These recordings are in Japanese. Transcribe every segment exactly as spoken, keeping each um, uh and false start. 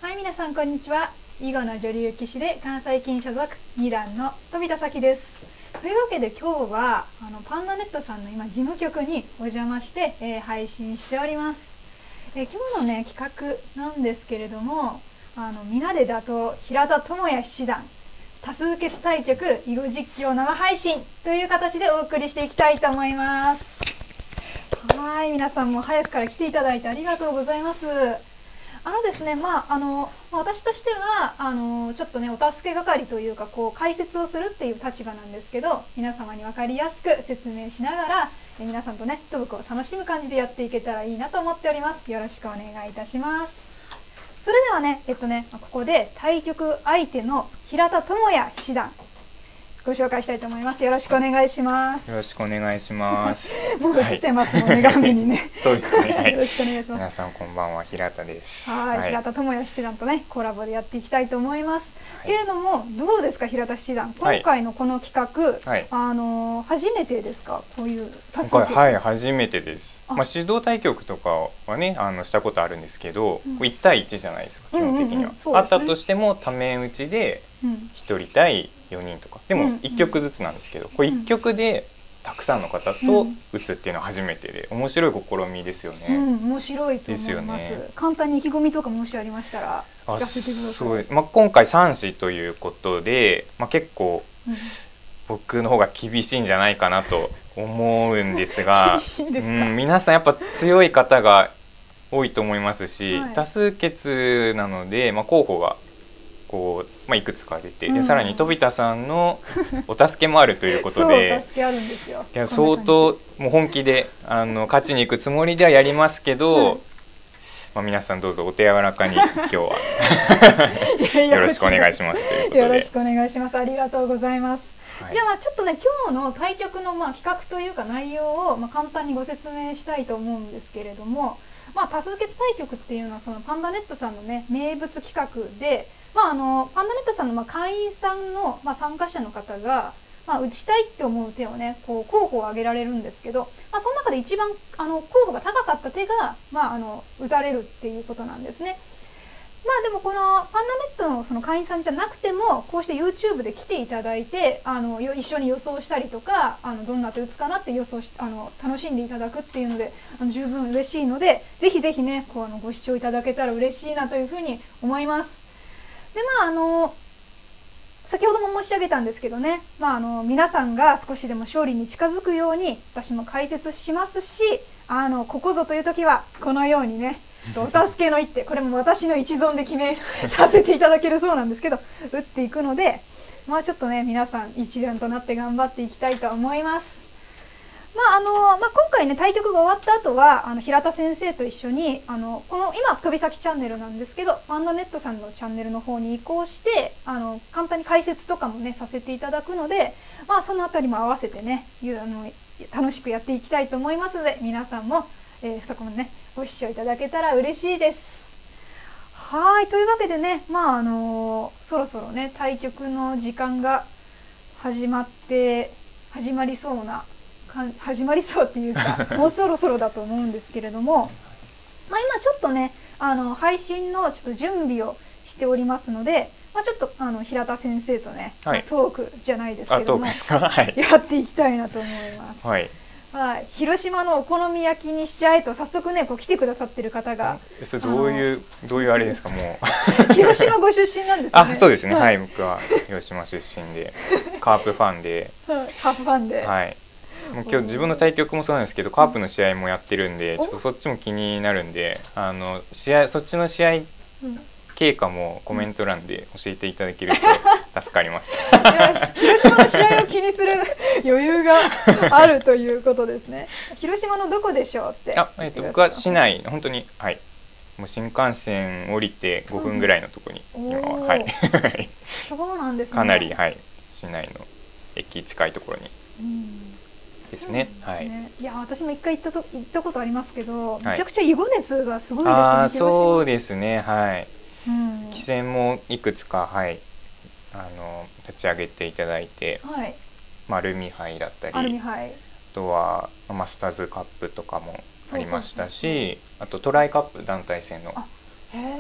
はい、皆さんこんにちは。囲碁の女流棋士で関西棋院所属に段の飛田咲です。というわけで今日はあのパンダネットさんの今事務局にお邪魔して、えー、配信しております。えー、今日のね企画なんですけれども、あのみなで打倒平田智也七段多数決対局囲碁実況生配信という形でお送りしていきたいと思います。はい、皆さんも早くから来ていただいてありがとうございます。あのですね、まああの私としてはあのちょっとねお助け係というかこう解説をするっていう立場なんですけど、皆様に分かりやすく説明しながらえ皆さんとねトークを楽しむ感じでやっていけたらいいなと思っております。よろしくお願いいたします。それではねえっとねここで対局相手の平田智也七段ご紹介したいと思います。よろしくお願いします。 よろしくお願いします。 もう映ってますもんね、画面にね。 そうですね。はい、 よろしくお願いします。 皆さんこんばんは、平田です。 はい、はい、平田智也七段とねコラボでやっていきたいと思います。はい、けれどもどうですか平田七段、今回のこの企画、はい、あの初めてですか、こういう多数決。 はい、初めてです。まあ指導対局とかはねあのしたことあるんですけど、うん、いち対いちじゃないですか基本的には。あったとしても多面打ちでひとり対よにんとかでもいっ局ずつなんですけど、これいっ局でたくさんの方と打つっていうのは初めてで面白い試みですよね。 うん、面白いと思います。ね、簡単に意気込みとかもしありましたら聞かせてください。 そう、まあ、今回さん子ということで、まあ、結構僕の方が厳しいんじゃないかなと思うんですが厳しいんですか？ うん、皆さんやっぱ強い方が多いと思いますし、はい、多数決なので、まあ、候補がこう、まあ、いくつか出て、うん、でさらに飛田さんのお助けもあるということで助けあるんですよ。 いや相当もう本気であの勝ちに行くつもりではやりますけど、うん、まあ、皆さんどうぞお手柔らかに今日はよろしくお願いしますということで。 よろしくお願いします。ありがとうございます。はい、じゃあまあちょっとね今日の対局のまあ企画というか内容をまあ簡単にご説明したいと思うんですけれども、まあ、多数決対局っていうのはそのパンダネットさんのね名物企画で、まあ、あのパンダネットさんのまあ会員さんのまあ参加者の方がまあ打ちたいって思う手をねこう候補を挙げられるんですけど、まあ、その中で一番あの候補が高かった手が、まあ、あの打たれるっていうことなんですね。まあでもこのパンダネットのその会員さんじゃなくてもこうして YouTube で来ていただいてあの一緒に予想したりとかあのどんな手打つかなって予想しあの楽しんでいただくっていうのであの十分嬉しいのでぜひぜひねこうあのご視聴いただけたら嬉しいなというふうに思います。でまああの先ほども申し上げたんですけどね、まあ、あの皆さんが少しでも勝利に近づくように私も解説しますし、あのここぞという時はこのようにねちょっとお助けの一手、これも私の一存で決めさせていただけるそうなんですけど打っていくので、まあちょっとね皆さん一丸となって頑張っていきたいと思います。まああのまあ、今回ね対局が終わった後はあの平田先生と一緒にあのこの今飛び先チャンネルなんですけどパンダネットさんのチャンネルの方に移行してあの簡単に解説とかもねさせていただくので、まあ、そのあたりも合わせてねあの楽しくやっていきたいと思いますので皆さんも、えー、そこもねご視聴いただけたら嬉しいです。はい、というわけでね、まああのー、そろそろね対局の時間が始まって始まりそうな始まりそうっていうかもうそろそろだと思うんですけれども、まあ、今ちょっとねあの配信のちょっと準備をしておりますので、まあ、ちょっとあの平田先生とね、はい、トークじゃないですけども、はい、やっていきたいなと思います。はいはい、広島のお好み焼きにしちゃえと早速ねこう来てくださってる方が、 それどういうどういうあれですかもう広島ご出身なんですね。 あ、そうですね、はい、はい、僕は広島出身でカープファンで、 はい、カープファンで、 はい、もう今日自分の対局もそうなんですけどカープの試合もやってるんでちょっとそっちも気になるんであの試合そっちの試合経過もコメント欄で教えていただけると助かります。 広島の試合を気にする余裕があるということですね。広島のどこでしょうって。 あ、えっと僕は市内本当にはい。もう新幹線降りてごふんぐらいのところに、うん、今ははい。 そうなんですね。 かなりはい市内の駅近いところに。うんですね。はい。 いや私も一回行ったと行ったことありますけど、めちゃくちゃ囲碁熱がすごいですね。 ああそうですねはい。棋戦もいくつかはいあの立ち上げていただいて、はい、まあアルミ杯だったり、 アルミ杯、 あとはマスターズカップとかもありましたし、あとトライカップ団体戦の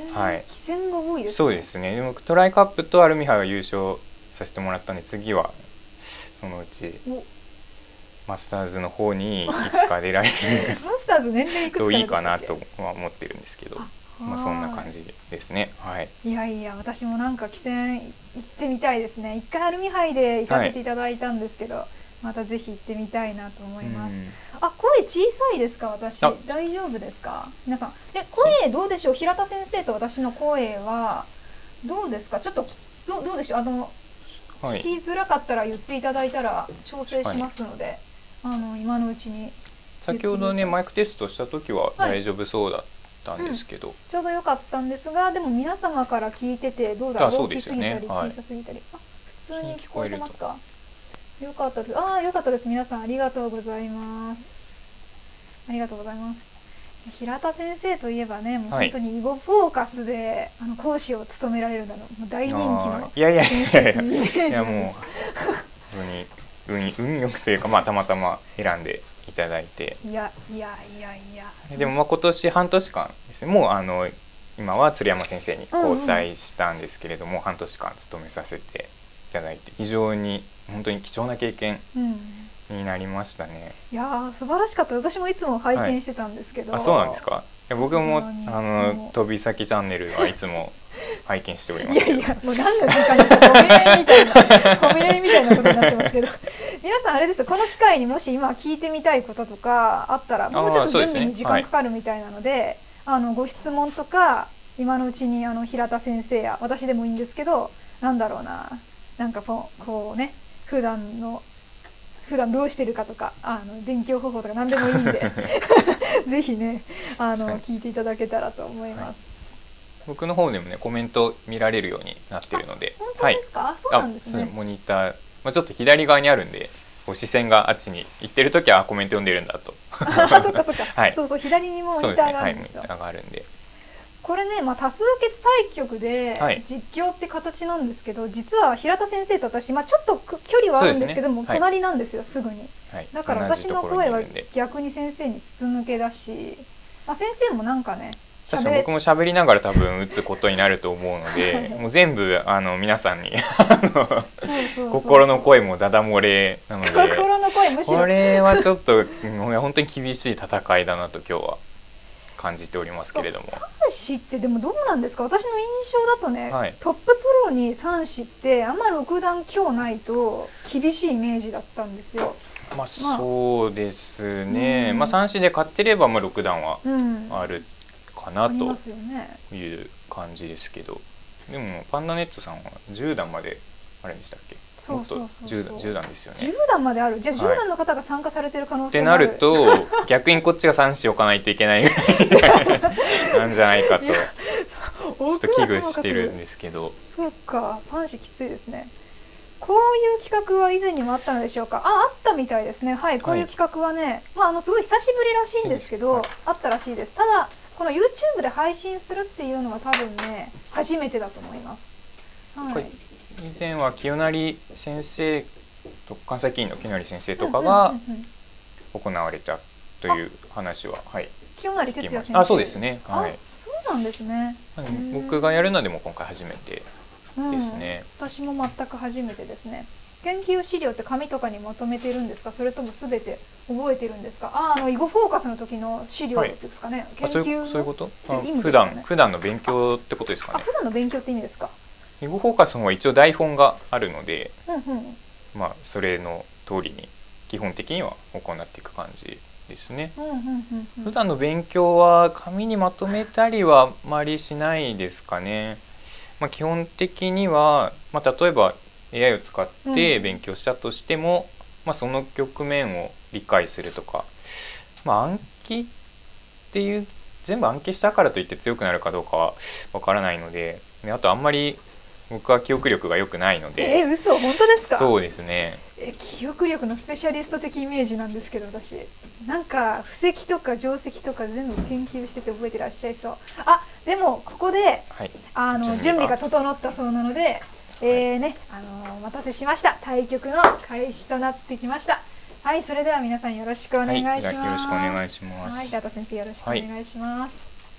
はい、 棋戦が多いですね。 そうですね。でもトライカップとアルミ杯は優勝させてもらったんで、次はそのうちマスターズの方にいつか出られるマスターズ年齢いくつかといいかなとは思ってるんですけど、まあそんな感じですね。はい。 いやいや、私もなんか棋戦行ってみたいですね。一回アルミ杯で行かせていただいたんですけど、はい、またぜひ行ってみたいなと思います。あ、声小さいですか、私。大丈夫ですか、皆さん。で、声どうでしょう、平田先生と私の声はどうですか。ちょっとどうどうでしょう、あの、はい、聞きづらかったら言っていただいたら調整しますので、あの今のうちに。 先ほどねマイクテストした時は大丈夫そうだったんですけど、はい、 うん、ちょうど良かったんですが、でも皆様から聞いててどうだろう、大きすぎたり小さすぎたり、あ、普通に聞こえてますか。よかったです。ああ、よかったです。皆さんありがとうございます。ありがとうございます。平田先生といえばね、もう本当に囲碁フォーカスで、はい、あの講師を務められるなの、もう大人気の。 いやいやいやいやいや、もう本当に運運よくというか、まあたまたま選んでいただいて。 いやいやいやいや。 でもまあ今年半年間ですね。もうあの今は鶴山先生に交代したんですけれども、うんうん、半年間務めさせていただいて、非常に本当に貴重な経験になりましたね。 うん、いやー素晴らしかった。私もいつも拝見してたんですけど。 はい、あ、そうなんですか。いや僕もあの飛び先チャンネルはいつも拝見しておりますけど。 いやいや、もう何の時間ですか。褒め合いみたいな褒め合いみたいなことになってますけど。皆さんあれですよ、この機会にもし今聞いてみたいこととかあったら、もうちょっと準備に時間かかるみたいなので、でね、はい、あのご質問とか今のうちにあの平田先生や私でもいいんですけど、なんだろうな、なんかこう、こうね、普段の普段どうしてるかとか、あの勉強方法とか何でもいいんでぜひね、あの聞いていただけたらと思います。はい、 僕の方でもねコメント見られるようになってるので、 本当ですか？はい、そうなんですね。 モニター、まあ、ちょっと左側にあるんで、こう視線があっちに行ってるときはコメント読んでるんだと。 あ、そっかそっか。はい、そうそう、左にもモニターがあるんですよ。そうですね、はい、モニターがあるんで。これね、まあ、多数決対局で実況って形なんですけど、はい、実は平田先生と私、まあ、ちょっと距離はあるんですけども、ね、はい、隣なんですよ、すぐに、はい、だから私の声は逆に先生に筒抜けだし、まあ、先生もなんかね、 確かに僕も喋りながら多分打つことになると思うのでもう全部あの皆さんに心の声もダダ漏れなので、 心の声むしろこれはちょっと本当に厳しい戦いだなと今日は感じておりますけれども。 三子ってでもどうなんですか。私の印象だとね、はい、トッププロに三子ってあんま六段強ないと厳しいイメージだったんですよ。 まあそうですね、うん、まあ三子で勝ってればまあ六段はあるかなという感じですけど、でもパンダネットさんは十段まであるんでしたっけ。 そうそうそうそう、 じゅう段ですよね。 じゅう段まである。じゃあじゅう段の方が参加されてる可能性がある。ってなると逆にこっちが三子置かないといけないぐらいなんじゃないかとちょっと危惧してるんですけど。 そうか、三子きついですね。こういう企画は以前にもあったのでしょうか。あ、あったみたいですね。はい、こういう企画はね、はい、まああのすごい久しぶりらしいんですけど、はい、あったらしいです。ただこの YouTube で配信するっていうのは多分ね初めてだと思います。はい。 以前は清成先生と関西棋院の清成先生とかが行われたという話は、はい、 清成哲也先生。 あ、そうですね。はい。 そうなんですね。 僕がやるのでも今回初めてですね。 うん、私も全く初めてですね。研究資料って紙とかにまとめてるんですか、それともすべて覚えてるんですか。あ、あの囲碁フォーカスの時の資料ですかね。 はい、研究のそういうこと？あ、普段普段の勉強ってことですかね。 あ、普段の勉強って意味ですか。 囲碁フォーカスの方は一応台本があるので、 うんうん、 まあそれの通りに基本的には行っていく感じですね。普段の勉強は紙にまとめたりはあまりしないですかね。まあ、基本的には、まあ、例えば エーアイ を使って勉強したとしても、うん、まあ、その局面を理解するとか、まあ、暗記っていう全部暗記したからといって強くなるかどうかはわからないので、あとあんまり僕は記憶力が良くないので。 えー、嘘、本当ですか。 そうですね。 え、記憶力のスペシャリスト的イメージなんですけど、私なんか布石とか定石とか全部研究してて覚えてらっしゃいそう。あ、でもここで、はい、あの準備が整ったそうなので、えーね、あのお待たせしました。対局の開始となってきました。はい、それでは皆さんよろしくお願いします。 はい、よろしくお願いします。 はい、平田先生よろしくお願いします。はい。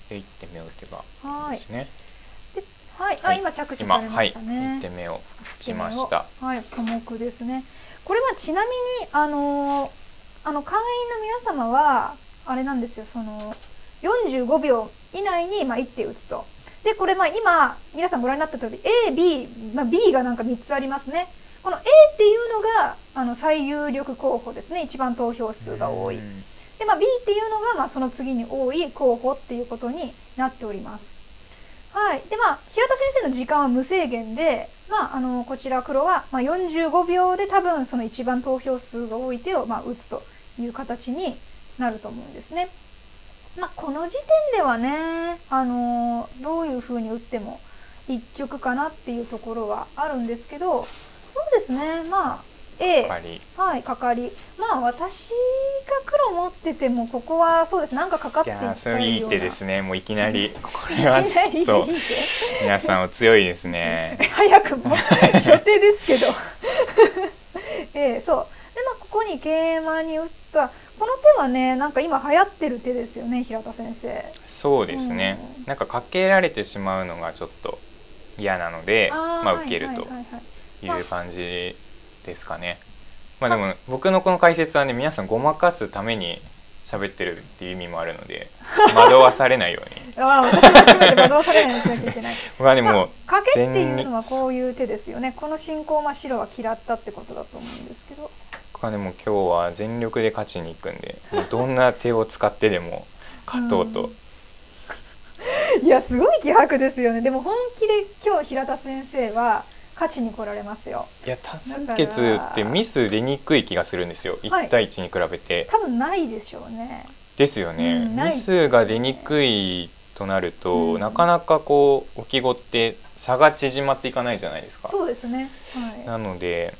でいってめを打てばですね。 で、はい、あ、今着手されましたね。 はい、いってめを打ちました。 はい、小目ですね。これはちなみにあのあの会員の皆様はあれなんですよ。そのよんじゅうごびょう以内にまあいって打つと。でこれまあ今皆さんご覧になった通り エー、ビー、まあ、ビー がなんかみっつありますね。この エー っていうのがあの最有力候補ですね。一番投票数が多い。で、まあ、ビー っていうのがまあその次に多い候補っていうことになっております。はい。でまあ平田先生の時間は無制限で、まあ、あのこちら黒はまあよんじゅうごびょうで多分その一番投票数が多い手をまあ打つという形になると思うんですね。まあ、この時点ではね、あのどういうふうに打っても一局かなっていうところはあるんですけど、そうですね、まあ A、はい、かかり、まあ私が黒持っててもここはそうです、なんかかかっていきたいような。いや、 それいい手ですね。もういきなりこれはちょっと皆さんお強いですね。 早くも初手ですけど、えー、そうで、まあここに桂馬に打ったこの手はね、なんか今流行ってる手ですよね、平田先生。 そうですね、うん、なんかかけられてしまうのがちょっと嫌なので、あまあ受けるという感じですかね。まあでも僕のこの解説はね、皆さんごまかすために喋ってるっていう意味もあるので惑わされないようにああ、私も含めて惑わされないようにしなきゃいけない。 僕はでも、まあ、 かけっていうのはこういう手ですよね。この進行は白は嫌ったってことだと思うんですけど、 僕はでも今日は全力で勝ちに行くんで、もうどんな手を使ってでも勝とうと、 うん、いやすごい気迫ですよね。でも本気で今日平田先生は勝ちに来られますよ。 いや多数決ってミス出にくい気がするんですよ、はい、いちたいいちに比べて。 多分ないでしょうね。 ですよね、うん、ミスが出にくいとなると、うん、なかなかこう置き碁って差が縮まっていかないじゃないですか。 そうですね、はい、 なので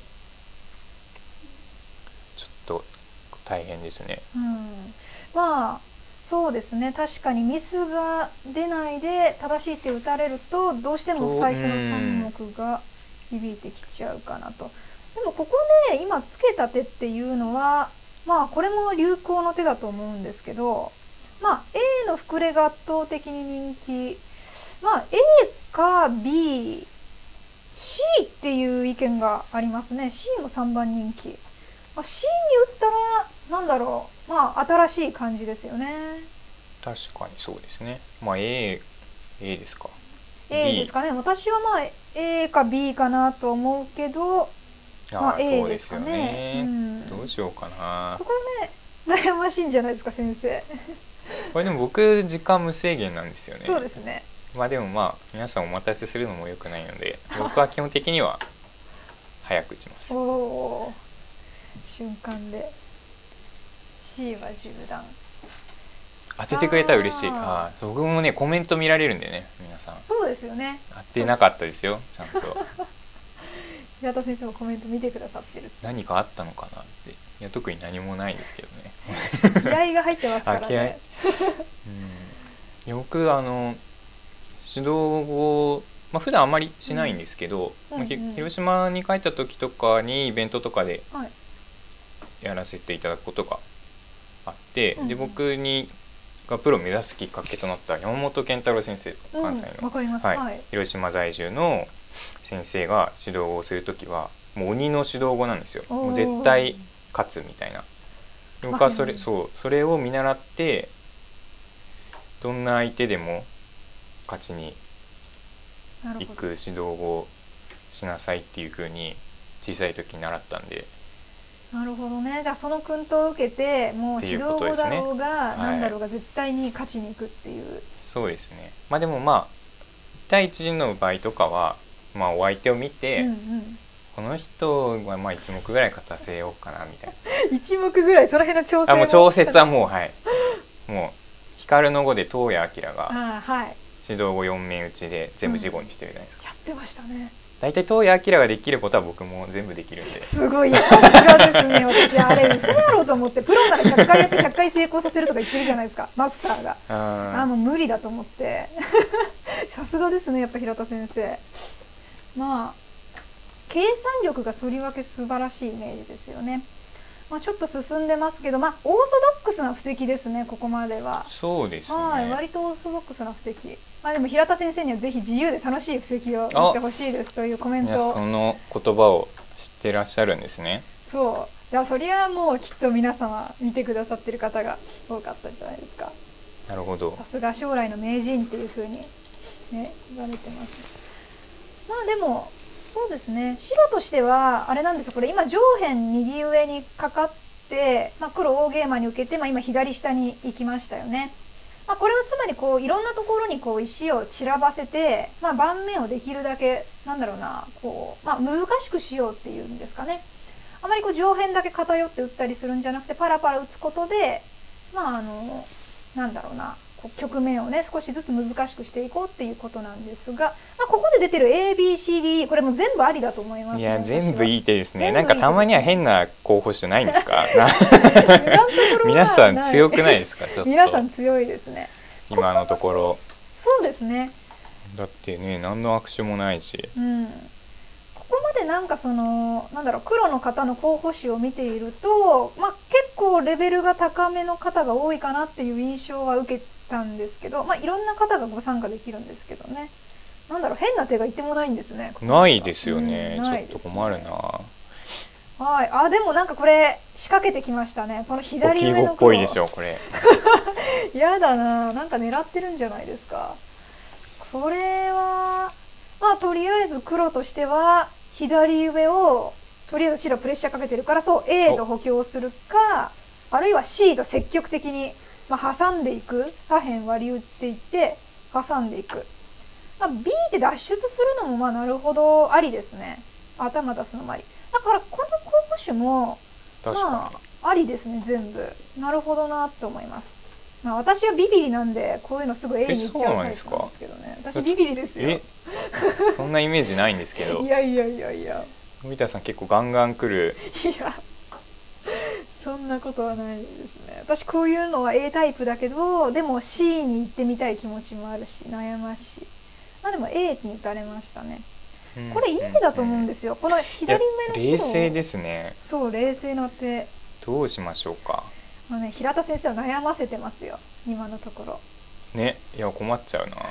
ちょっと大変ですね、 うん、まあそうですね、確かにミスが出ないで正しい手打たれるとどうしても最初のさん目が響いてきちゃうかなと。でもここね、今つけた手っていうのはまあこれも流行の手だと思うんですけど、まあ A の膨れが圧倒的に人気、まあ A か B、C っていう意見がありますね。 C もさんばん人気、まあ、C に打ったらなんだろう、まあ新しい感じですよね。 確かにそうですね。まあ A、A ですか。 A ですかね。私はまあ A か B かなと思うけど、 まあ A ですかね。うん、どうしようかな。 ここね悩ましいんじゃないですか先生。 これでも僕時間無制限なんですよね。 そうですね。 まあでもまあ皆さんお待たせするのも良くないので、僕は基本的には早く打ちます。 おお、瞬間で C はじゅう段当ててくれたら嬉しい。ああ、僕もねコメント見られるんでね、皆さん。 そうですよね。 当てなかったですよ、ちゃんと。 平田先生もコメント見てくださってる。 何かあったのかなって。いや特に何もないんですけどね。 気合が入ってますからね。 あ、気合。うん。いや僕あの指導をまあ普段あんまりしないんですけど、うんうんうん、広島に帰った時とかにイベントとかでやらせていただくことがあって、はい、で僕にがプロを目指すきっかけとなった山本健太郎先生、関西の、 うんはいはい、広島在住の先生が指導をする時はもう鬼の指導語なんですよ。もう絶対勝つみたいな。僕はそれ、そうそれを見習ってどんな相手でも勝ちに行く指導をしなさいっていう風に小さい時に習ったんで。 なるほどね。じゃあその訓導を受けてもう指導語だろうが何だろうが絶対に勝ちに行くっていう、はい、 そうですね。まあでもまあいちたいいちの場合とかはまあお相手を見て、うんうん、この人はまあいち目ぐらい勝たせようかなみたいな。いち目ぐらいその辺の調整あもう調節はもうはいもう光の碁で東谷明が指導語よん面打ちで全部事後にしてるじゃないですか、 うん、やってましたね。 大体東谷明ができることは僕も全部できるんで。 すごい、さすがですね。私あれ嘘やろうと思って、プロならひゃっかいやってひゃっかい成功させるとか言ってるじゃないですか、マスターが。ああもう無理だと思ってさすがですね、やっぱ平田先生。まあ計算力がとりわけ素晴らしいイメージですよね。 まあ、ちょっと進んでますけど、まあ、オーソドックスな布石ですね、ここまでは。 そうですね。 はい、割とオーソドックスな布石。まあ、でも平田先生にはぜひ自由で楽しい布石を打ってほしいですというコメントを。 その言葉を知ってらっしゃるんですね。 そう。ではそりゃもうきっと皆様見てくださってる方が多かったんじゃないですか。 なるほど。 さすが将来の名人っていう風にね言われてます。まあでもそうですね、白としてはあれなんですよ、これ今上辺右上にかかって、まあ、黒大ゲイマに受けて、まあ、今左下に行きましたよね。まあ、これはつまりこういろんなところにこう石を散らばせて、まあ、盤面をできるだけなんだろうなこう、まあ、難しくしようっていうんですかね。あまりこう上辺だけ偏って打ったりするんじゃなくてパラパラ打つことで、まああのなんだろうなこう局面をね少しずつ難しくしていこうっていうことなんですが、まあ、ここで出てる エービーシーディー これも全部ありだと思います、ね、 いや全部いい手ですね。なんかたまには変な候補手ないんですか皆さん強くないですか。ちょっと皆さん強いですね今のところ。 そうですね、 だってね何の握手もないし、 うん、ここまでなんかそのなんだろう黒の方の候補手を見ていると、まあ、結構レベルが高めの方が多いかなっていう印象は受けたんですけど、まあ、いろんな方がご参加できるんですけどね。なんだろう変な手が言ってもないんですね。 ないですよね、うん、ちょっと困るな。 はい、あでもなんかこれ仕掛けてきましたね。この左上の黒。 っぽいでしょこれ。 やだな、なんか狙ってるんじゃないですか。これはまあとりあえず黒としては左上をとりあえず白プレッシャーかけてるからそう A と補強するかあるいは シー と積極的に、まあ、挟んでいく左辺割り打っていって挟んでいく、まあ、ビー で脱出するのもまあなるほどありですね。頭出すのもありだからこの候補手もまあありですね。全部なるほどなと思います。まあ私はビビリなんでこういうのすぐ A にいっちゃうタイプなんですけどね。私ビビリですよ。 えそんなイメージないんですけど。 いやいやいやいや。 森田さん結構ガンガン来る。 いやそんなことはないですね。私こういうのは A タイプだけどでも シー に行ってみたい気持ちもあるし悩ましい。まあでも A に打たれましたね。これいい手だと思うんですよ。この左上の白。 冷静ですね。 そう冷静な手。 どうしましょうか。 まあね、平田先生は悩ませてますよ今のところ。 ね、いや困っちゃうな。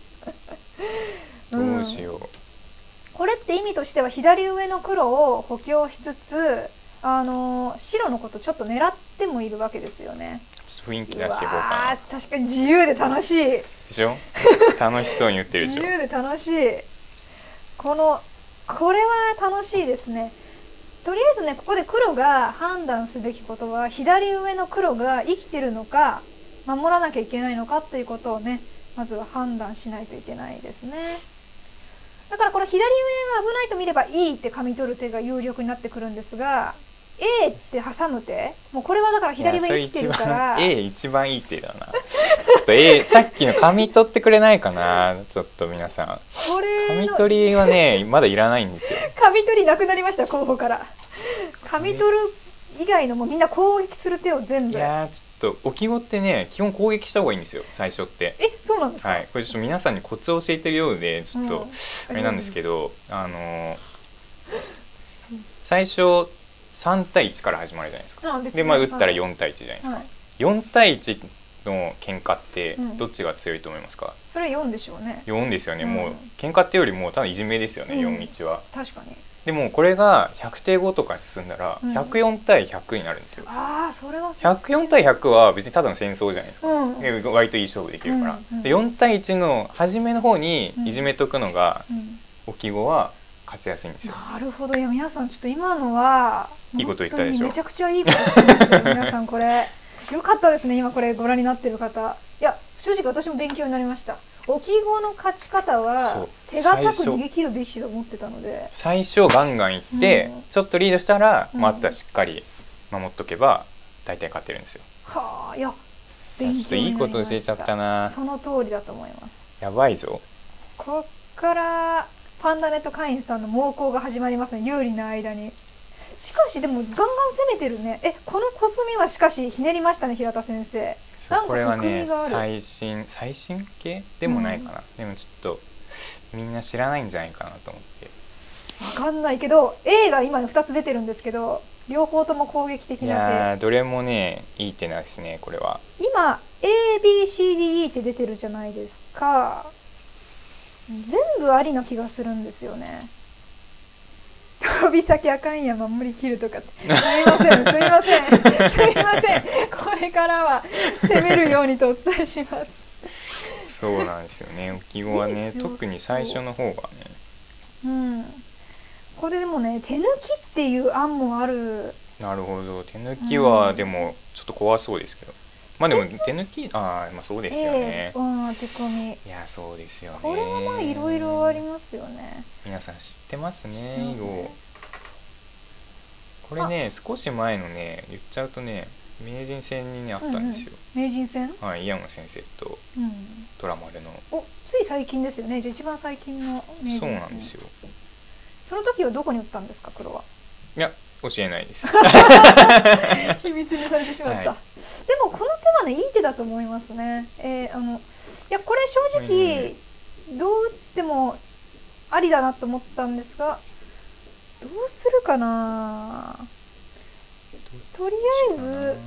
どうしよう、うん、 これって意味としては左上の黒を補強しつつあの白のことちょっと狙ってもいるわけですよね。 ちょっと雰囲気出していこうかな。 あ確かに自由で楽しいでしょ楽しそうに言ってるでしょ。 自由で楽しい。このこれは楽しいですね。とりあえずねここで黒が判断すべきことは左上の黒が生きてるのか守らなきゃいけないのかっていうことをねまずは判断しないといけないですね。だからこの左上が危ないと見ればいいって噛み取る手が有力になってくるんですが A って挟む手もうこれはだから左上生きてるから A 一番いい手だな。ちょっと A さっきの噛み取ってくれないかな。ちょっと皆さんこれ噛み取りはねまだいらないんですよ。 噛み取りなくなりました候補から。噛み取る以外のもみんな攻撃する手を全部。 いやちょっと置き碁ってね基本攻撃した方がいいんですよ最初って。 えそうなんですか。 はいこれちょっと皆さんにコツを教えてるようでちょっとあれなんですけど、うん、あの最初さんたいいちから始まるじゃないですか。で、ね、まあ打ったらよんたいいちじゃないですか、はい、よんたいいちの喧嘩ってどっちが強いと思いますか。うん、 それはよんでしょうね。 よんですよね、うん、もう喧嘩ってよりもただいじめですよね、うん、よんいちは。 確かに。でもこれがひゃくていごとかに進んだらひゃくよんたいひゃくになるんですよ。 うん、あそれはひゃくよんたいひゃくは別にただの戦争じゃないですか、うん、割といい勝負できるから、うんうん、でよんたいいちの初めの方にいじめとくのが置き碁は勝ちやすいんですよ。 なるほど。いや皆さんちょっと今のはいいこと言ったでしょ。 めちゃくちゃいいこと言ってましたよ皆さん。これよかったですね。今これご覧になってる方いや正直私も勉強になりました。置き碁の勝ち方は手堅く逃げ切るべきだと思ってたので最初ガンガンいって、うん、ちょっとリードしたら、うん、またしっかり守っとけば大体勝てるんですよ。 はあいや勉強になりました。ちょっといいこと教えちゃったな。 その通りだと思います。 やばいぞ。 こっからパンダネット会員さんの猛攻が始まりますね有利な間に。しかしでもガンガン攻めてるね。えこのコスミはしかしひねりましたね平田先生。 これはね最新最新系でもないかな、うん、でもちょっとみんな知らないんじゃないかなと思って。 分かんないけど A が今ふたつ出てるんですけど両方とも攻撃的いな手。 やどれもねいい手なんですねこれは。 今 エービーシーディーイー って出てるじゃないですか。全部ありな気がするんですよね。飛び先あかんや守りきるとかってすいませんすいませんすいませんこれからは攻めるようにとお伝えします。 そうなんですよね浮き碁はね特に最初の方がね。 うんこれでもね手抜きっていう案もある。 なるほど手抜きはでもちょっと怖そうですけど、まあでも手抜きああまあそうですよね、 えー、うん手込み。 いやそうですよね。 これはまあいろいろありますよね。 皆さん知ってますね囲碁。これね少し前のね言っちゃうとね名人戦にねあったんですよ、 うんうん、名人戦はい井山先生と虎丸の、 うん、おつい最近ですよね。じゃあ一番最近の名人戦。 そうなんですよ。 その時はどこに打ったんですか黒は。 いや教えないです秘密にされてしまった、はい、でもこの手はねいい手だと思いますね。えー、あのいやこれ正直どう打ってもありだなと思ったんですがどうするかな。とりあえず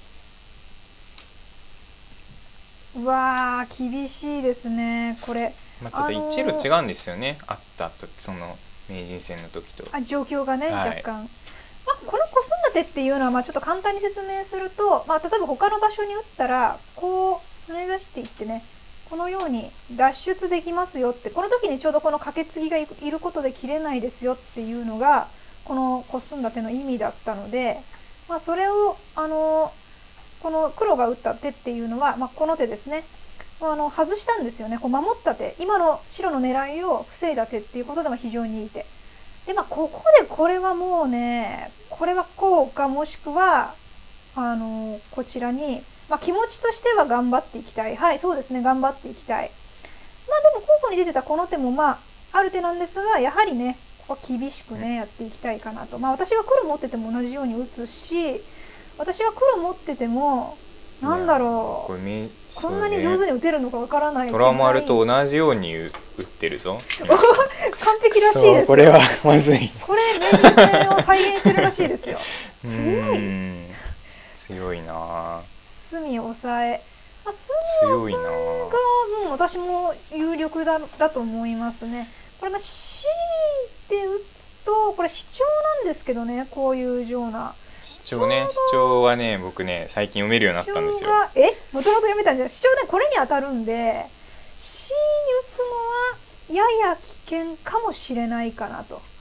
うわー厳しいですねこれ。 まあ、ちょっと一路違うんですよね、あった時その名人戦の時と。 あ状況がね、 はい、 若干。まあ、このコスんだ手っていうのはまあちょっと簡単に説明すると、まあ、例えば他の場所に打ったらこう跳ね出していってねこのように脱出できますよって、この時にちょうどこのカケツギがいることで切れないですよっていうのがこのコスんだ手の意味だったので、まあ、それをあのこの黒が打った手っていうのは、まあ、この手ですねあの外したんですよね。こう守った手、今の白の狙いを防いだ手っていうことでも非常にいい手で、まあ、ここでこれはもうねこれはこうかもしくはあのこちらに、まあ、気持ちとしては頑張っていきたい。はいそうですね頑張っていきたい。まあでも候補に出てたこの手もまあある手なんですが、やはりねここは厳しくねやっていきたいかなと。まあ私が黒持ってても同じように打つし、私が黒持っててもなんだろう、こ, れこんなに上手に打てるのかわからない。 虎丸と同じように打ってるぞ完璧らしいです。 これはまずい。 これ名人戦を再現してるらしいですよ強い強いな。 隅を抑え、まあ、隅を抑えがもう私も有力だだと思いますね。これまあ強いて打つとこれシチョウなんですけどね、こういうようなシチョウね、シチョウはね僕ね最近読めるようになったんですよ。 えもともと読めたんじゃない。シチョウねこれに当たるんで C に打つのはやや危険かもしれないかなと。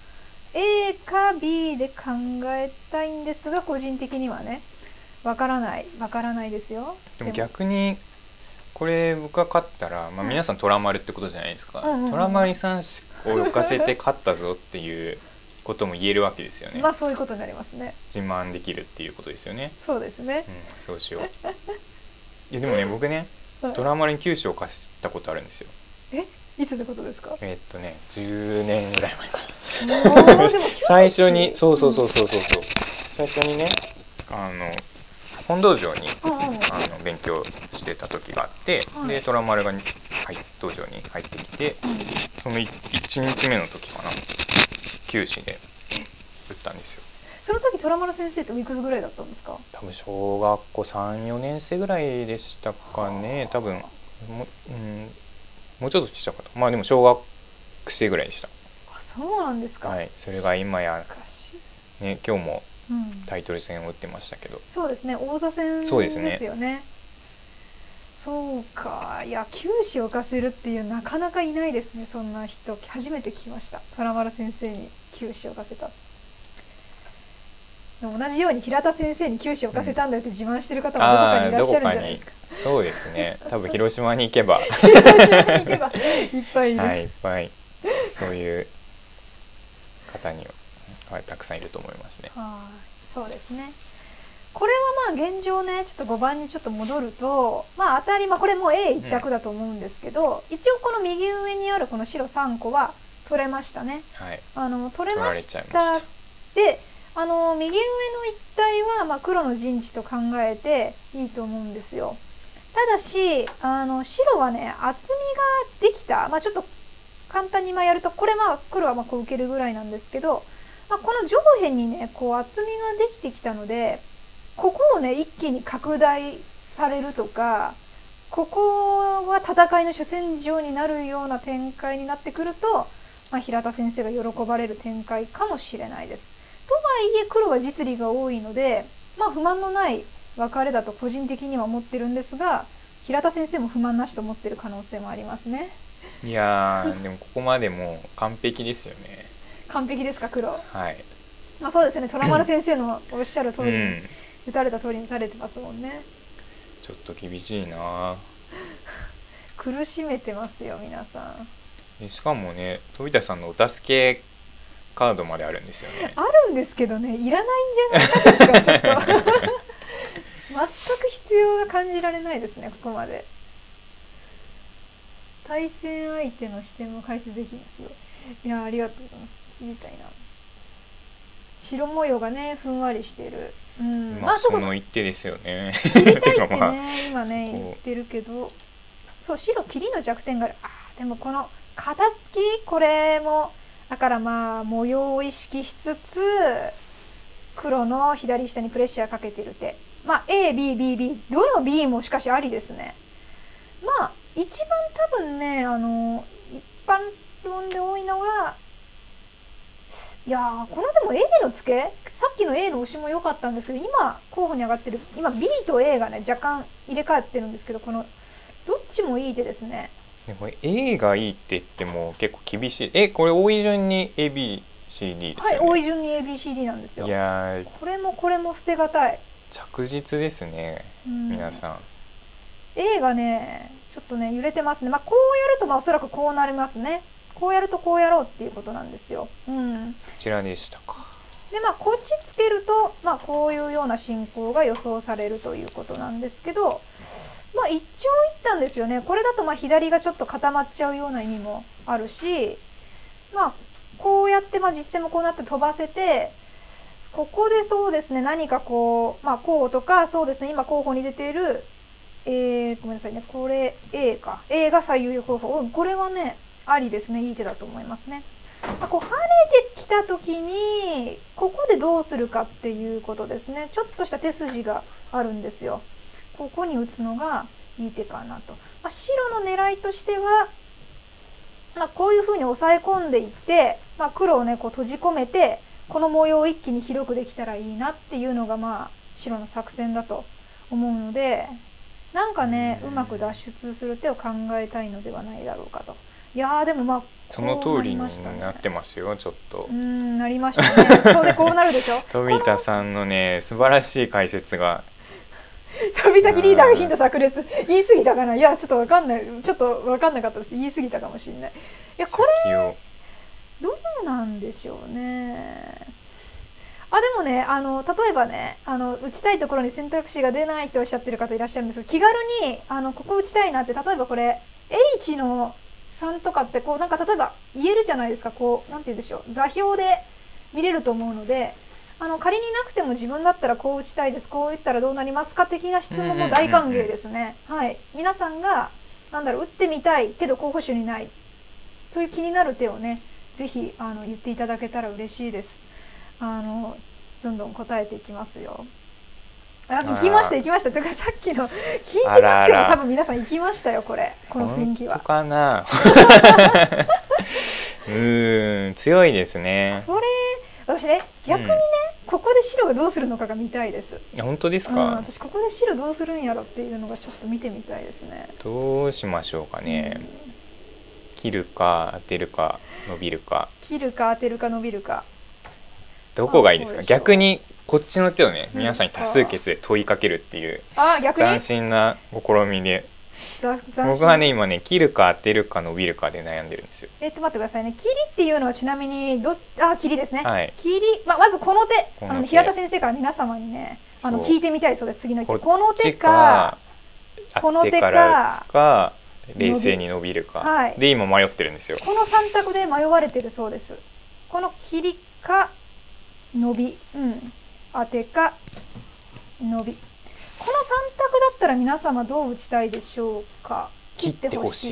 A か B で考えたいんですが個人的にはねわからないわからないですよ。 でも逆にこれ僕が勝ったら、まあ、皆さん虎丸ってことじゃないですか。虎丸にさん子を浮かせて勝ったぞっていうことも言えるわけですよね。 まあそういうことになりますね。 自慢できるっていうことですよね。 そうですね、 うん、そうしよういやでもね僕ね虎丸にきゅう子を貸したことあるんですよ。 えいつのことですか。 えー、っとねじゅうねんぐらい前かな最初にそうそうそうそうそうそう、最初にねあの本道場にあの勉強してた時があって、はい、で虎丸が、はい、道場に入ってきて、うん、そのいちにちめの時かなきゅう子で打ったんですよ。 その時虎丸先生っておいくつぐらいだったんですか。 多分小学校さん、よねん生ぐらいでしたかね。多分も,、うん、もうちょっとちっちゃかった。まあでも小学生ぐらいでした。 あそうなんですか。 はい、それが今や、ね、今日もタイトル戦を打ってましたけど、うん、 そうですね王座戦ですよね。そうですね。そうか、いやきゅう子を浮かせるっていうなかなかいないですね。そんな人初めて聞きました。虎丸先生にきゅう子を浮かせた。でも同じように平田先生にきゅう子を浮かせたんだよって自慢してる方もどこかにいらっしゃるんじゃないですか。 うん、そうですね。多分広島に行けば広島に行けばいっぱいいる、 はい、いっぱいそういう方にはたくさんいると思いますね。 はい、そうですね。これはまあ現状ねちょっとごばんにちょっと戻ると、まあ当たり、まあ、これも エーいち 択だと思うんですけど、うん、一応この右上にあるこの白さんこは取れましたね。 はい、 あの取れました。であの右上の一帯はまあ黒の陣地と考えていいと思うんですよ。ただしあの白はね厚みができた、まあ、ちょっと簡単にまあやるとこれまあ黒はまあこう受けるぐらいなんですけど、 まあ、この上辺にねこう厚みができてきたので、ここをね一気に拡大されるとか、ここは戦いの主戦場になるような展開になってくると、まあ、平田先生が喜ばれる展開かもしれないです。とはいえ黒は実利が多いので、まあ、不満のない別れだと個人的には思ってるんですが、平田先生も不満なしと思ってる可能性もありますね。 いやーでもここまでもう完璧ですよね。 完璧ですか黒。 はい。 まあそうですね、虎丸先生のおっしゃる通りに、うん、打たれた通りに打たれてますもんね。 ちょっと厳しいな。 苦しめてますよ皆さん。しかもね、飛田さんのお助けカードまであるんですよね。 あるんですけどね、いらないんじゃないですかちょっと全く必要が感じられないですね。ここまで対戦相手の視点も解説できますよ。いやありがとうございます。みたいな白模様がねふんわりしてる、 うん、まあその一手ですよね。 切りたいってね今ね言ってるけど、そう白切りの弱点がある。あでもこの肩つきこれもだからまあ模様を意識しつつ黒の左下にプレッシャーかけてる手、まあ エービービービー どの B もしかしありですね。まあ一番多分ねあの一般論で多いのが、いやーこのでも A の付けさっきの A の押しも良かったんですけど、今候補に上がってる今 B と A がね若干入れ替えてるんですけど、このどっちもいい手ですね。 でも A がいいって言っても結構厳しい。えこれ多い順に エービーシーディー ですよね。 はい、多い順に エービーシーディー なんですよ。 いやこれもこれも捨てがたい。 着実ですね、うん、皆さん。 A がねちょっとね揺れてますね。まあこうやるとまあおそらくこうなりますね。こうやるとこうやろうっていうことなんですよ。うん、 そちらでしたか。 でまあこっちつけると、まあ、こういうような進行が予想されるということなんですけど、まあ一長一短ですよね。これだとまあ左がちょっと固まっちゃうような意味もあるし、まあこうやってまあ実戦もこうなって飛ばせて、ここでそうですね何かこうまあこうとかそうですね今候補に出ている、えー、ごめんなさいねこれ A か A が最有力候補、うん、これはねありですね。いい手だと思いますね。まあ、こう跳ねてきた時にここでどうするかっていうことですね。ちょっとした手筋があるんですよ。ここに打つのがいい手かなと。まあ、白の狙いとしては、まあ、こういうふうに抑え込んでいって、まあ、黒をねこう閉じ込めてこの模様を一気に広くできたらいいなっていうのがまあ白の作戦だと思うので、なんかねうまく脱出する手を考えたいのではないだろうかと。いやーでもまあその通りになってますよ。ちょっとうんなりましたね。そうでこうなるでしょ。 飛田さんのね素晴らしい解説が。 飛先リーダーがヒント炸裂言い過ぎたかな。いやちょっとわかんないちょっとわかんなかったです。言い過ぎたかもしれない。いやこれどうなんでしょうね。あでもねあの例えばねあの打ちたいところに選択肢が出ないとおっしゃってる方いらっしゃるんですけど、気軽にあのここ打ちたいなって例えばこれ H のさんとかってこうなんか例えば言えるじゃないですか。こうなんて言うんでしょう座標で見れると思うので、あの仮になくても自分だったらこう打ちたいです、こう打ったらどうなりますか的な質問も大歓迎ですね。はい、皆さんがなんだろう打ってみたいけど候補手にないそういう気になる手をねぜひあの言っていただけたら嬉しいです。あのどんどん答えていきますよ。あ行きました行きました。とかさっきの聞いてなくても多分皆さん行きましたよこれこの雰囲気は。 本当かな。うーん強いですね。 これ私ね逆にね、うん、ここで白がどうするのかが見たいです。 本当ですか、 うん、私ここで白どうするんやろっていうのがちょっと見てみたいですね。 どうしましょうかね、うん、切るか当てるか伸びるか。 切るか当てるか伸びるかどこがいいですか。逆にこっちの手をね皆さんに多数決で問いかけるっていう斬新な試みで、僕はね今ね切るか当てるか伸びるかで悩んでるんですよ。 えっと待ってくださいね。切りっていうのはちなみにどあ切りですね、 はい、 切り、まあ、まずこの手あの平田先生から皆様にねあの聞いてみたいそうです。次の一手この手かこの手かか冷静に伸びるか、はい、で今迷ってるんですよ。このさん択で迷われてるそうです。この切りか伸び、うん、当てか伸び、このさん択だったら皆様どう打ちたいでしょうか。切ってほしい。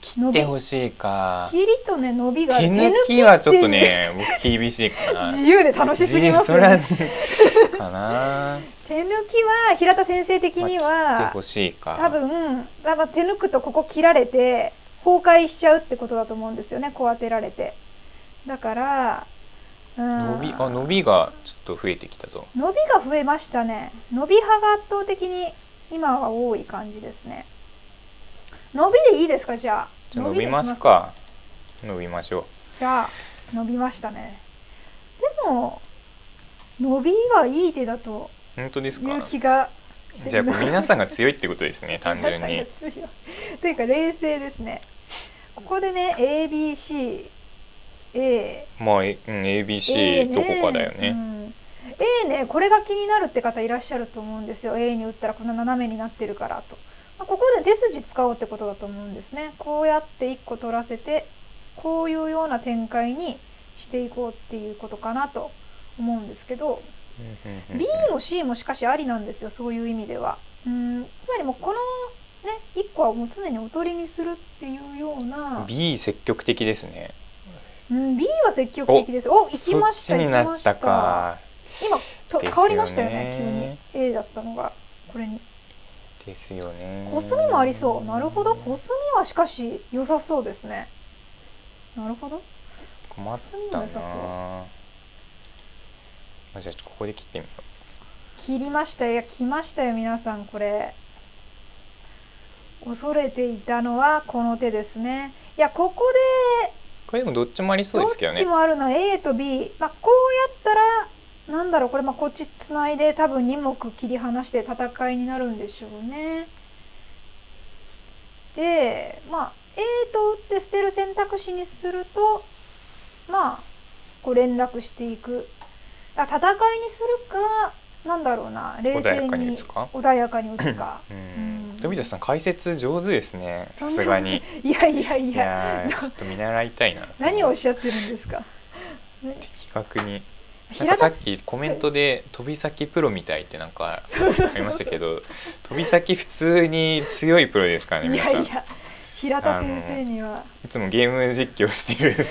切ってほしいか。 切りとね伸びが手抜きはちょっとね僕厳しいかな。 自由で楽しすぎますよね。 かな。 手抜きは平田先生的には、まあ、 切ってほしいか。 多分だから手抜くとここ切られて崩壊しちゃうってことだと思うんですよね。こう当てられて。だから、うん、 伸びあ伸びがちょっと増えてきたぞ。 伸びが増えましたね。伸び派が圧倒的に今は多い感じですね。伸びでいいですか。じゃあじゃあ伸びますか。伸びましょう。 じゃあ伸びましたね。でも伸びはいい手だと本当ですか。 いう気がしてる。 じゃあ皆さんが強いってことですね。単純にというか冷静ですね。ここでね エービーシーA まあ、うん、エービーシー どこかだよね。うん、 A ねこれが気になるって方いらっしゃると思うんですよ。 A に打ったらこんな斜めになってるからと、まあ、ここで手筋使おうってことだと思うんですね。こうやっていっこ取らせてこういうような展開にしていこうっていうことかなと思うんですけど、B も C もしかしありなんですよ。そういう意味ではうんつまりもうこのねいっこはもう常におとりにするっていうような。 B 積極的ですね。 うん、B は積極的です。お、行きました。行きました。今と変わりましたよね。急に A だったのがこれに。 ですよね。 コスミもありそう。なるほど。コスミはしかし良さそうですね。なるほど。 困ったな。あ、じゃあここで切ってみよう。切りましたよ。来ましたよ皆さん。これ恐れていたのはこの手ですね。いやここで。 これでもどっちもありそうですけどね。 どっちもあるの A と B、まあ、こうやったらなんだろうこれまあこっちつないで多分に目切り離して戦いになるんでしょうね。でまあ A と打って捨てる選択肢にするとまあこう連絡していく。戦いにするかなんだろうな冷静に穏やかに打つか。 飛田さん解説上手ですね。さすがに。 いやいやいや。 いやちょっと見習いたいな。 何をおっしゃってるんですか。 的確に。なんかさっきコメントで飛び先プロみたいってなんかありましたけど、飛び先普通に強いプロですからね皆さん。いやいや平田先生にはいつもゲーム実況してる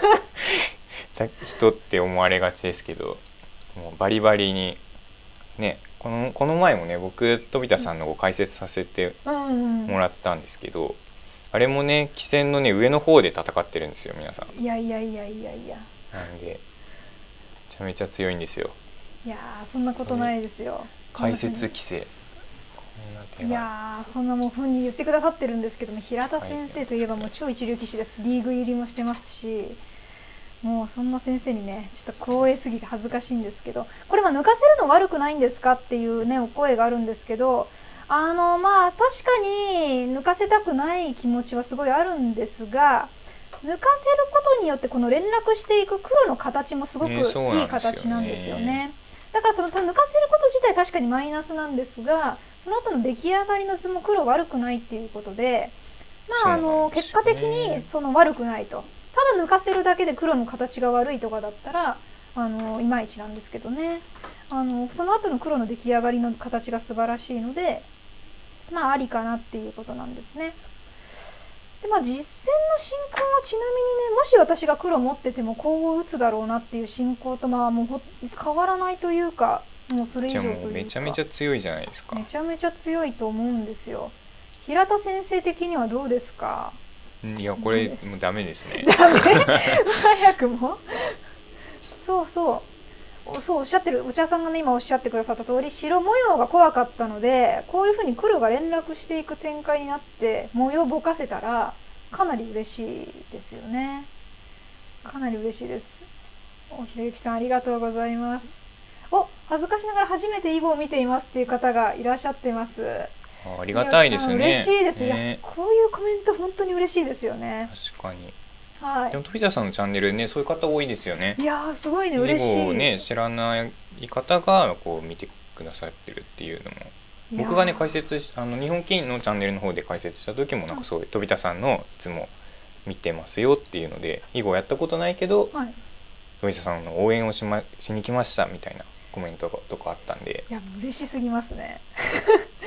人って思われがちですけど、もうバリバリにね。この、この前もね僕飛田さんのご解説させてもらったんですけど、うんうん、あれもね棋戦のね上の方で戦ってるんですよ皆さん。 いやいやいやいやいや。 なんでめちゃめちゃ強いんですよ。 いやそんなことないですよ。 解説規制。 いやこんなもうふうに言ってくださってるんですけども、平田先生といえばもう超一流棋士です。リーグ入りもしてますし。もうそんな先生にねちょっと光栄すぎて恥ずかしいんですけど、これは抜かせるの悪くないんですかっていうねお声があるんですけど、あのまあ確かに抜かせたくない気持ちはすごいあるんですが、抜かせることによってこの連絡していく黒の形もすごくいい形なんですよね。だからその抜かせること自体確かにマイナスなんですが、その後の出来上がりの図も黒悪くないっていうことで、まああの結果的にその悪くないと。ただ抜かせるだけで黒の形が悪いとかだったらあのいまいちなんですけどね、あのその後の黒の出来上がりの形が素晴らしいのでまあありかなっていうことなんですね。でまあ実戦の進行はちなみにね、もし私が黒持っててもこう打つだろうなっていう進行とまあもう変わらないというか、もうそれ以上というか。じゃあもうめちゃめちゃ強いじゃないですか。 めちゃめちゃ強いと思うんですよ。平田先生的にはどうですか。 いやこれもうダメですね。 ダメ早くもそうそうそうおっしゃってるお茶さんがね今おっしゃってくださった通り、白模様が怖かったのでこういうふうに黒が連絡していく展開になって模様をぼかせたらかなり嬉しいですよね。かなり嬉しいです。おひろゆきさんありがとうございます。お恥ずかしながら初めて囲碁を見ていますっていう方がいらっしゃってます。 ありがたいですね。 嬉しいですね。いやこういうコメント本当に嬉しいですよね。 確かに。 はい。 でも飛田さんのチャンネルねそういう方多いですよね。 いやすごいね嬉しい。 囲碁をね知らない方がこう見てくださってるっていうのも、僕がね解説しあの日本棋院のチャンネルの方で解説した時もなんかそういう飛田さんのいつも見てますよっていうので、囲碁やったことないけど、はい、飛田さんの応援をしましに来ましたみたいなコメントとかあったんで。 いや嬉しすぎますね。い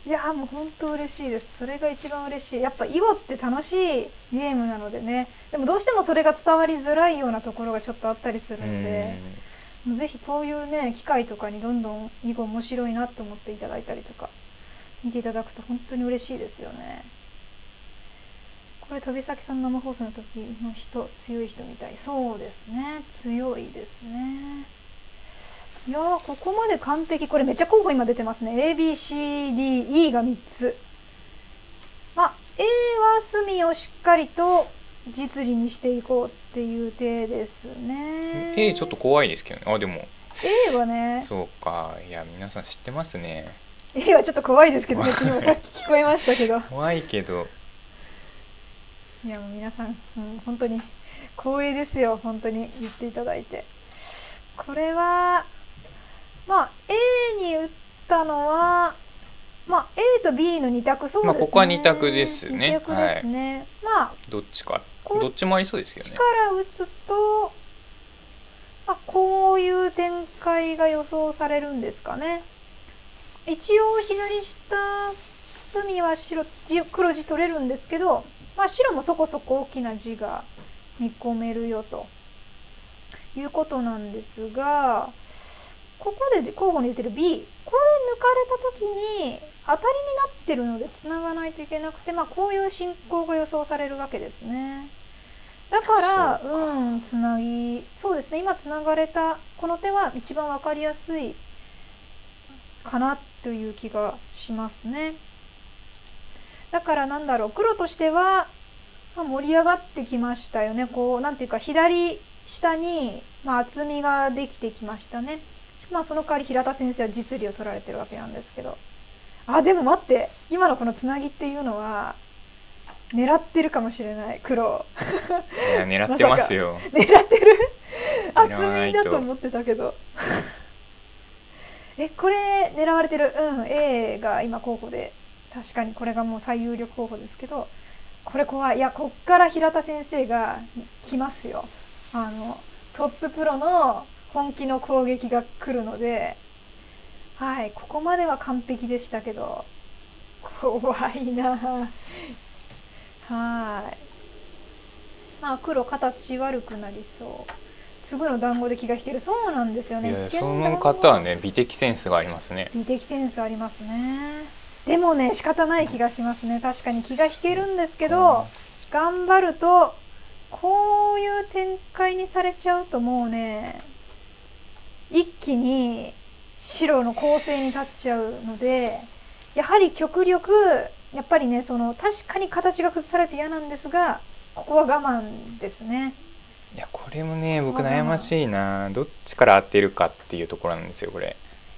いやもう本当嬉しいです。それが一番嬉しい。やっぱ囲碁って楽しいゲームなのでね。でもどうしてもそれが伝わりづらいようなところがちょっとあったりするので、もうぜひこういうね機会とかにどんどん囲碁面白いなと思っていただいたりとか見ていただくと本当に嬉しいですよね。これ飛崎さんの生放送の時の人、強い人みたい。そうですね、強いですね。いやーここまで完璧。これめっちゃ候補今出てますね。 エービーシーディーイー がみっつ。まあ A は隅をしっかりと実利にしていこうっていう手ですね。 A ちょっと怖いですけどね。あでも A はね、 そうか、いや皆さん知ってますね。 A はちょっと怖いですけどね昨日さっき聞こえましたけど怖いけど、 いやもう皆さん、うん、本当に光栄ですよ。本当に言っていただいて。これはまあ A に打ったのはまあ A と B のに択。そうですね、 まあここはに択ですね。 に択ですね、はい、まあどっちかどっちもありそうですけどね。 力打つと、まあ、こういう展開が予想されるんですかね。一応左下隅は白黒地取れるんですけど、まあ、白もそこそこ大きな地が見込めるよということなんですが、ここで候補に出てる B、 これ抜かれた時に当たりになってるのでつながないといけなくて、まあ、こういう進行が予想されるわけですね。だからうんつなぎ、そうですね、今つながれたこの手は一番分かりやすいかなという気がしますね。だからなんだろう、黒としては、まあ、盛り上がってきましたよね。こうなんていうか左下に、まあ、厚みができてきましたね。まあその代わり平田先生は実利を取られてるわけなんですけど、あでも待って、今のこのつなぎっていうのは狙ってるかもしれない。黒いや狙ってますよま、狙ってる厚みだと思ってたけどえこれ狙われてる。うん A が今候補で、確かにこれがもう最有力候補ですけど、これ怖い。いやこっから平田先生が来ますよ。あのトッププロの本気の攻撃が来るので、はい、ここまでは完璧でしたけど怖いな。はい、まあ黒形悪くなりそう。次の団子で気が引ける。そうなんですよね。 いやその方はね美的センスがありますね。 美的センスありますね。でもね仕方ない気がしますね。確かに気が引けるんですけど、頑張るとこういう展開にされちゃうともうね一気に白の攻勢に立っちゃうので、やはり極力やっぱりねその確かに形が崩されて嫌なんですが、ここは我慢ですね。 いやこれもね僕悩ましいな。どっちから当てるかっていうところなんですよこれ。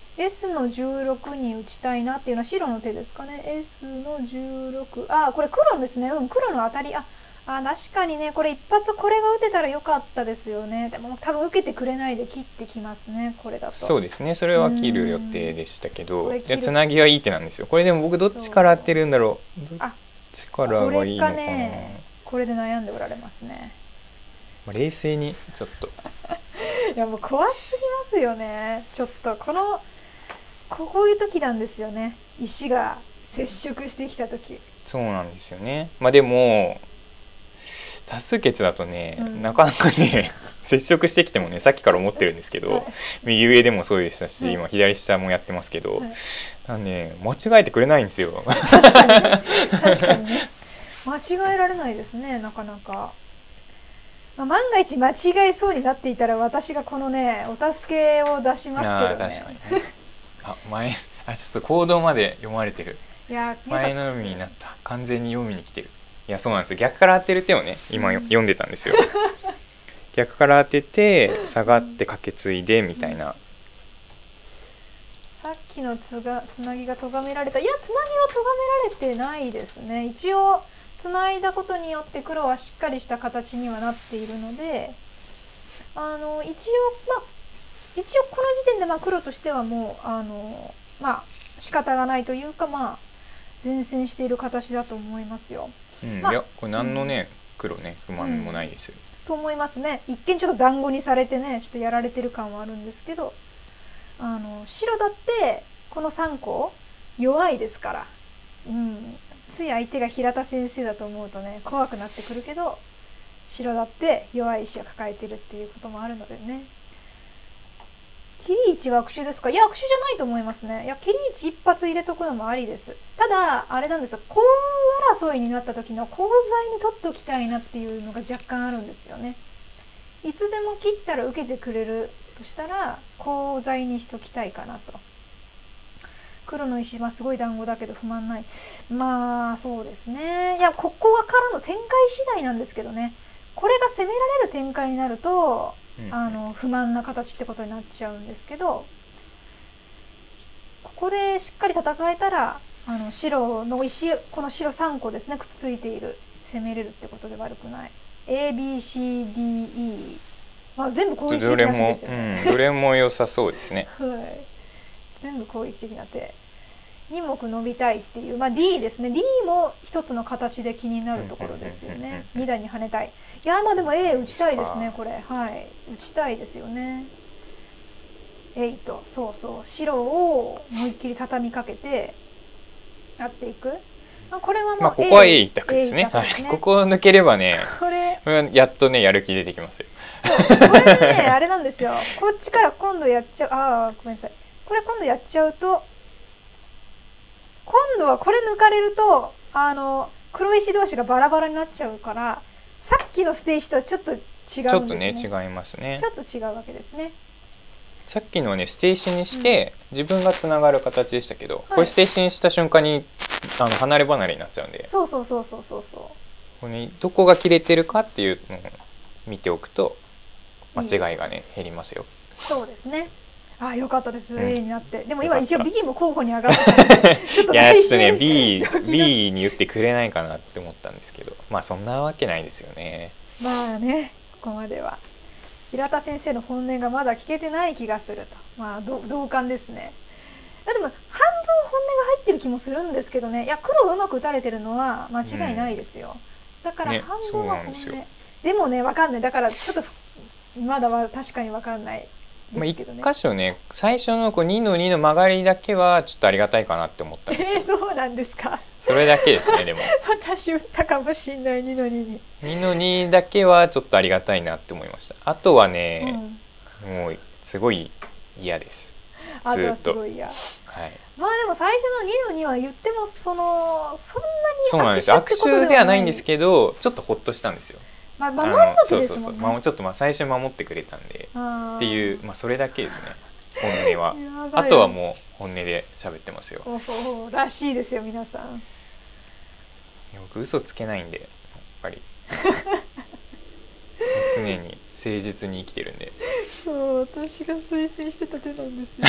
S のじゅうろくに打ちたいなっていうのは白の手ですかね。 S のじゅうろく、あこれ黒ですね。うん黒の当たり、ああ確かにねこれ一発これが打てたらよかったですよね。でも多分受けてくれないで切ってきますねこれだと。 そうですね、それは切る予定でしたけど、いやつなぎはいい手なんですよこれ。でも僕どっちから当てるんだろう。どっちからはいいのかな。これかね、 これで悩んでおられますね。 冷静にちょっといやもう怖すぎますよね。ちょっとこのこういう時なんですよね、石が接触してきた時。 そうなんですよね。まあでも多数決だとね、うん、なかなかね接触してきてもね、さっきから思ってるんですけど、はい、右上でもそうでしたし、はい、今左下もやってますけど、はい、なんで、ね、間違えてくれないんですよ。 確かにね、確かにね間違えられないですねなかなか。まあ、万が一間違えそうになっていたら私がこのねお助けを出しますけどね。 あ確かにねあ前あちょっと行動まで読まれてる。 いや前の読みになった。完全に読みに来てる。いやそうなんですよ、逆から当てる手をね今、うん、読んでたんですよ逆から当てて下がってカケツイでみたいな。 さっきのつがつなぎが咎められた。いやつなぎは咎められてないですね。一応つないだことによって黒はしっかりした形にはなっているので、あの一応まあ一応この時点でまあ黒としてはもうあのまあ仕方がないというか、まあ善戦している形だと思いますよ。 うんまあ、 いやこれ何のね、うん、黒ね不満もないですよ、 うん、と思いますね。一見ちょっと団子にされてねちょっとやられてる感はあるんですけど、あの白だってこのさんこ弱いですから、 うん、つい相手が平田先生だと思うとね怖くなってくるけど、白だって弱い石を抱えてるっていうこともあるのでね。切り位置は悪手ですか？いや悪手じゃないと思いますね。いや切り位置一発入れとくのもありです。ただあれなんですよ、コウ争いになった時のコウ材に取っておきたいなっていうのが若干あるんですよね。いつでも切ったら受けてくれるとしたらコウ材にしときたいかなと。黒の石はすごい団子だけど不満ない。まあそうですね。いやここからの展開次第なんですけどね。これが攻められる展開になると、うん、あの不満な形ってことになっちゃうんですけど、ここでしっかり戦えたらあの白の石、この白さんこですね、くっついている、攻めれるってことで悪くない。 エービーシーディーイー、まあ、全部攻撃的な手ですよね。 どれも良さそうですね。 はい、全部攻撃的な手。に目伸びたいっていう、まあ、D ですね。 D も一つの形で気になるところですよね。に段に跳ねたい。いやまあでも A 打ちたいですねこれ。はい打ちたいですよね。はち、そうそう、白を思いっきり畳みかけてやっていく。まあ、これはもう A、まあ、 ここは A 一択ですね。はい、ここを抜ければね、これやっとねやる気出てきますよ。 そうこれねあれなんですよ。こっちから今度やっちゃう。ああごめんなさい。これ今度やっちゃうと、今度はこれ抜かれるとあの黒石同士がバラバラになっちゃうから、さっきの捨て石とはちょっと違うんですね。 ちょっとね違いますね。 ちょっと違うわけですね。 さっきのはね捨て石にして、うん、自分がつながる形でしたけど、はい、これ捨て石にした瞬間にあの離れ離れになっちゃうんで、 そうそうそうそうそうそう、 ここにどこが切れてるかっていうのを見ておくと間違いがね減りますよ。 そうですね。あ、よかったです、うん、A になって。でも今一応 B も候補に上がってちょっといやちょっとね B, B に言ってくれないかなって思ったんですけど、まあそんなわけないですよね。 まあね、ここまでは平田先生の本音がまだ聞けてない気がすると、まあ同感ですね。でも半分本音が入ってる気もするんですけどね。いや黒がうまく打たれてるのは間違いないですよ、うん、だから半分は本音、ね、で, でもね分かんない。だからちょっとまだは確かに分かんない。 まあ、いっ箇所ね最初のこうにのにの曲がりだけはちょっとありがたいかなって思ったんですよ。 えー、そうなんですか。 それだけですね。でも私打ったかもしんない。にのにににのにだけはちょっとありがたいなって思いました。あとはね、うん、もうすごい嫌です。ずっと。はい、 まあでも最初のにのには言ってもそのそんなにそうなんですよ。悪手ではないんですけどちょっとホッとしたんですよ。 まあ、守るの手ですもんね。 そうそうそう、まあ、ちょっとまあ最初守ってくれたんでっていう、まあ、それだけですね本音は。あとはもう本音で喋ってますよ。 おおらしいですよ皆さん。 僕嘘つけないんでやっぱり常に誠実に生きてるんで。 そう私が推薦してた手なんですよ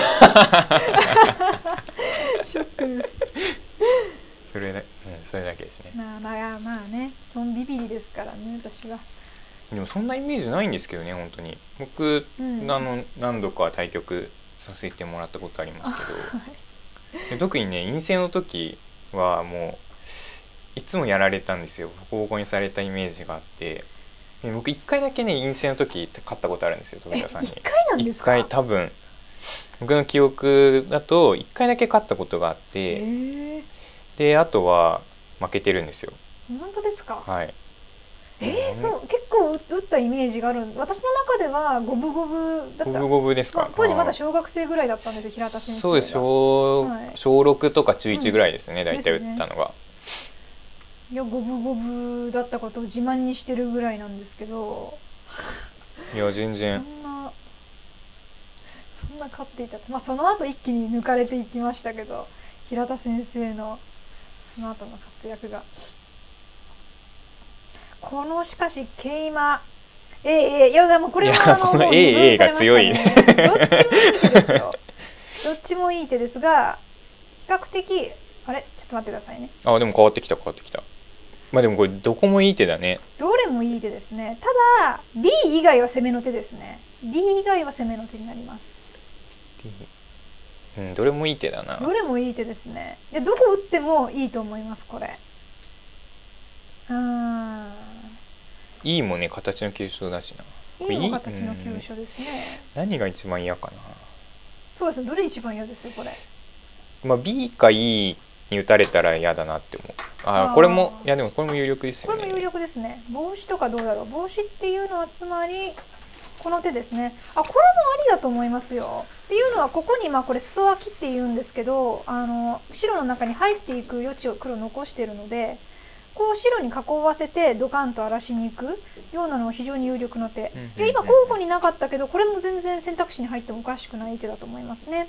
ショックですそれだ、うん、それだけですね。 まあまあまあね、そんビビリですからね私は。 でもそんなイメージないんですけどね本当に。僕、うん、あの何度か対局させてもらったことありますけど、はい、特にね院生の時はもういつもやられたんですよ。ボコボコにされたイメージがあって、僕いっかいだけね院生の時勝ったことあるんですよ富田さんに。いっかいなんですか。 いっかい多分僕の記憶だといっかいだけ勝ったことがあって、であとは負けてるんですよ。 本当ですか。 はい。 えー、そう結構打ったイメージがある。私の中では五分五分だった。 五分五分ですか。まあ、 当時まだ小学生ぐらいだったんですよ平田先生が。 そうです。小、はい、小ろくとか中いちぐらいですね、うん、大体打ったのが。 いや五分五分だったことを自慢にしてるぐらいなんですけど。 いや全然。 そんなそんな勝っていた。まあその後一気に抜かれていきましたけど、平田先生のその後の活躍が。このしかし桂馬、ええええ、いやでもこれはあのエーエー が強い。 どっちもいい手です。どっちもいい手ですが、比較的あれちょっと待ってくださいね。 あでも変わってきた変わってきた。まあでもこれどこもいい手だね。 どれもいい手ですね。ただ D 以外は攻めの手ですね。D 以外は攻めの手になります。 D、うん、どれもいい手だな。 どれもいい手ですね。いやどこ打ってもいいと思いますこれ。うん。 いいもね形の急所だしな。 いいも形の急所ですね。 何が一番嫌かな。 そうですね。どれ一番嫌ですよこれ。 まあ B か E に打たれたら嫌だなって思う。ああこれもいやでもこれも有力ですよね。 これも有力ですね。帽子とかどうだろう。帽子っていうのはつまりこの手ですね。あこれもありだと思いますよ。っていうのはここにまあこれ裾脇っていうんですけど、あの白の中に入っていく余地を黒残しているので、こう白に囲わせてドカンと荒らしに行くようなのは非常に有力な手。で今候補になかったけどこれも全然選択肢に入ってもおかしくない手だと思いますね。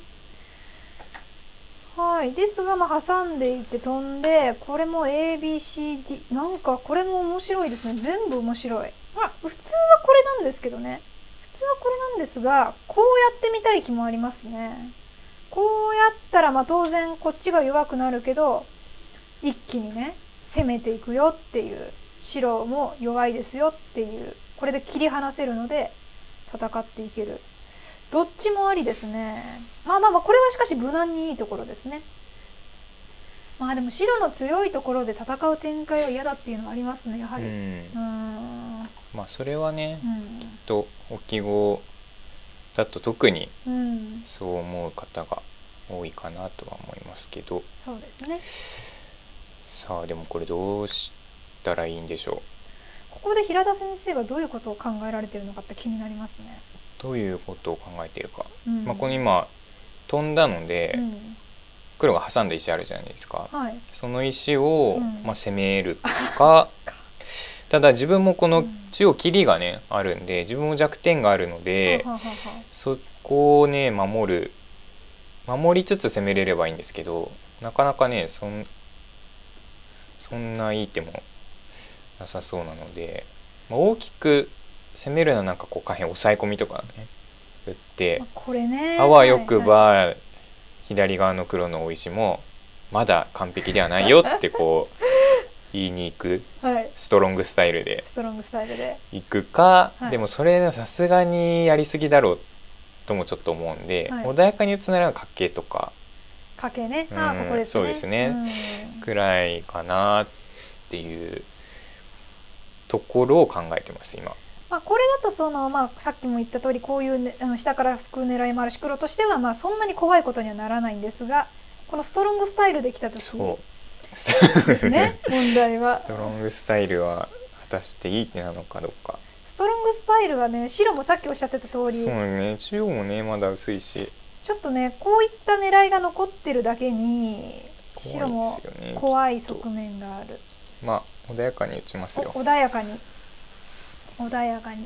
はい、ですが、まあ、挟んでいって飛んで、これも エービーシーディー、なんかこれも面白いですね。全部面白い。あ、普通はこれなんですけどね。普通はこれなんですが、こうやってみたい気もありますね。こうやったら、まあ当然こっちが弱くなるけど、一気にね、攻めていくよっていう、白も弱いですよっていう、これで切り離せるので、戦っていける。どっちもありですね。まあまあまあこれはしかし無難にいいところですね。まあでも白の強いところで戦う展開は嫌だっていうのはありますねやはり。うんうんまあそれはね、うん、きっと置碁だと特にそう思う方が多いかなとは思いますけど、うん、 そうですね。 さあでもこれどうしたらいいんでしょう。ここで平田先生がどういうことを考えられているのかって気になりますね。 どういうことを考えているか、うんまあ、この今飛んだので、うん、黒が挟んだ石あるじゃないですか、はい、その石を、うんまあ、攻めるかただ自分もこの中央切りがねあるんで自分も弱点があるので、うん、そこをね守る守りつつ攻めれればいいんですけどなかなかねそん、そんないい手もなさそうなので、まあ、大きく攻めるのはなんかこう下辺押さえ込みとかね打ってこれねあわよくば左側の黒の大石もまだ完璧ではないよってこう言いに行くストロングスタイルで行くかでもそれさすがにやりすぎだろうともちょっと思うんで穏やかに打つなら掛けとか掛けねあここですねそうですねくらいかなっていうところを考えてます今。 まあこれだとその、まあ、さっきも言った通りこういう、ね、あの下からすくう狙いもあるし黒としてはまあそんなに怖いことにはならないんですがこのストロングスタイルできた時ですね問題は。 ストロングスタイルは果たしていい手なのかどうか。 ストロングスタイルはね白もさっきおっしゃってた通りそうね中央もねまだ薄いしちょっとねこういった狙いが残ってるだけに白も怖い側面がある。 まあ穏やかに打ちますよ。 穏やかに穏やかに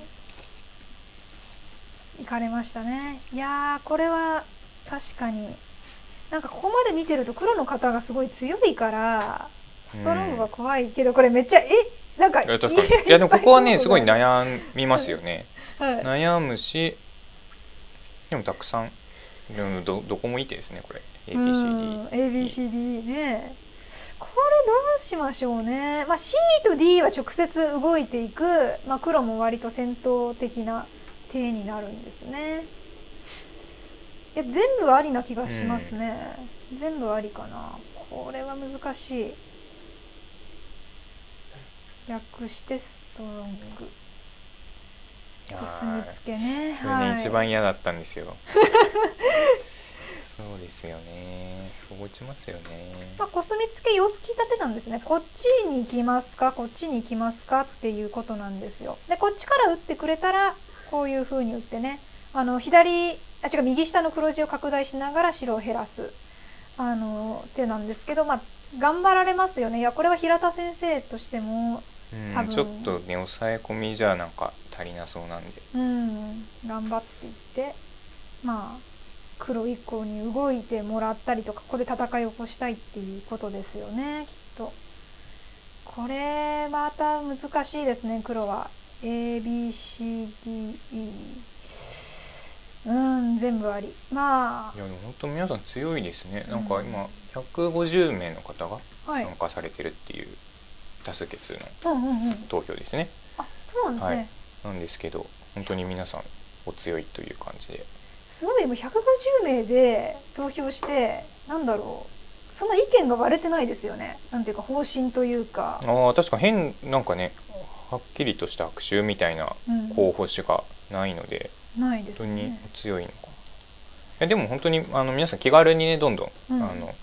いかれましたね。いやーこれは確かになんかここまで見てると黒の方がすごい強いからストロングが怖いけど、うん、これめっちゃえなんかいや確かにいやでもここはねすごい悩みますよね、はい、悩むしでもたくさんでも ど, どこもいい手ですねこれ エービーシーディーエービーシーディー ねこれどうしましょうね。まあ C と D は直接動いていく、まあ、黒も割と戦闘的な手になるんですね。いや全部ありな気がしますね、うん、全部ありかな。これは難しい。略してストロングコスミつけね。 それね、はい、一番嫌だったんですよそうですよね。そう打ちますよね。 まあコスミつけ様子聞いた手なんですね。こっちに行きますかこっちに行きますかっていうことなんですよ。でこっちから打ってくれたらこういう風に打ってねあの左あ違う右下の黒地を拡大しながら白を減らすあの手なんですけど、まあ頑張られますよね。いやこれは平田先生としても多分ちょっとね抑え込みじゃなんか足りなそうなんで、 うん、頑張っていってまあ黒以降に動いてもらったりとかここで戦いを起こしたいっていうことですよねきっと。これまた難しいですね黒は。 エービーシーディーイー うん全部あり。まあいやでも本当皆さん強いですね、うん、なんか今ひゃくごじゅうめいの方が参加されてるっていう多数決の投票ですね。 あそうなんですね、はい、 なんですけど本当に皆さんお強いという感じで。 すごいもうひゃくごじゅうめいで投票してなんだろうその意見が割れてないですよね。なんていうか方針というか。 あ確か変なんかねはっきりとした悪臭みたいな候補手がないので、 うん、ないですね、 本当に強いのかな。えでも本当にあの皆さん気軽にねどんどん、うん、あの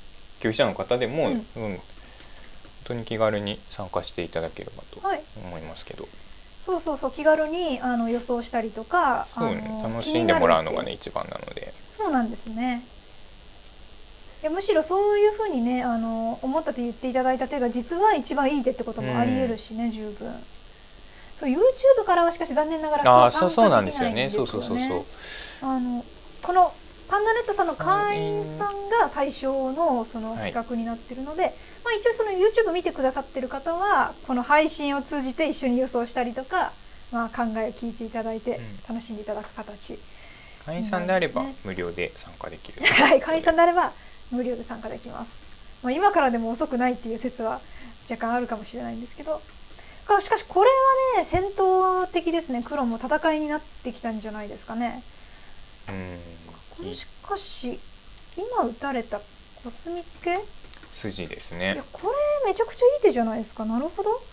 級者の方でも、うんうん、本当に気軽に参加していただければと思いますけど、はい、 そうそうそう、気軽にあの予想したりとか、 そうね、楽しんでもらうのがね一番なので。 そうなんですね。いやむしろそういうふうにね、あの思ったって言っていただいた手が実は一番いい手ってこともありえるしね、うん、十分。そう YouTube からはしかし残念ながら参加できないんですよね。そうそうそうそう。 あのこのパンダネットさんの会員さんが対象のその企画になっているので、はい、まあ一応その YouTube 見てくださってる方はこの配信を通じて一緒に予想したりとか、まあ、考えを聞いていただいて楽しんでいただく形、うん、 会員さんであれば無料で参加できる。 はい、会員さんであれば無料で参加できます。まあ、今からでも遅くないっていう説は若干あるかもしれないんですけど、しかしこれはね戦闘的ですね。黒も戦いになってきたんじゃないですかね。 うんこれしかし今打たれたコスミツケ筋ですね。 いやこれめちゃくちゃいい手じゃないですか。なるほど。こ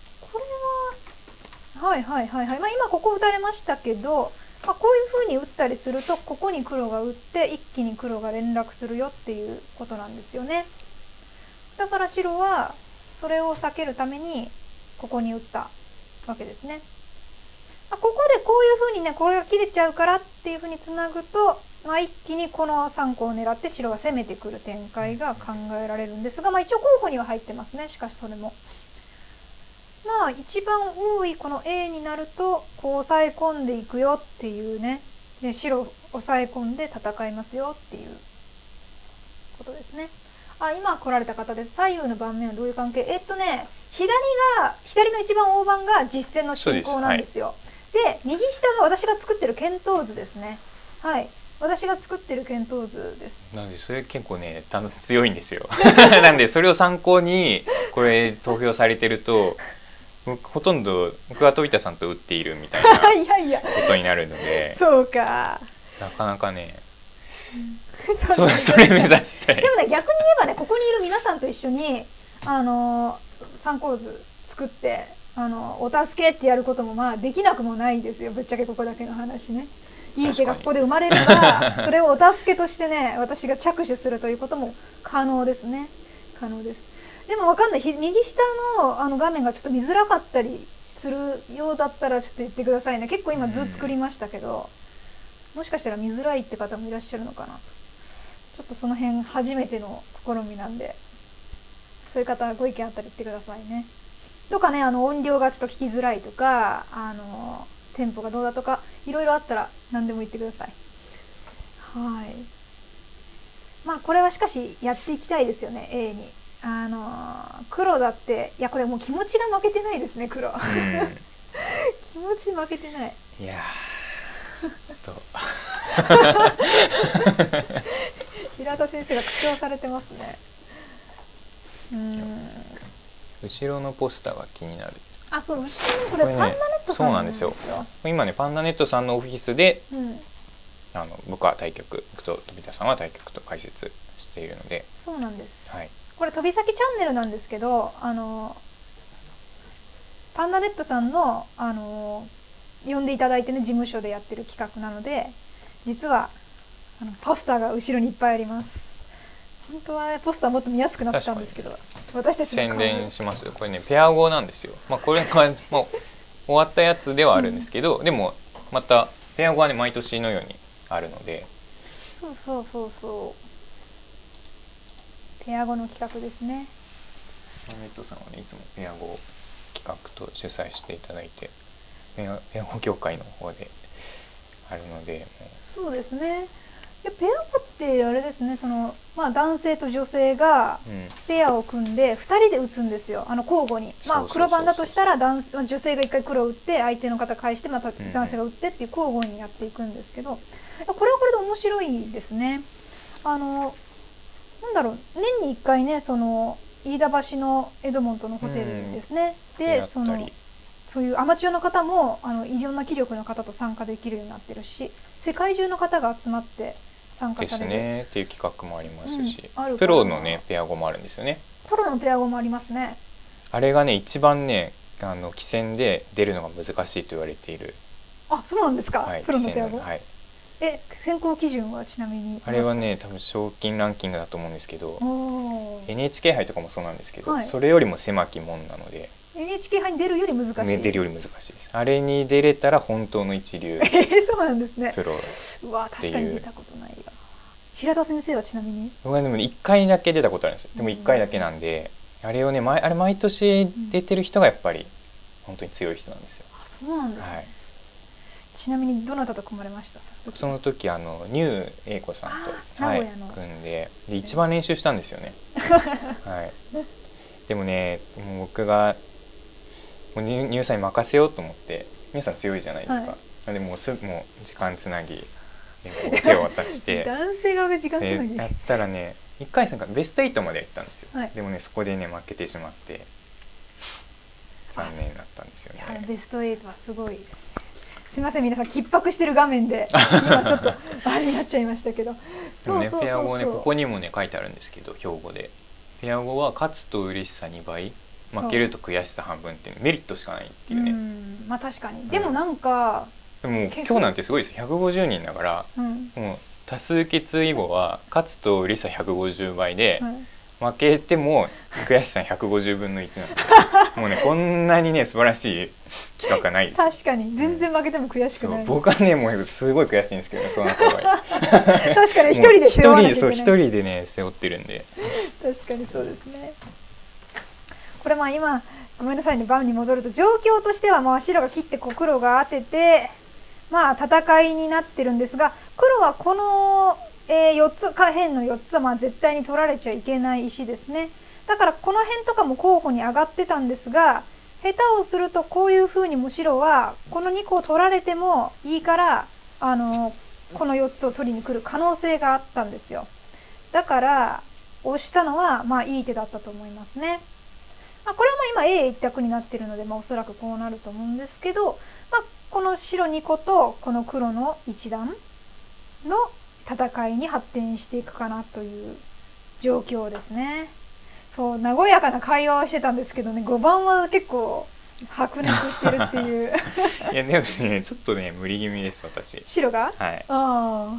れははいはいはいはい、まあ、今ここ打たれましたけど、まあ、こういう風に打ったりするとここに黒が打って一気に黒が連絡するよっていうことなんですよね。だから白はそれを避けるためにここに打ったわけですね。まあ、ここでこういう風にねこれが切れちゃうからっていう風につなぐと、まあ、一気にこのさんこを狙って白が攻めてくる展開が考えられるんですが、まあ、一応候補には入ってますね。しかしそれもまあ一番多いこの A になるとこう抑え込んでいくよっていうね、で白を抑え込んで戦いますよっていうことですね。あ、今来られた方です。左右の盤面はどういう関係？えっとね左が左の一番大盤が実戦の進行なんですよ。で、はい、右下が私が作ってる検討図ですね。はい、私が作ってる検討図です。 なのでそれ結構ね強いんですよ。なんでそれを参考にこれ投票されてるとほとんど僕は飛田さんと打っているみたいなことになるのでそうかなかなかね、 うん、 そ, それ目指したい。 でもね逆に言えばねここにいる皆さんと一緒にあの参考図作ってあのお助けってやることもまあできなくもないですよ。ぶっちゃけここだけの話ね。いい手がここで生まれればそれをお助けとしてね私が着手するということも可能ですね。可能です。でもわかんない。右下 の, あの画面がちょっと見づらかったりするようだったらちょっと言ってくださいね。結構今図作りましたけど、もしかしたら見づらいって方もいらっしゃるのかな。ちょっとその辺初めての試みなんで、そういう方はご意見あったら言ってくださいね。とかね、あの音量がちょっと聞きづらいとか、あのテンポがどうだとかいろいろあったら何でも言ってください。はい。まあこれはしかしやっていきたいですよね。 A に。あの黒だっていやこれもう気持ちが負けてないですね黒、うん、気持ち負けてない。 いやちょっと平田先生が苦笑されてますね。うん、 後ろのポスターが気になる。 あ、そう、後ろのこれ、これ、ね、パンダネットさんなんですよ。 そうなんですよ。今ねパンダネットさんのオフィスで、 うん、 あの僕は対局、僕と飛田さんは対局と解説しているので。 そうなんです。 はい。 これ飛び先チャンネルなんですけど、あのパンダネットさんのあの呼んでいただいてね事務所でやってる企画なので、実はあのポスターが後ろにいっぱいあります。本当は、ね、ポスターもっと見やすくなったんですけど、私たち宣伝しますよ。これねペア語なんですよ。まあこれがもう終わったやつではあるんですけど、うん、でもまたペア語はね毎年のようにあるので。 そうそうそうそう。ペア語の企画ですね。 パンネットさんはねいつもペア語企画と主催していただいて、ペア、ペア語協会の方であるので。 そうですね。でペア語ってあれですね、そのまあ男性と女性がペアを組んでふたりで打つんですよ。あの交互に。まあ黒番だとしたら男女性がいっかい黒を打って相手の方返してまた男性が打ってっていう交互にやっていくんですけど、これはこれで面白いですね。あのなんだろう、年にいっかいね、その飯田橋のエドモントのホテルですね、でそのそういうアマチュアの方もあのいろんな気力の方と参加できるようになってるし、世界中の方が集まって参加されるですねっていう企画もありますし、うん、プロのねペア語もあるんですよね。 プロのペア語もありますね。 あれがね一番ねあの棋戦で出るのが難しいと言われている。 あ、そうなんですか。はい、プロのペア語。 はい。 え選考基準はちなみにあれはね多分賞金ランキングだと思うんですけど エヌエイチケー 杯とかもそうなんですけど、はい、それよりも狭き門なのでエヌエイチケー 杯に出るより難しい、 ね、出るより難しいです。あれに出れたら本当の一流えー、そうなんですね。 プロうわ確かに出たことないわ。平田先生はちなみに僕はでもいっかいだけ出たことあるんですよ。でもいっかいだけなんで、うん、あれをね毎あれ毎年出てる人がやっぱり本当に強い人なんですよ。 あそうなんですね、はい、ちなみにどなたと組まれました？ その時あのニュー英子さんと、はい、組んで、で一番練習したんですよね。はい、でもねもう僕がもうニューさんに任せようと思って、ニューさん強いじゃないですか、はい、でもうすもう時間つなぎ手を渡して男性側が時間つなぎやったらねいっかい戦からベストはちまで行ったんですよ、はい、でもねそこでね負けてしまって残念だったんですよね。 ベストはちはすごいですね。すみません皆さん緊迫してる画面で今ちょっとあれになっちゃいましたけどでもねペア語ねここにもね書いてあるんですけど標語でペア語は勝つと嬉しさにばい負けると悔しさ半分っていうメリットしかないっていうね。 うんまあ確かに、うん、でもなんかでも今日なんてすごいですよひゃくごじゅうにんだから、うん、もう多数決以後は勝つと嬉しさひゃくごじゅうばいで、うん、負けても悔しさひゃくごじゅうぶんのいちなんでもうねこんなにね素晴らしい企画がないです。 確かに全然負けても悔しくない、 うん、僕はねもうすごい悔しいんですけどねそうなった場合確かに一人で背負わなきゃいけない。 一人でね背負ってるんで確かにそうですね。これまあ今ごめんなさいね番に戻ると状況としてはまあ白が切ってこう黒が当ててまあ戦いになってるんですが、黒はこの、えー、よっつ下辺のよっつはまあ絶対に取られちゃいけない石ですね。だからこの辺とかも候補に上がってたんですが、下手をするとこういうふうにも白はこのにこを取られてもいいからあのこのよっつを取りに来る可能性があったんですよ。だから押したのはまあいい手だったと思いますね。まあ、これはまあ今 エーいち 択になっているので、まあ、おそらくこうなると思うんですけど、まあ、この白にことこの黒の一段の戦いに発展していくかなという状況ですね。そう和やかな会話をしてたんですけどね、ごばんは結構白熱してるっていういやでもねちょっとね無理気味です私。 白がはい。 あ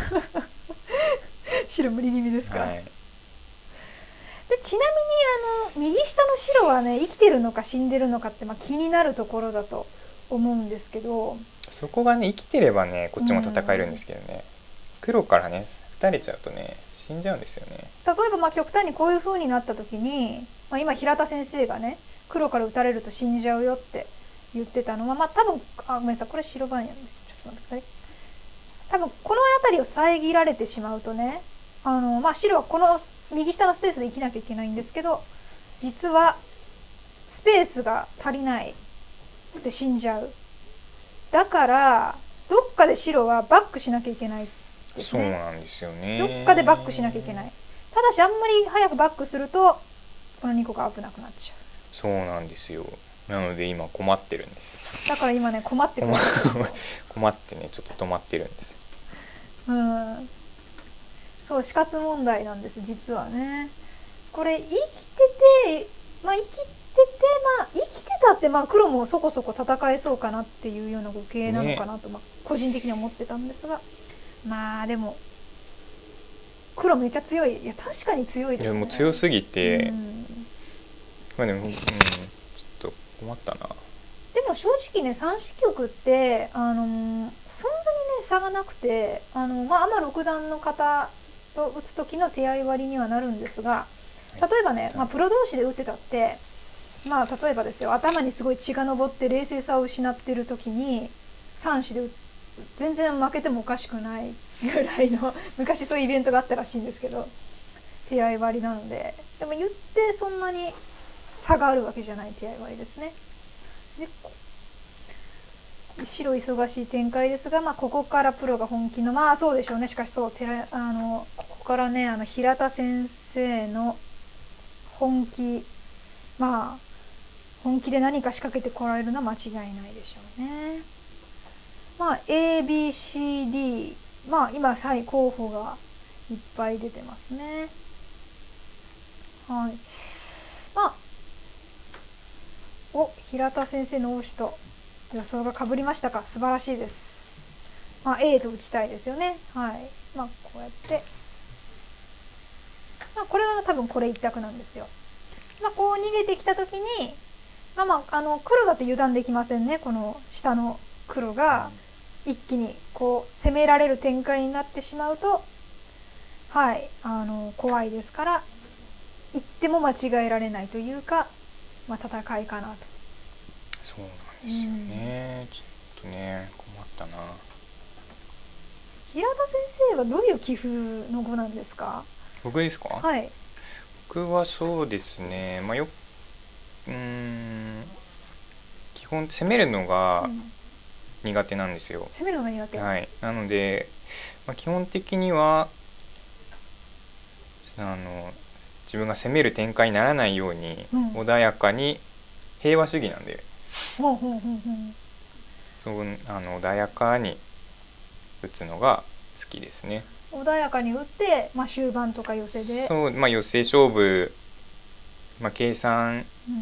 白無理気味ですか、はい。でちなみにあの右下の白はね生きてるのか死んでるのかってまあ気になるところだと思うんですけど、 そこがね生きてればねこっちも戦えるんですけどね、黒からね打たれちゃうとね死んじゃうんですよね。 例えばまあ極端にこういう風になった時に、まあ、今平田先生がね黒から打たれると死んじゃうよって言ってたのはまあ多分あごめんなさいこれ白番やんです。ちょっと待ってください。多分この辺りを遮られてしまうとねあのまあ白はこの右下のスペースで生きなきゃいけないんですけど、実はスペースが足りないで死んじゃう。だからどっかで白はバックしなきゃいけないですね。 そうなんですよね。 どっかでバックしなきゃいけない。ただしあんまり早くバックするとこのにこが危なくなっちゃう。 そうなんですよ。なので今困ってるんです。 だから今ね困ってくるんですよ。 困ってねちょっと止まってるんです。 うん。そう死活問題なんです実はね。これ生きててまあ生きててまあ生きてたってまあ黒もそこそこ戦えそうかなっていうような語形なのかなと、ね、まあ個人的には思ってたんですが、まあでも黒めっちゃ強い。いや確かに強いですね。 いやもう強すぎて、うん、まあでも、うん、ちょっと困ったな。 でも正直ね三子玉ってあのそんなにね差がなくてあのまあアマ六段の方と打つ時の手合い割りにはなるんですが、例えばね、まあ、プロ同士で打ってたってまあ例えばですよ頭にすごい血が上って冷静さを失ってる時に三子で全然負けてもおかしくないぐらいの昔そういうイベントがあったらしいんですけど手合い割りなので、でも言ってそんなに差があるわけじゃない手合い割りですね。で白忙しい展開ですが、まあ、ここからプロが本気のまあそうでしょうね。しかしそう寺あのここからねあの平田先生の本気まあ本気で何か仕掛けてこられるのは間違いないでしょうね。まあ エービーシーディー まあ今最候補がいっぱい出てますね。はい。まあお平田先生の応手と予想がかぶりましたか。素晴らしいです。 まあ、A と打ちたいですよね。はい。まあこうやって、まあ、これは多分これ一択なんですよ。まあこう逃げてきた時に、まあまああの黒だって油断できませんね。この下の黒が一気にこう攻められる展開になってしまうと、はい、あの怖いですから、言っても間違えられないというか、まあ戦いかなと。 そうなんですよね。うん、ちょっとね困ったな。 平田先生はどういう棋風の碁なんですか？ 僕ですか？ はい。 僕はそうですね。まあよ、うーん、基本攻めるのが苦手なんですよ。 攻めるのが苦手。 はい。なので、まあ、基本的にはあの自分が攻める展開にならないように、うん、穏やかに平和主義なんで、 ほうほうほうほう、 そうあの穏やかに打つのが好きですね。 穏やかに打って、まあ、終盤とか寄せで、 そう、まあ、寄せ勝負、まあ、計算、うん、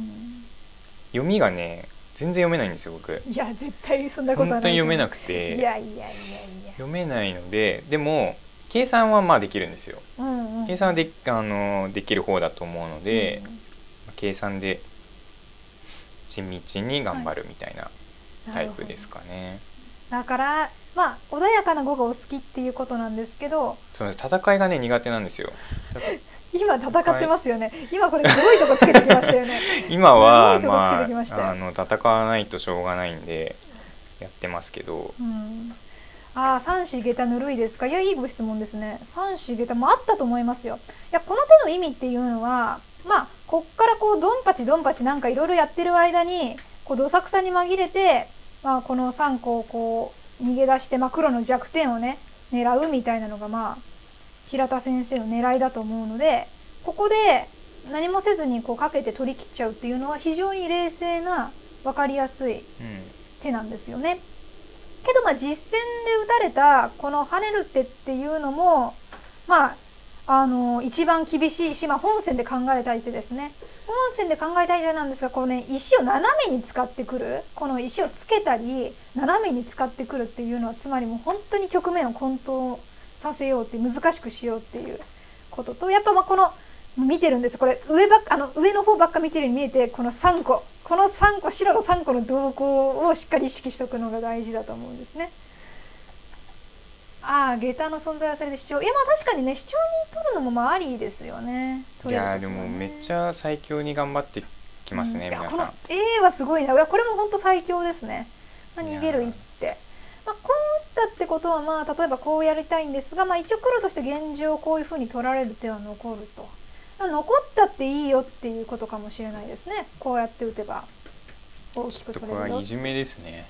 読みがね全然読めないんですよ僕。 いや絶対そんなことはない。 本当に読めなくて、 いやいやいやいや読めないので、でも計算はまあできるんですよ。うんうん、計算はで、あのできる方だと思うので、うん、計算で地道に頑張るみたいなタイプですかね。 だからまあ穏やかな碁がお好きっていうことなんですけど、 そうです、戦いがね苦手なんですよ。 今戦ってますよね。今これすごいとこつけてきましたよね。 今はまああの戦わないとしょうがないんでやってますけど。 うん、ああ、三子下駄ぬるいですか。いやいいご質問ですね。三子下駄もあったと思いますよ。いやこの手の意味っていうのは、まあこっからこうドンパチドンパチなんかいろいろやってる間にこうどさくさに紛れて、まあこのさんこをこう逃げ出して、まあ、黒の弱点をね狙うみたいなのがまあ平田先生の狙いだと思うので、ここで何もせずにこうかけて取り切っちゃうっていうのは非常に冷静な分かりやすい手なんですよね。うん、けどまあ実戦で打たれたこの跳ねる手っていうのもまああの一番厳しいし、まあ、本戦で考えたい手ですね。本戦で考えたい手なんですが、このね石を斜めに使ってくる、この石をつけたり斜めに使ってくるっていうのは、つまりもう本当に局面を混沌させようって難しくしようっていうことと、やっぱまあこの見てるんです、これ上ばっあの上の方ばっか見てるように見えて、このさんここのさんこ白のさんこの動向をしっかり意識しておくのが大事だと思うんですね。ああ、下駄の存在はそれで主張、いやまあ確かにね主張に取るのもまあありですよね。 いやでもめっちゃ最強に頑張ってきますね、うん、皆さん。この A はすごいな。これも本当最強ですね。まあ、逃げる一手、まあ、こう打ったってことはまあ例えばこうやりたいんですが、まあ、一応黒として現状こういうふうに取られる手は残ると、まあ、残ったっていいよっていうことかもしれないですね。こうやって打てば大きく取れるよ。ちょっとこれはいじめですね。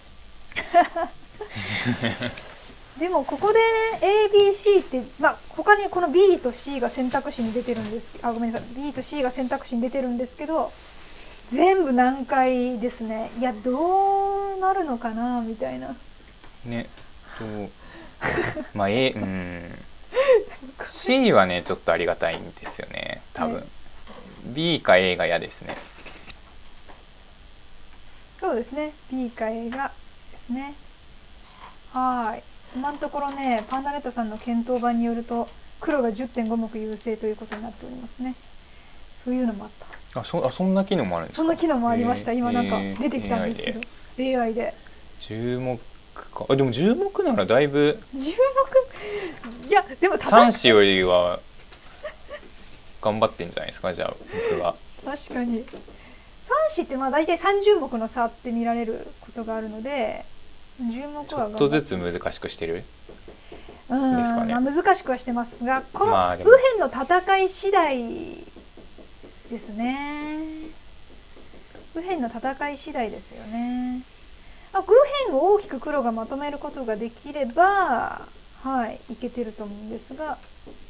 でもここで エービーシー って、まあ、他にこの B と C が選択肢に出てるんです。あ、ごめんなさい、 B と C が選択肢に出てるんですけど、全部難解ですね。いやどうなるのかなみたいなね。とまあ A、うん、C はねちょっとありがたいんですよね多分、はい、B か A が嫌ですね。 そうですね、 B か A がですね。はい、今のところねパンダネットさんの検討版によると黒が じゅってんご 目優勢ということになっておりますね。そういうのもあった。 あ、そ, あそんな機能もあるんですか。 そんな機能もありました、えー、今なんか出てきたんですけど、えー、エーアイ でじゅう目か。あでもじゅう目ならだいぶじゅう目、いやでもさん子よりは頑張ってんじゃないですか。じゃあ僕は確かにさん子ってまあ大体さんじゅう目の差って見られることがあるので、じゅう目はちょっとずつ難しくしてるうんですかね。まあ、難しくはしてますが、この右辺の戦い次第ですね。右辺の戦い次第ですよね。右辺を大きく黒がまとめることができれば、はい、いけてると思うんですが、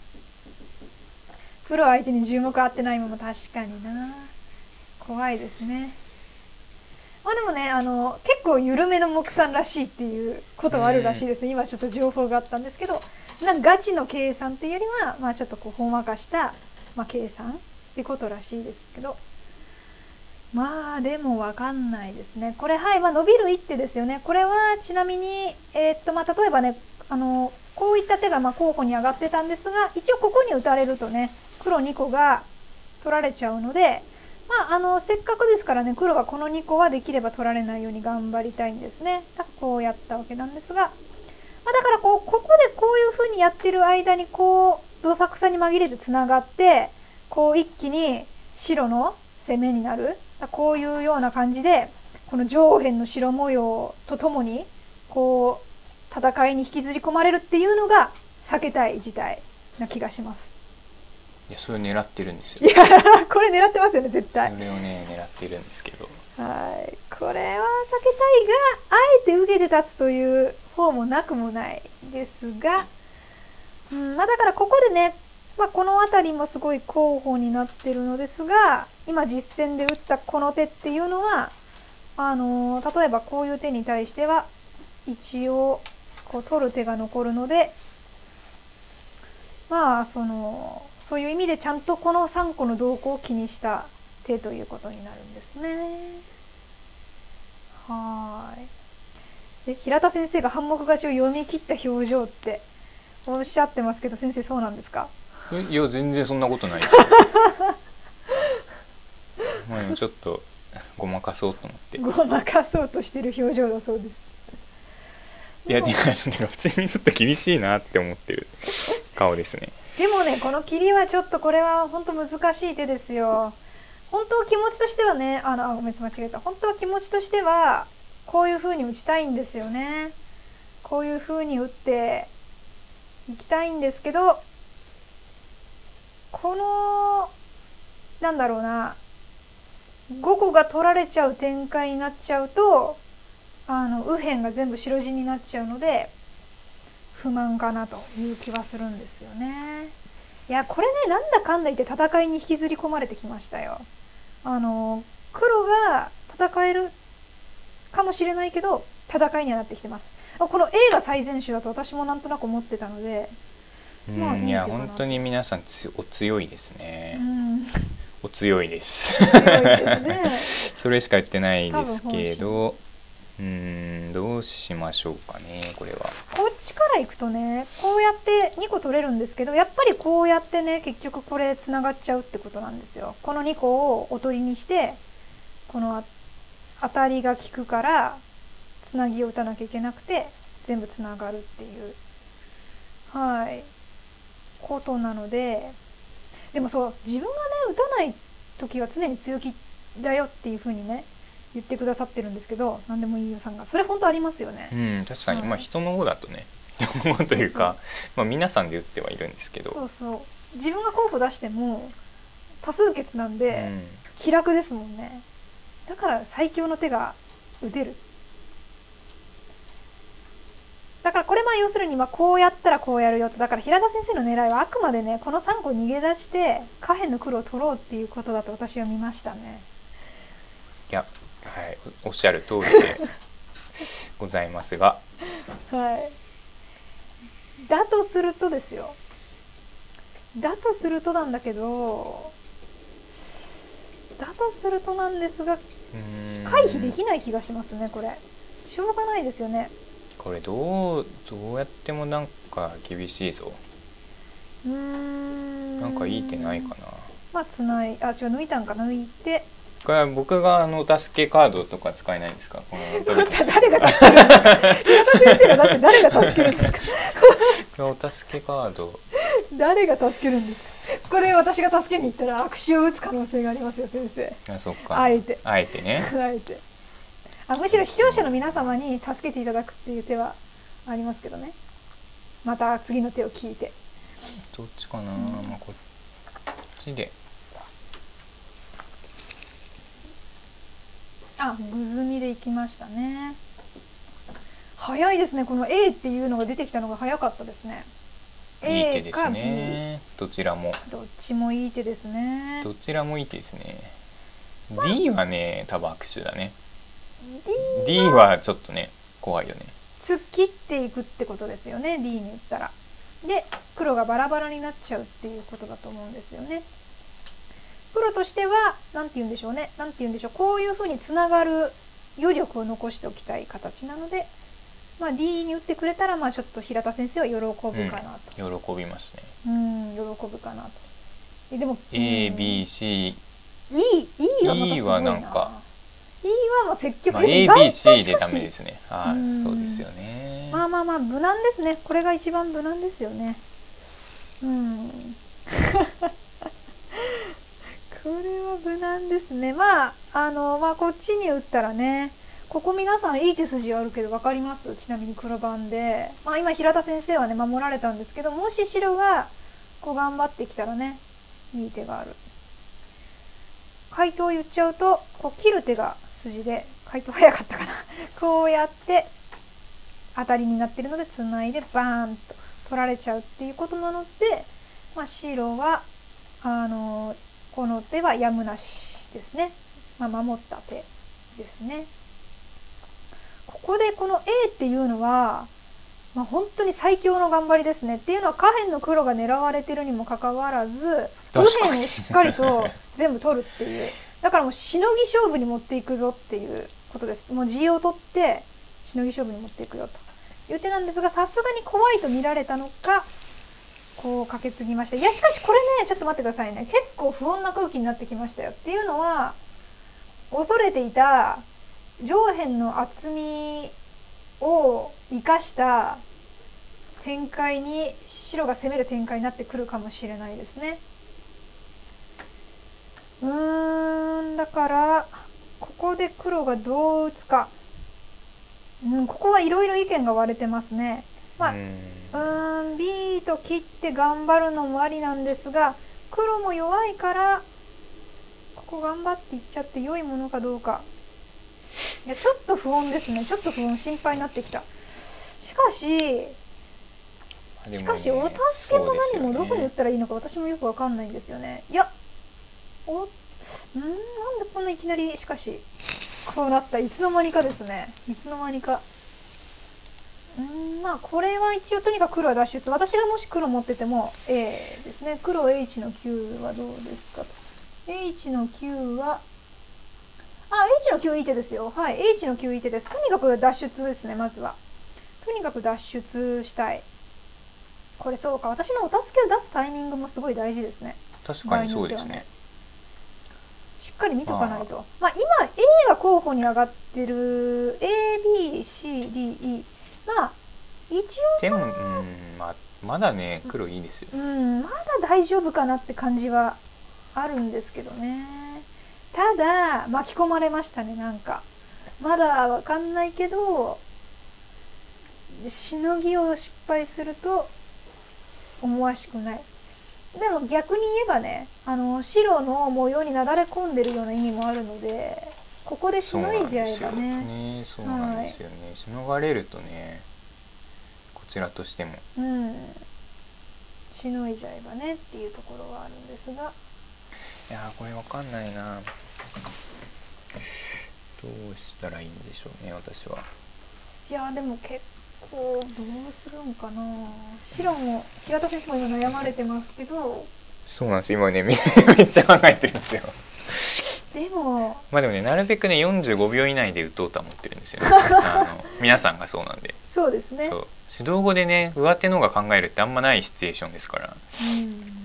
黒相手にじゅう目合ってないのも確かにな、怖いですね。まあでもね、あの結構緩めの目算らしいっていうことはあるらしいですね。今ちょっと情報があったんですけど、なんかガチの計算っていうよりは、まあ、ちょっとこうほんわかした、まあ、計算ってことらしいですけど、まあでも分かんないですねこれ。はい、まあ、伸びる一手ですよね。これはちなみに、えーっとまあ、例えばねあのこういった手がまあ候補に上がってたんですが、一応ここに打たれるとね黒にこが取られちゃうので、まあ、あのせっかくですからね黒はこのにこはできれば取られないように頑張りたいんですね。だからこうやったわけなんですが、まあ、だからこうここでこういうふうにやってる間にこうどさくさに紛れてつながってこう一気に白の攻めになる、こういうような感じでこの上辺の白模様とともにこう戦いに引きずり込まれるっていうのが避けたい事態な気がします。 いや、それを狙ってるんですよ。 いやこれ狙ってますよね絶対。 それをね狙ってるんですけど、 はい、これは避けたいがあえて受けて立つという方もなくもないですが、うんまあ、だからここでね、まあ、この辺りもすごい候補になってるのですが、今実戦で打ったこの手っていうのはあのー、例えばこういう手に対しては一応こう取る手が残るので、まあそのそういう意味でちゃんとこのさんこの動向を気にした手ということになるんですね。はい。で平田先生が半目勝ちを読み切った表情っておっしゃってますけど、先生そうなんですか？ いや全然そんなことないですよ。まあちょっとごまかそうと思って。 ごまかそうとしてる表情だそうです。 いや、でも普通にちょっと厳しいなって思ってる顔ですね。 でもね、この切りはちょっとこれは本当難しい手ですよ。本当は気持ちとしてはね、あのあごめん間違えた。本当は気持ちとしてはこういう風に打ちたいんですよね。こういう風に打っていきたいんですけど、このなんだろうな、ごこが取られちゃう展開になっちゃうと、あの右辺が全部白地になっちゃうので不満かなという気はするんですよね。いやこれね、なんだかんだ言って戦いに引きずり込まれてきましたよ。あの黒が戦えるかもしれないけど戦いにはなってきてます。この A が最善手だと私もなんとなく思ってたので、 うん、まあ、いいや本当に皆さんつお強いですね。うん、お強いです。強いですね。それしか言ってないですけど、うーんどうしましょうかね。これはこっちからいくとね、こうやってにこ取れるんですけど、やっぱりこうやってね結局これつながっちゃうってことなんですよ。このにこをおとりにしてこの当たりが効くからつなぎを打たなきゃいけなくて全部つながるっていうはいことなので、でもそう自分がね打たない時は常に強気だよっていうふうにね言ってくださってるんですけど、何でもいいよさんがそれ本当ありますよね。 うん確かに、はい、まあ人の方だとね人の方というか、そうそう、まあ皆さんで打ってはいるんですけど、 そうそう自分が候補出しても多数決なんで、うん、気楽ですもんね。だから最強の手が打てる。だからこれまあ要するにまあこうやったらこうやるよって、だから平田先生の狙いはあくまでねこのさんこ逃げ出して下辺の黒を取ろうっていうことだと私は見ましたね。 いや、はい、おっしゃる通りでございますが、 はい、だとするとですよだとするとなんだけどだとするとなんですが回避できない気がしますね。これしょうがないですよね。 これどうどうやってもなんか厳しいぞ。 うーんなんかいい手ないかな。 まあつないあ違う抜いたんか抜いて。 これは僕があのお助けカードとか使えないんですか。この誰が助けるんですか。平田先生が出して誰が助けるんですか。 お助けカード。 誰が助けるんですか。これ私が助けに行ったら悪手を打つ可能性がありますよ先生。 あ、そっか。 あえて。 あえてね。 あえて。あむしろ視聴者の皆様に助けていただくっていう手はありますけどね。また次の手を聞いて。 どっちかな。うん、まあこっちで。 あ、ぐずみでいきましたね。早いですね。この A っていうのが出てきたのが早かったですね。 いい手ですね。どちらも。 どっちもいい手ですね。 どちらもいい手ですね。D はね、多分悪手だね。D はちょっとね、怖いよね。 突っ切っていくってことですよね。D に打ったら。で、黒がバラバラになっちゃうっていうことだと思うんですよね。黒としては何て言うんでしょうね。何て言うんでしょう。こういうふうにつながる余力を残しておきたい形なので、 まあ D に打ってくれたらまあちょっと平田先生は喜ぶかなと、 うん、喜びますね。 うん喜ぶかなと。えでも A B C E E はまたすごいな。E はなんかまあ積極的に、まあ、A B C でダメですね。ああそうですよね。 まあまあまあ無難ですね。これが一番無難ですよね。うんこれは無難ですね。まああのまあこっちに打ったらね、ここ皆さんいい手筋あるけど分かります？ちなみに黒番で、まあ、今平田先生はね守られたんですけど、もし白がこう頑張ってきたらねいい手がある。回答を言っちゃうとこう切る手が筋で、回答早かったかなこうやって当たりになってるのでつないでバーンと取られちゃうっていうことなので、まあ、白はあのこの手はやむなしですね。まあ、守った手ですね。ここでこの A っていうのは、まあ、本当に最強の頑張りですね。っていうのは下辺の黒が狙われてるにもかかわらず右辺をしっかりと全部取るっていう、だからもうしのぎ勝負に持っていくぞっていうことです。もう地を取ってしのぎ勝負に持っていくよという手なんですが、さすがに怖いと見られたのかこうかけ継ぎました。いやしかしこれねちょっと待ってくださいね、結構不穏な空気になってきましたよ。っていうのは恐れていた上辺の厚みを生かした展開に、白が攻める展開になってくるかもしれないですね。うーんだからここで黒がどう打つか、うん、ここはいろいろ意見が割れてますね。まあ、うーん B と切って頑張るのもありなんですが、黒も弱いからここ頑張っていっちゃって良いものかどうか。いやちょっと不穏ですね。ちょっと不穏、心配になってきた。しかししかしお助けも何もどこに打ったらいいのか私もよくわかんないんですよね。いやおんなんでこんないきなりしかしこうなった、いつの間にかですね。いつの間にかうんまあこれは一応とにかく黒は脱出。私がもし黒持ってても A ですね。黒 H のきゅうはどうですかと。 H のきゅうはあ H のきゅういい手ですよ。はい H のきゅういい手です。とにかく脱出ですね。まずはとにかく脱出したい。これそうか、私のお助けを出すタイミングもすごい大事ですね。 確かにそうですね。 しっかり見とかないと。まあ今 A が候補に上がってる ABCDE、 まあ一応でもうん、まあ、まだね黒いいですよ。 うんまだ大丈夫かなって感じはあるんですけどね。ただ巻き込まれましたね。なんかまだわかんないけどしのぎを失敗すると思わしくない。でも逆に言えばね、あの白の模様になだれ込んでるような意味もあるので、ここでしのいじゃえばね。 そうなんですよね。はい、しのがれるとね、こちらとしても、 うん、しのいじゃえばねっていうところはあるんですが、 いやーこれわかんないな。どうしたらいいんでしょうね私は。 いやでも結構どうするんかな。白も平田先生も今悩まれてますけど。 そうなんです今ねめっちゃ考えてるんですよ。 でもまあでもねなるべくねよんじゅうごびょう以内で打とうとは思ってるんですよね。あの皆さんがそうなんで。 そうですね。 そう指導後でね上手の方が考えるってあんまないシチュエーションですから、うん、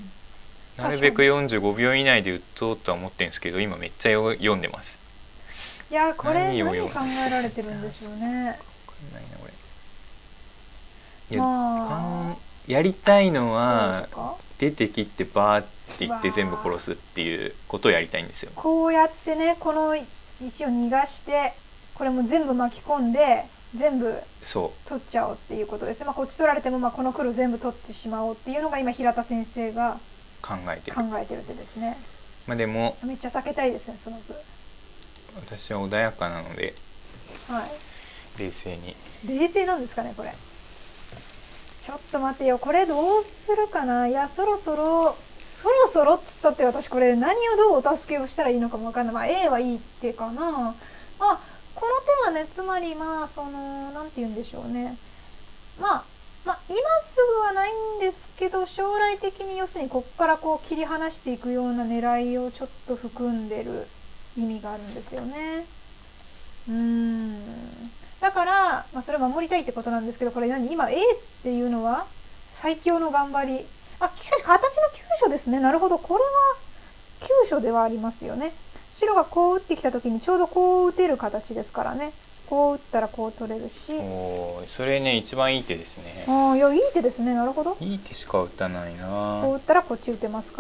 なるべくよんじゅうごびょう以内で打とうとは思ってるんですけど今めっちゃ読んでます。 いやこれ何考えられてるんでしょうね。分かんないなこれ。いや、まあ、やりたいのは出てきてバーっていって全部殺すっていうことをやりたいんですよ。 こうやってねこの石を逃がしてこれも全部巻き込んで全部取っちゃおうっていうことですね。まあ、こっち取られてもまあこの黒全部取ってしまおうっていうのが今平田先生が考えてる考えてる手ですね。 まあでもめっちゃ避けたいですねその図。 私は穏やかなので、 はい、 冷静に。 冷静なんですかねこれ。ちょっと待ってよこれどうするかな。いやそろそろそろそろっつったって私これ何をどうお助けをしたらいいのかも分かんない。まあ A はいいってかな。まあこの手はねつまりまあそのなんて言うんでしょうね。まあまあ今すぐはないんですけど将来的に要するにここからこう切り離していくような狙いをちょっと含んでる意味があるんですよね。うーんだだから、まあ、それを守りたいってことなんですけど、これ何今 A っていうのは最強の頑張り。あ、しかし形の急所ですね。なるほど、これは急所ではありますよね。白がこう打ってきた時にちょうどこう打てる形ですからね。こう打ったらこう取れるし。 おー、それね一番いい手ですね。 ああ、いやいい手ですね。なるほど。 いい手しか打たないな。 こう打ったらこっち打てますから、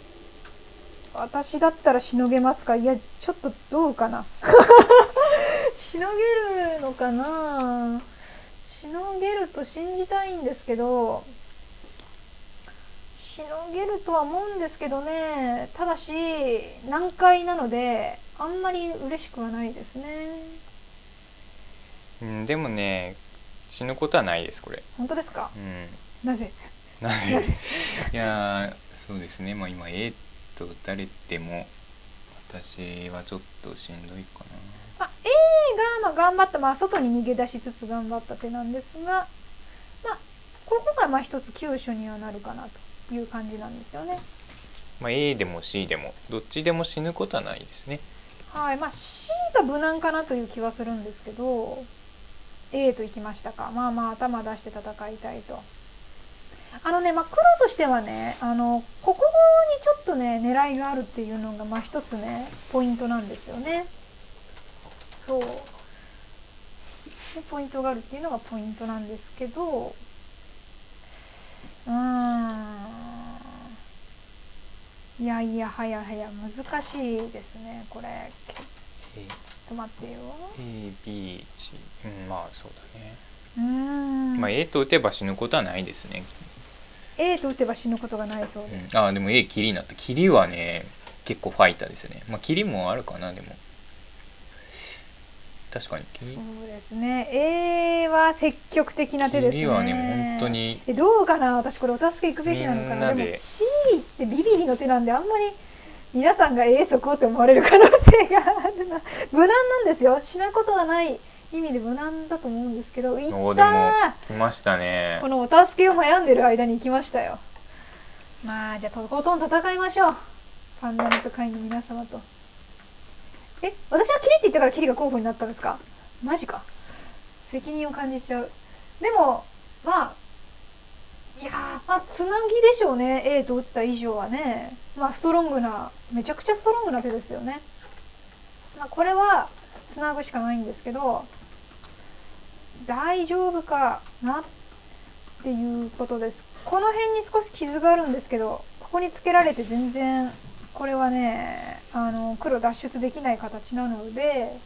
私だったらしのげますか。いやちょっとどうかな。しのげるのかな。しのげると信じたいんですけど、しのげるとは思うんですけどね。ただし難解なのであんまり嬉しくはないですね。 うん、でもね死ぬことはないですこれ。 本当ですか。 うん、 なぜなぜいやそうですね、まあ、今 A と打たれても私はちょっとしんどいかな。 まあ、A がまあ頑張った、まあ、外に逃げ出しつつ頑張った手なんですが、まあ、ここがまあ一つ急所にはなるかなという感じなんですよね。 まあ、A でも C でもどっちでも死ぬことはないですね。 はい、まあ C が無難かなという気はするんですけど、 A といきましたか。まあまあ頭出して戦いたいと。あのね、まあ、黒としてはね、あのここにちょっとね狙いがあるっていうのがまあ一つねポイントなんですよね。そうでポイントがあるっていうのがポイントなんですけど、うーんいやいやはやはや難しいですねこれ。ちょっと待ってよ。 A、B、C、うん、まあそうだね。 うーん、 まあ A と打てば死ぬことはないですね。 A と打てば死ぬことがないそうです、 うん、あでも A 切りになった。切りはね結構ファイターですね。まあ切りもあるかな。でも確かに切りそうですね。A は積極的な手ですね。 切りはね本当にえどうかな。私これお助け行くべきなのかな。 みんなででも C ってビビリの手なんであんまり皆さんが A そこって思われる可能性があるな。無難なんですよ。しないことはない意味で無難だと思うんですけど、いったー。 おでも来ましたね。 このお助けを悩んでる間に行きましたよ。まあじゃあとことん戦いましょう。パンダネット会の皆様と。え、私はキリって言ったからキリが候補になったんですか。マジか。責任を感じちゃう。でもまあいやー、まあつなぎでしょうね。 A と打った以上はね。まあストロングな、めちゃくちゃストロングな手ですよね。まあこれはつなぐしかないんですけど、大丈夫かなっていうことです。この辺に少し傷があるんですけど、ここにつけられて全然これはね、あの黒脱出できない形なので、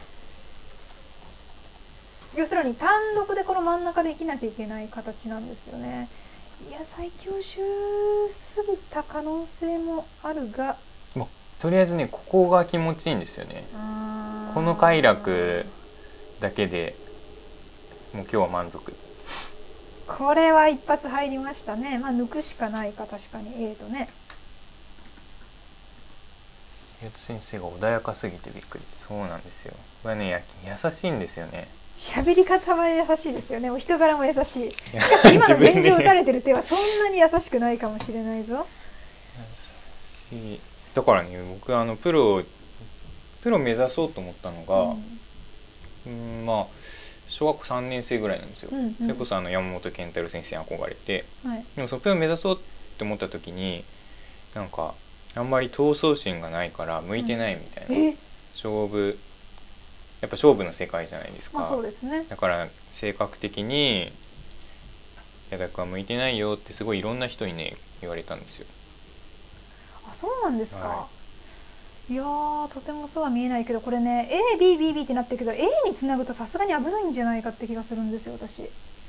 要するに単独でこの真ん中で生きなきゃいけない形なんですよね。いや最強手すぎた可能性もあるが、 まあ、とりあえずねここが気持ちいいんですよね。この快楽だけでもう今日は満足。 これは一発入りましたね。まあ抜くしかないか。確かに A とね。 平田先生が穏やかすぎてびっくり。そうなんですよ。これね優しいんですよね。 喋り方は優しいですよね。お人柄も優しい。しかし今の現状打たれてる手はそんなに優しくないかもしれないぞ。 優しい。だからね僕あのプロプロ目指そうと思ったのが、うん、うんまあ小学校さんねん生ぐらいなんですよ。うんうん、それこそあの山本健太郎先生に憧れて、はい、でもそのプロ目指そうって思った時になんかあんまり闘争心がないから向いてないみたいな、うん、勝負やっぱ勝負の世界じゃないですか。 まあそうですね。 だから性格的に大学は向いてないよってすごいいろんな人にね言われたんですよ。 あ、そうなんですか。 はい、 いやーとてもそうは見えないけど、これね A、B、B、B ってなってるけど A につなぐとさすがに危ないんじゃないかって気がするんですよ私。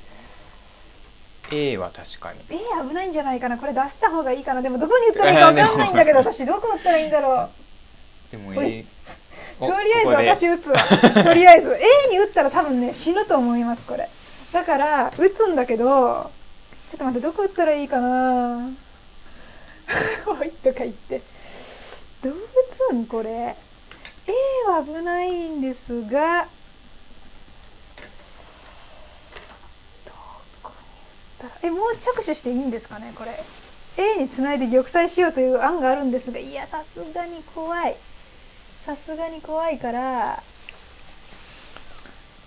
A は確かに A 危ないんじゃないかな。これ出した方がいいかな。でもどこに打ったらいいか分かんないんだけど私どこ打ったらいいんだろう。 でも A とりあえず私打つわ。とりあえず A に打ったら多分ね死ぬと思いますこれ。だから打つんだけど、ちょっと待って、どこ打ったらいいかな。おいとか言ってどう打つんこれ。 A は危ないんですが、どこに打ったらえもう着手していいんですかねこれ。 A につないで玉砕しようという案があるんですが、いやさすがに怖い。さすがに怖いから、いや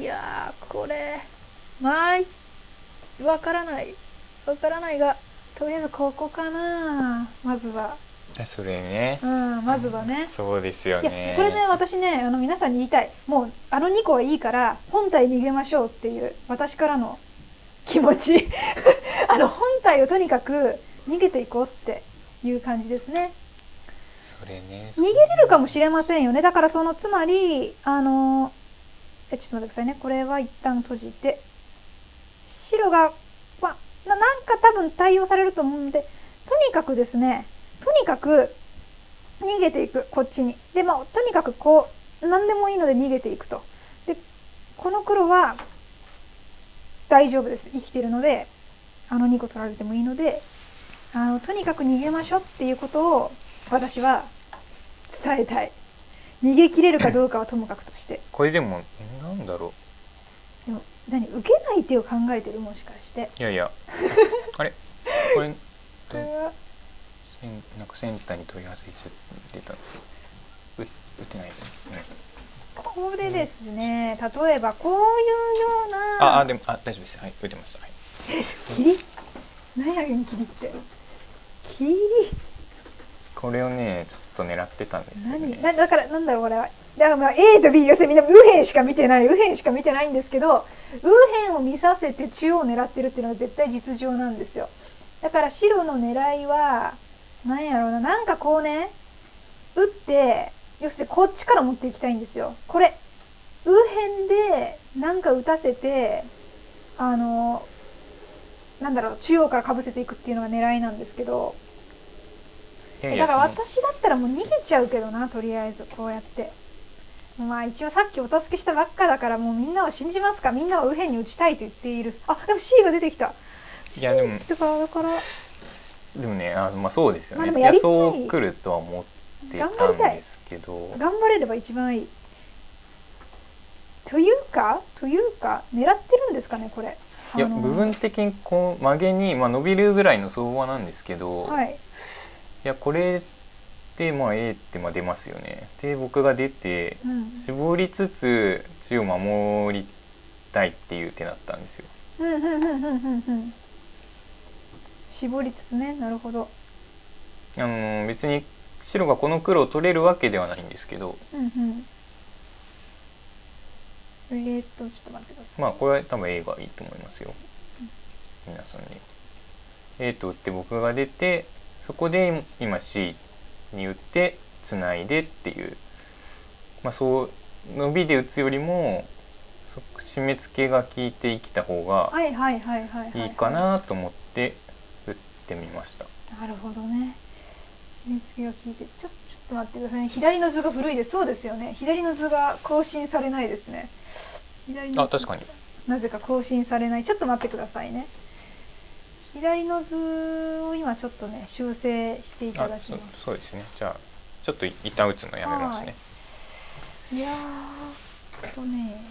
やーこれまあわからないわからないが、とりあえずここかな、まずは。 それね、 うん、まずはね、 うん、そうですよね。 いやこれね、私ね、あの皆さんに言いたい、もうあのにこはいいから本体逃げましょうっていう私からの気持ちあの本体をとにかく逃げていこうっていう感じですね。 それね、 逃げれるかもしれませんよね。だからそのつまりあのえちょっと待ってくださいね、これは一旦閉じて、白が、まあ、な, なんか多分対応されると思うんで、とにかくですね、とにかく逃げていく、こっちに。で、まあ、とにかくこう何でもいいので逃げていくと。でこの黒は大丈夫です、生きてるので、あのにこ取られてもいいので、あのとにかく逃げましょうっていうことを私は伝えたい。逃げ切れるかどうかはともかくとして。 これでもなんだろう。でも何、受けない手を考えてる、もしかして。 いやいやあれこれこれはなんかセンターに問い合わせ一応出たんですけど、打ってないですね。皆さん。 ここでですね、うん、例えばこういうような。 ああでもあ大丈夫です。はい、打ってました。はい。 霧？何やねん霧って。霧。 これをねちょっと狙ってたんですよね。 何？だからなんだろうこれは。だからまあ A と B 要するにみんな右辺しか見てない右辺しか見てないんですけど、右辺を見させて中央を狙ってるっていうのは絶対実情なんですよ。だから白の狙いは何やろうな、なんかこうね打って、要するにこっちから持っていきたいんですよ。これ右辺でなんか打たせて、あのなんだろう、中央からかぶせていくっていうのが狙いなんですけど、いやいやだから私だったらもう逃げちゃうけどな、とりあえずこうやって。まあ一応さっきお助けしたばっかだから、もうみんなを信じますか。みんなは右辺に打ちたいと言っている。あ、でも C が出てきた。 いやでもだからだからでもね、あまあそうですよね。 まあ、でもやりたい、 いやそう来るとは思ってたんですけど、 頑張れれば一番いい。というかというか狙ってるんですかねこれ。 いや部分的にこう曲げに、まあ、伸びるぐらいの相場なんですけど、 はい、 いやこれでまあ A ってまあ出ますよね。で僕が出て、うん、絞りつつ中を守りたいっていう手だったんですよ。 うんうんうんうんうんうん。絞りつつね、なるほど。 あの別に白がこの黒を取れるわけではないんですけど、 うんうん、えー、っとちょっと待ってください。 まあこれは多分 A がいいと思いますよ、うん、皆さんに。A と打って僕が出て、そこで今 C に打ってつないでっていう、まあそう伸びで打つよりも締め付けが効いてきた方がいいかなと思って打ってみました。 なるほどね。締め付けが効いて、ちょちょっと待ってくださいね。左の図が古いです。そうですよね。左の図が更新されないですね。左の図、 あ、確かに。 なぜか更新されない。ちょっと待ってくださいね。左の図を今ちょっとね修正していただきます。 そ, そうですね。じゃあちょっと一旦打つのやめますね。 いやーとね。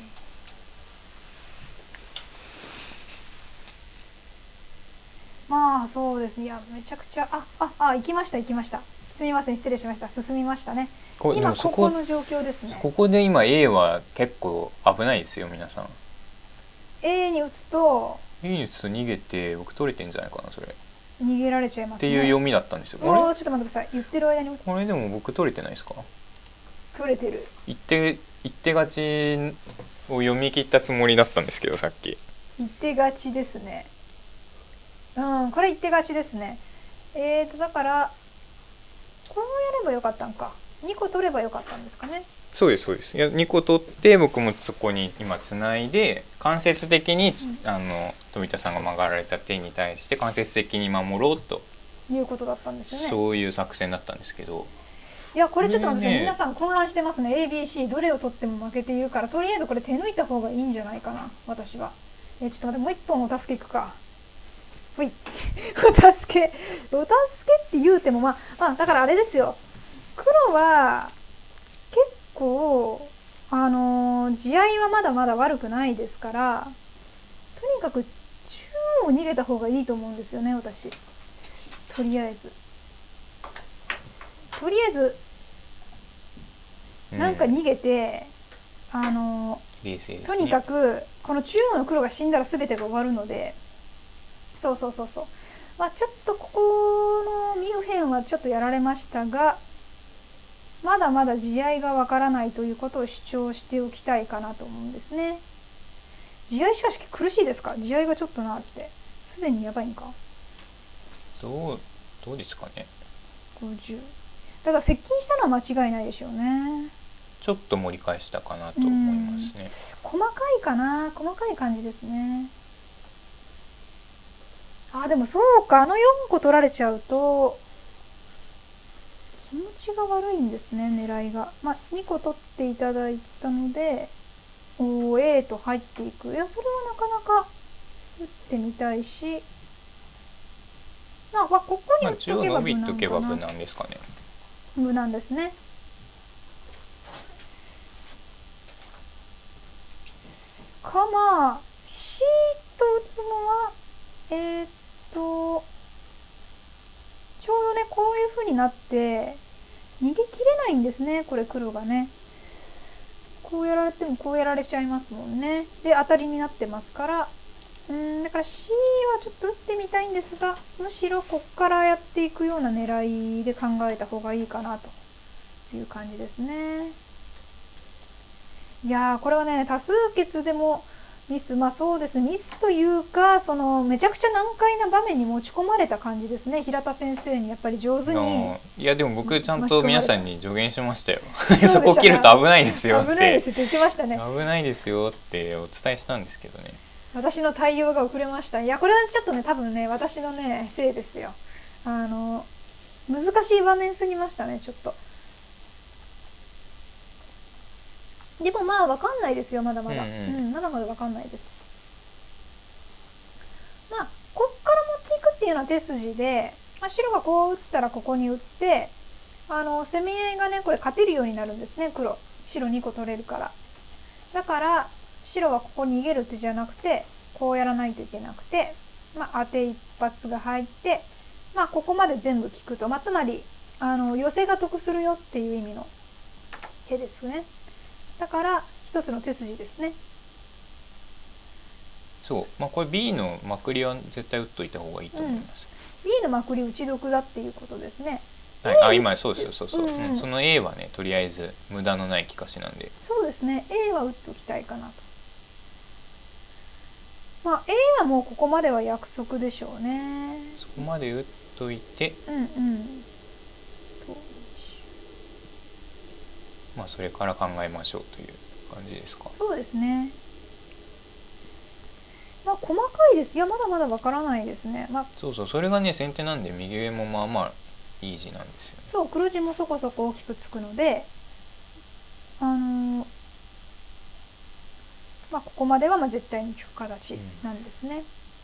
まあそうですね。いやめちゃくちゃあああ行きました行きました。すみません失礼しました。進みましたね。こ今ここの状況ですね。 ここで今 A は結構危ないですよ皆さん。 A に打つと。 A に打つと逃げて僕取れてんじゃないかなそれ。 逃げられちゃいますね。 っていう読みだったんですよ。 おおちょっと待ってください。言ってる間に。 これでも僕取れてないですか。 取れてる。 一手一手勝ちを読み切ったつもりだったんですけどさっき。 一手勝ちですね。うんこれ一手勝ちですね。えーとだからこうやればよかったんか。にこ取ればよかったんですかね。 そうですそうです。いやにこ取って僕もそこに今つないで間接的に、うん、あの富田さんが曲がられた手に対して間接的に守ろうということだったんですよね。 そういう作戦だったんですけど。 いやこれちょっと待って、ね、皆さん混乱してますね。 エービーシー どれを取っても負けているから、とりあえずこれ手抜いた方がいいんじゃないかな私は。えちょっと待って、もう一本お助けいくか。ほいお助けお助けって言うてもまあ、あだからあれですよ、黒は結構あのー、地合いはまだまだ悪くないですから、とにかく中央を逃げた方がいいと思うんですよね私。とりあえずとりあえずなんか逃げて、うん、あの冷静ですね。 とにかくこの中央の黒が死んだら全てが終わるので、そうそうそうそう、まあ、ちょっとここの右辺はちょっとやられましたが、まだまだ地合いがわからないということを主張しておきたいかなと思うんですね。地合いしかし苦しいですか？地合いがちょっとなってすでにやばいんか。 どうどうですかね。 ごじゅうだから接近したのは間違いないでしょうね。 ちょっと盛り返したかなと思いますね。 細かいかな、細かい感じですね。あ、でもそうか、あのよんこ取られちゃうと気持ちが悪いんですね、狙いが。まあにこ取っていただいたので、おー A と入っていく。いや、それはなかなか打ってみたいし、まあここに打っとけば無難かな。 中央伸びとけば無難ですかね。 無難ですね。か、まあ C と打つのはえー、っとちょうどねこういう風になって逃げ切れないんですね、これ黒がね。こうやられてもこうやられちゃいますもんね。で当たりになってますから、うんだから C はちょっと打ってみたいんですが、むしろこっからやっていくような狙いで考えた方がいいかなという感じですね。いやーこれはね多数決でもミス、まあそうですね、ミスというかそのめちゃくちゃ難解な場面に持ち込まれた感じですね、平田先生にやっぱり上手に。 いやでも僕ちゃんと皆さんに助言しましたよそこ切ると危ないですよって、 危ないですって言ってましたね。 危ないですよってお伝えしたんですけどね。 私の対応が遅れました。いやこれはちょっとね多分ね私のねせいですよ。あの難しい場面すぎましたね、ちょっと。でもまあ分かんないですよ、まだまだ、うん、うんうん、まだまだ分かんないです。まあこっから持っていくっていうのは手筋で、まあ、白がこう打ったらここに打って、あの攻め合いがねこれ勝てるようになるんですね、黒。白にこ取れるから。だから白はここ逃げる手じゃなくてこうやらないといけなくて、まあ、当て一発が入って、まあ、ここまで全部効くと、まあ、つまりあの寄せが得するよっていう意味の手ですね。だから一つの手筋ですね。 そう、まあ、これ B のまくりは絶対打っといた方がいいと思います。 うん、B のまくり打ち得だっていうことですね。 はい、あ今そうそうそうそう、うんうん、その A はねとりあえず無駄のない利かしなんで。 そうですね、 A は打っときたいかなと。まあ A はもうここまでは約束でしょうね。 そこまで打っといて、 うんうんまあそれから考えましょうという感じですか。 そうですね。まあ細かいです。いやまだまだわからないですね。まあ、 そうそう、それがね先手なんで右上もまあまあいい字なんですよね。 そう、黒地もそこそこ大きくつくので、あのー、まあここまではまあ絶対に効く形なんですね。うん、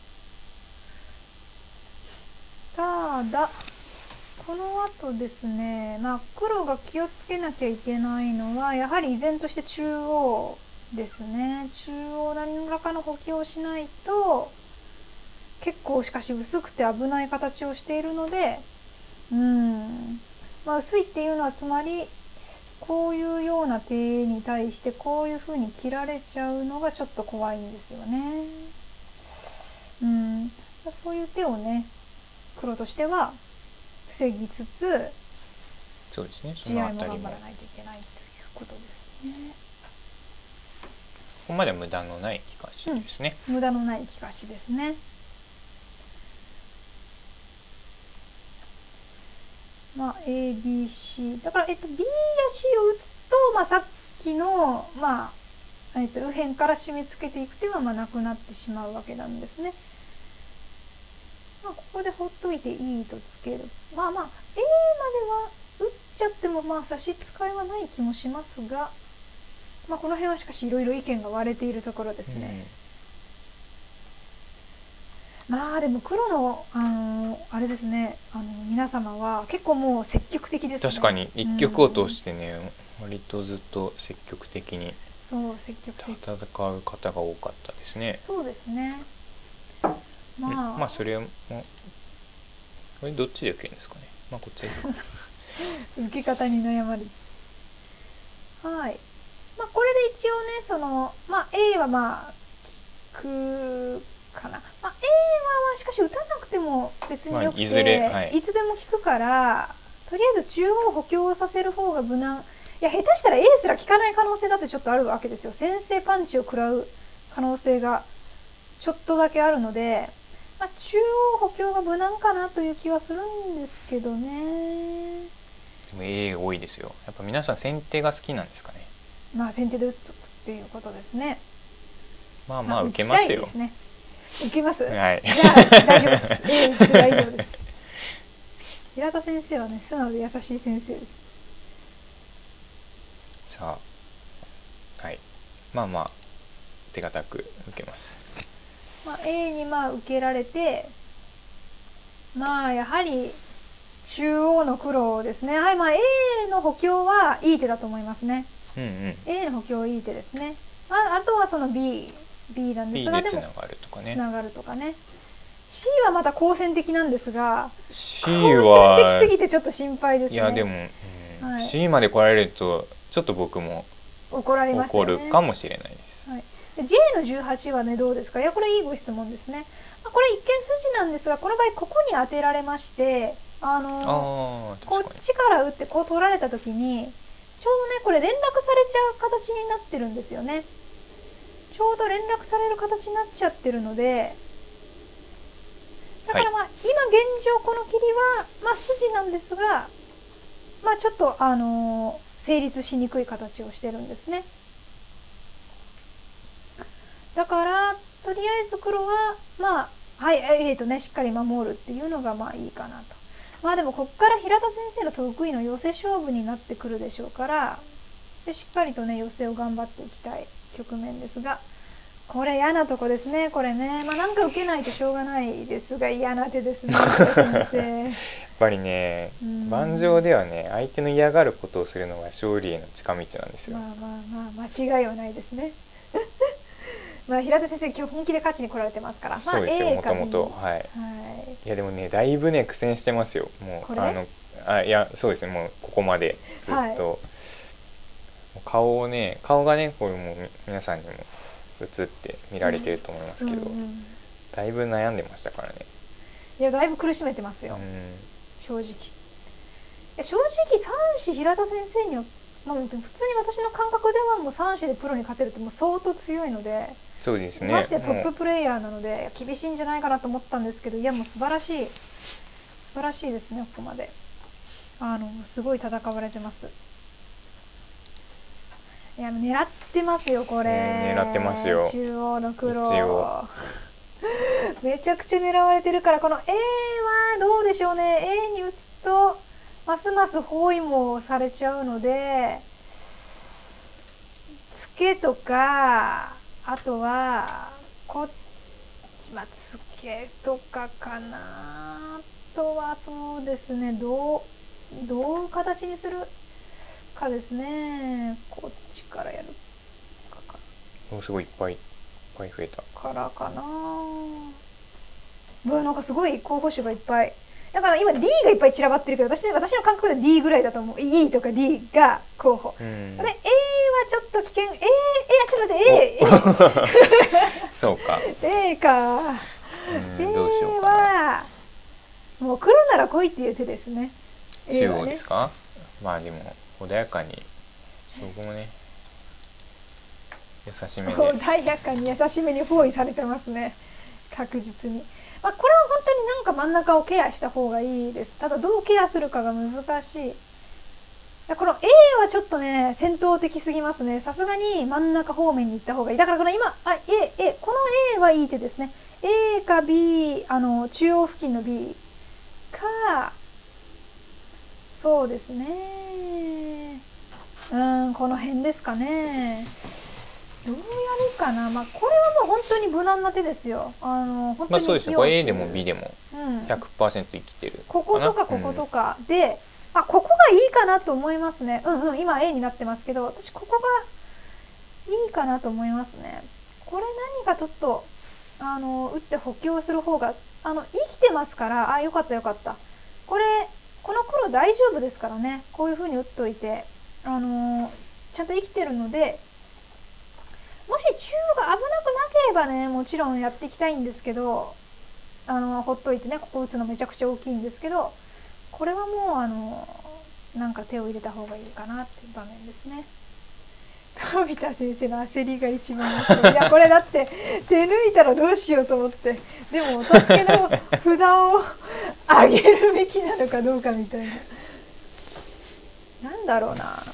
ただこの後ですね、まあ、黒が気をつけなきゃいけないのはやはり依然として中央ですね。中央何らかの補強をしないと結構しかし薄くて危ない形をしているので、うん、まあ、薄いっていうのはつまりこういうような手に対してこういうふうに切られちゃうのがちょっと怖いんですよね。うん、そういう手をね黒としては防ぎつつ、 そうですね、 地合いも頑張らないといけないということですね。 ここまでは無駄のない利かしですね、 うん、無駄のない利かしですね。まあ エービーシー だから、えっと、B や C を打つと、まあ、さっきの、まあえっと、右辺から締め付けていく手はまあなくなってしまうわけなんですね。まあ、ここでほっといていいとつける。まあまあ A までは打っちゃってもまあ差し支えはない気もしますが、まあ、この辺はしかしいろいろ意見が割れているところですね。うん、まあでも黒の、あのあれですね、あの皆様は結構もう積極的ですね。 確かに一局を通してね、うん、割とずっと積極的にそう積極的戦う方が多かったですね。 そうですね。 まあ、まあそれもこれどっちで受けるんですかね。まあこっちですか受け方に悩まれる。はい。 まあこれで一応ねそのまあ A はまあ効くかな、まあ、A はしかし打たなくても別によくて、まあ、いずれ、はい、いつでも効くからとりあえず中央補強させる方が無難。いや下手したら A すら効かない可能性だってちょっとあるわけですよ。先制パンチを食らう可能性がちょっとだけあるので、まあ、中央補強が無難かなという気はするんですけどね。 でも A 多いですよ。やっぱ皆さん先手が好きなんですかね。 まあ先手で打っとくっていうことですね。 まあまあ受けますよ。 ですね、受けます。 はい。 じゃあ大丈夫です。A 打って大丈夫です。平田先生はね素直で優しい先生です。 さあ、はい、まあまあ手堅く受けます。 まあ、A にまあ受けられて、まあやはり中央の黒ですね。はい、まあ A の補強はいい手だと思いますね。 うんうん、 A の補強いい手ですね。まあ、あとはその B、B なんですが、 でも B でつながるとかね。 つながるとかね。C はまた好戦的なんですが、 C は好戦的すぎてちょっと心配ですね。 いやでも、うんはい、C まで来られるとちょっと僕も怒られますよね。怒るかもしれないです。 はい、で J のじゅうはちはねどうですか。いやこれいいご質問ですね。まあ、これ一見筋なんですが、この場合ここに当てられまして、あのー、こっちから打ってこう取られた時にちょうどねこれ連絡されちゃう形になってるんですよね。ちょうど連絡される形になっちゃってるので、だからまあ、はい、今現状この切りはまあ筋なんですが、まあちょっとあのー成立しにくい形をしてるんですね。だからとりあえず黒はまあはいえー、とねしっかり守るっていうのがまあいいかなと。まあでもここから平田先生の得意の寄せ勝負になってくるでしょうから、でしっかりとね寄せを頑張っていきたい局面ですが、これ嫌なとこですね。これねまあなんか受けないとしょうがないですが嫌な手ですね先生。 やっぱりね、盤上ではね相手の嫌がることをするのが勝利への近道なんですよ。 まあまあまあ間違いはないですね。まあ平田先生今日本気で勝ちに来られてますから。まあ、 そうですよもともとはい。はい。いやでもねだいぶね苦戦してますよ。もうあのあいやそうですねもうここまでずっと、はい、顔をね顔がねこれもう皆さんにも映って見られてると思いますけど、うんうんうん、だいぶ悩んでましたからね。 いやだいぶ苦しめてますよ。うん正直いや正直さん子平田先生には、まあ、普通に私の感覚ではもうさん子でプロに勝てるってもう相当強いので、 そうですね、 ましてトッププレイヤーなので厳しいんじゃないかなと思ったんですけど、いやもう素晴らしい素晴らしいですね。ここまであのすごい戦われてます。いや狙ってますよこれ、 ね、狙ってますよ中央の黒めちゃくちゃ狙われてるから、この A はどうでしょうね。 A に打つとますます包囲網されちゃうので、ツケとかあとはこっち、まあ、ツケとかかな。あとはそうですねどうどう形にするかですね。こっちからやるかかな。すごいいっぱいいっぱい増えたからかな。うわなんかすごい候補手がいっぱい。だから今 D がいっぱい散らばってるけど、私私の感覚で D ぐらいだと思う。E とか D が候補。で A はちょっと危険。A、えちょっと待って A そうか A か。 うんどうしようかな。 A はもう黒なら来いっていう手ですね。 中央ですか、ね、まあでも穏やかにそこもね優しめで穏やかに優しめに包囲されてますね確実に。まあ、これは本当になんか真ん中をケアした方がいいです。ただどうケアするかが難しい。この A はちょっとね戦闘的すぎますね。さすがに真ん中方面に行った方がいい。だからこの今あ A, A この A はいい手ですね。 A か B あの中央付近の B かそうですねうんこの辺ですかね。どうやるかな。まあこれはもう本当に無難な手ですよ。あの本当にまあそうですね。これ A でも B でも ひゃくパーセント 生きてるかな、 こことかこことか、うん、で、あここがいいかなと思いますね。うんうん今 A になってますけど、私ここがいいかなと思いますね。これ何かちょっとあの打って補強する方があの生きてますから、あよかったよかった。これこの黒大丈夫ですからね。こういう風に打っといてあのちゃんと生きてるので、もし中央が危なくなければねもちろんやっていきたいんですけど、あのほっといてね、ここ打つのめちゃくちゃ大きいんですけど、これはもうあのなんか手を入れた方がいいかなっていう場面ですね。富田先生の焦りが一番面白い。いやこれだって手抜いたらどうしようと思って、でもお助けの札をあげるべきなのかどうかみたいな。なんだろうな、だ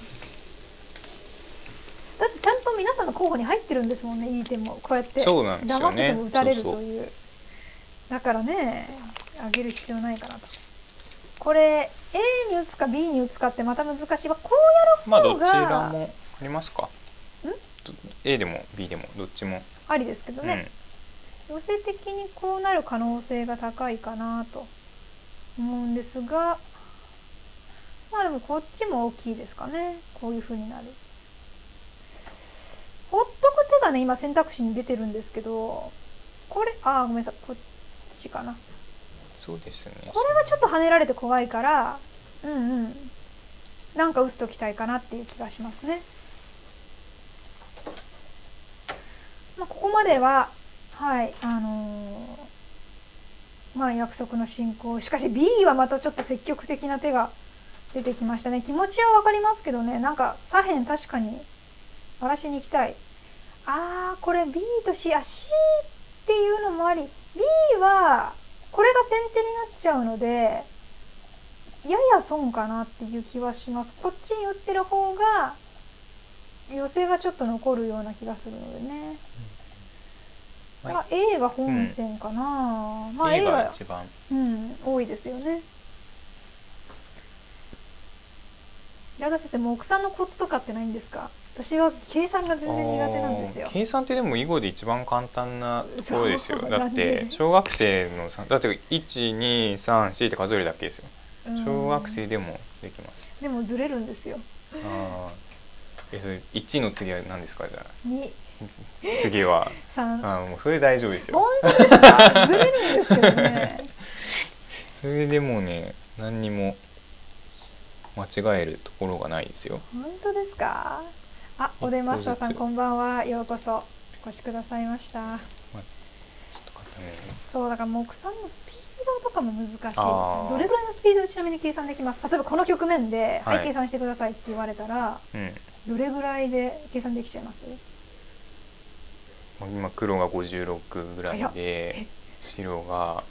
ってちゃんと皆さんの候補に入ってるんですもんね、いい手もこうやって黙ってても打たれるという。だからねあげる必要ないかなと。これ A に打つか B に打つかってまた難しいわ。こうやる方がまあどちらもありますか。ん A でも B でもどっちもありですけどね、うん、寄せ的にこうなる可能性が高いかなと思うんですが、まあでもこっちも大きいですかね。こういう風になる。ほっとく手がね今選択肢に出てるんですけど、これあーごめんなさい、こっちかな。 そうですね。 これはちょっと跳ねられて怖いから、うんうん、なんか打っときたいかなっていう気がしますね。まあ、ここまでははいあのー、まあ約束の進行。しかし B はまたちょっと積極的な手が出てきましたね。気持ちは分かりますけどね、なんか左辺確かに荒らしに行きたい。あーこれ B と C、あ C っていうのもあり、 B はこれが先手になっちゃうのでやや損かなっていう気はします。こっちに打ってる方が寄せがちょっと残るような気がするのでね、うん、まあ、A が本線かな、うん、まあ A が一番、うん、多いですよね。平田先生、木算のコツとかってないんですか？私は計算が全然苦手なんですよ。 計算ってでも囲碁で一番簡単なところですよ。だって小学生のだっていちにさんよんって数えるだけですよ。小学生でもできます。 でもずれるんですよ。 あえそれいちの次は何ですか？じゃあに次はさん。あもうそれ大丈夫ですよ。 本当ですか？ずれるんですけどね。 それでもね何にも間違えるところがないですよ。 本当ですか？あ、おでまスターさんこんばんは。ようこそお越しくださいました。まあ、ちょっと固めるね。そうだから木算のスピードとかも難しいですね。どれぐらいのスピードでちなみに計算できます？例えばこの局面で、はい、はい、計算してくださいって言われたら、うん、どれぐらいで計算できちゃいます？ 今黒がごじゅうろくぐらいで白が、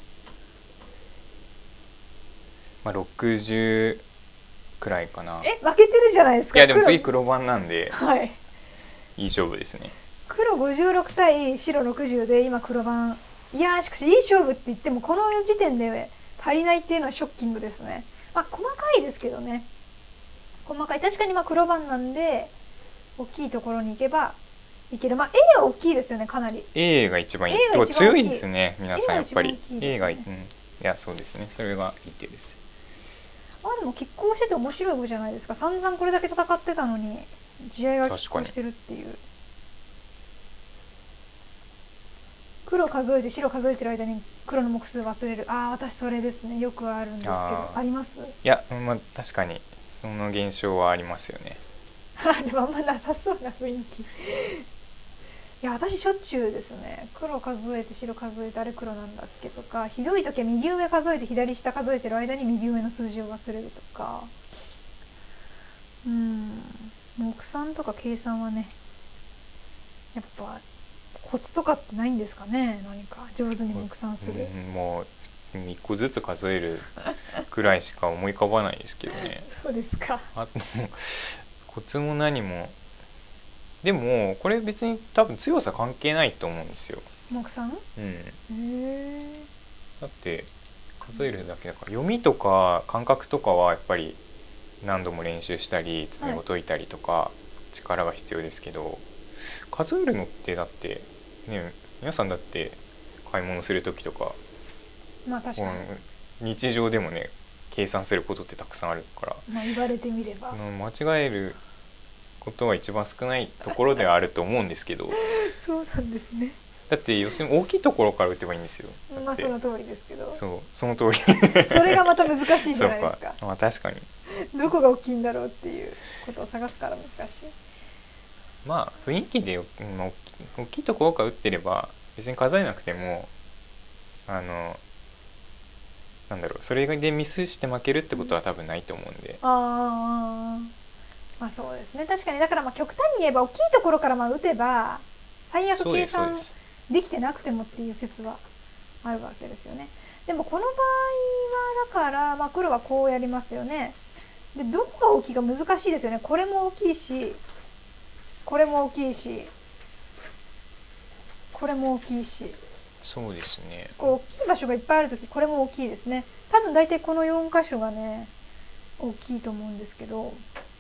まあ、ろくじゅうくらいかな。 え、負けてるじゃないですか。 いやでも次黒番なんで、 はい、 いい勝負ですね。 黒ごじゅうろく対白ろくじゅうで今黒番。いやーしかしいい勝負って言ってもこの時点で足りないっていうのはショッキングですね。まあ細かいですけどね、細かい。確かにまあ黒番なんで大きいところに行けばいける。まあ A は大きいですよね、かなり。 A が一番いい。A が一番強いですね皆さんやっぱり。 A が、うん、いやそうですね、それがいい手です。 あでも拮抗してて面白い碁じゃないですか。散々これだけ戦ってたのに地合いが拮抗してるっていう。黒数えて白数えてる間に黒の目数忘れる。ああ私それですね、よくあるんですけど。 あ, あります？いや、まあ、確かにその現象はありますよね。 でもあんまなさそうな雰囲気。いや私しょっちゅうですね。黒数えて白数えてあれ黒なんだっけとか、ひどい時は右上数えて左下数えてる間に右上の数字を忘れるとか。うん、木算とか計算はねやっぱコツとかってないんですかね。何か上手に木算する、 うん、もういっこずつ数えるくらいしか思い浮かばないですけどね。 そうですか。 あとコツも何も。でもこれ別に多分強さ関係ないと思うんですよ。 木算？ うん。へえ。 だって数えるだけだから、読みとか感覚とかはやっぱり何度も練習したり詰めを解いたりとか力が必要ですけど、はい、数えるのってだってね、皆さんだって買い物する時とか、 まあ確かに日常でもね計算することってたくさんあるから、 まあ言われてみれば間違えることは一番少ないところではあると思うんですけどそうなんですね。 だって要するに大きいところから打てばいいんですよ。 まあその通りですけど。 そうその通りそれがまた難しいじゃないですか。 そうか、まあ確かにどこが大きいんだろうっていうことを探すから難しい。 まあ雰囲気でよ、まあ、大きい、大きいところから打ってれば別に数えなくてもあのなんだろう、それでミスして負けるってことは多分ないと思うんで、 うん、ああまあそうですね、確かに。だからまあ極端に言えば大きいところからまあ打てば最悪計算できてなくてもっていう説はあるわけですよね。でもこの場合はだから、まあ、黒はこうやりますよね。でどこが大きいか難しいですよね。これも大きいしこれも大きいしこれも大きいし、 そうですね、 こう大きい場所がいっぱいあるときこれも大きいですね。多分大体このよん箇所がね大きいと思うんですけど、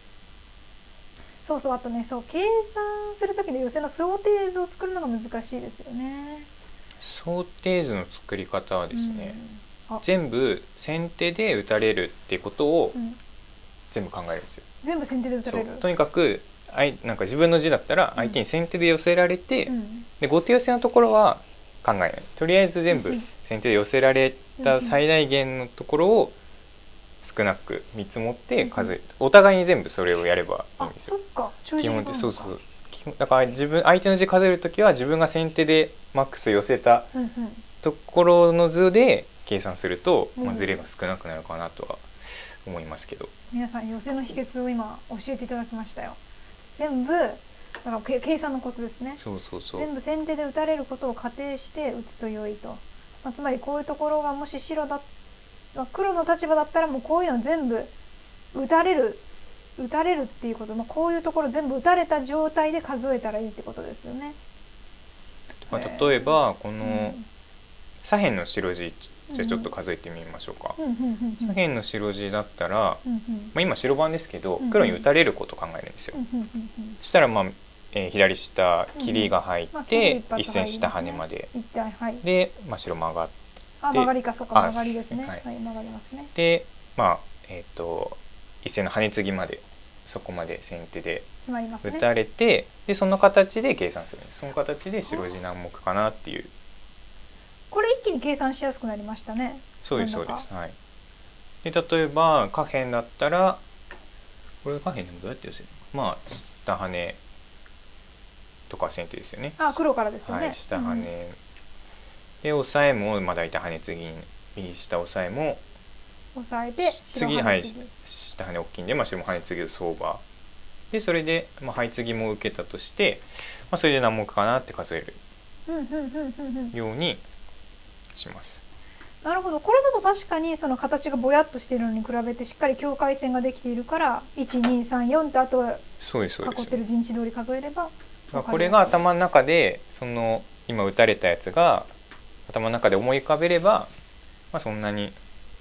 そうそう、あとね、そう計算するときの寄せの想定図を作るのが難しいですよね。 想定図の作り方はですね、 うん、 全部先手で打たれるっていうことを全部考えるんですよ。 全部先手で打たれる。 とにかくあいなんか自分の字だったら相手に先手で寄せられて、うん、で後手寄せのところは考えない。とりあえず全部先手で寄せられた最大限のところを少なく見積もって数え、うん、お互いに全部それをやればいいんですよ。 あ、そっか、 基本ってそうそう。だから自分相手の字数えるときは自分が先手でマックス寄せたところの図で計算すると、うん、まあ、ズレが少なくなるかなとは思いますけど、 皆さん寄せの秘訣を今教えていただきましたよ。全部だから計算のコツですね。 そうそうそう、 全部先手で打たれることを仮定して打つと良いと、まあ、つまりこういうところがもし白だ、まあ、黒の立場だったらもうこういうの全部打たれる打たれるっていうこと、まあ、こういうところ全部打たれた状態で数えたらいいってことですよね。 まあ、例えばこの左辺の白地じゃあちょっと数えてみましょうか。左辺の白地だったら、まあ、今白番ですけど黒に打たれることを考えるんですよ。そしたら、まあえー、左下切りが入っていっせん下ハネまでで、まあ、白曲がって、 あ、曲がりか、そうか、曲がりですね。はい、曲がりますね。 で、まあえっと一線のハネツギまでそこまで先手で打たれて、ね、でその形で計算するんです。その形で白地何目かなっていう。 これ一気に計算しやすくなりましたね。 そうですそうです。はい。で例えば下辺だったらこれ下辺でもどうやって寄せるの？まあ下ハネとか先手ですよね。 あ、黒からですよね。 はい、下ハネ、うん、でオサエもまあ大体ハネツギ右下オサエもオサえて次、はい、下ハネ大きいんで、まあ、白もハネツギる相場で、それで、まあ、ハイツギも受けたとして、まあ、それで何目かなって数えるようにします。 なるほど。これだと確かにその形がぼやっとしているのに比べてしっかり境界線ができているからいちにさんよんってあとは囲ってる陣地通り数えれば、 これが頭の中でその今打たれたやつが頭の中で思い浮かべれば、まあ、そんなに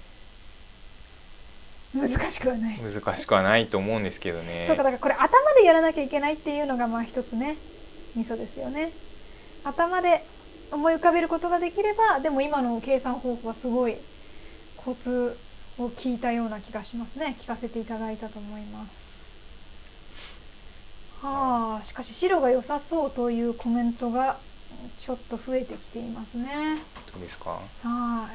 難しくはない難しくはないと思うんですけどね。 そうか、だからこれ頭でやらなきゃいけないっていうのがまあ一つねミソですよね。頭で思い浮かべることができれば、でも今の計算方法はすごいコツを聞いたような気がしますね。聞かせていただいたと思います。はあ、しかし白が良さそうというコメントがちょっと増えてきていますね。 どうですか？はい。 まあ、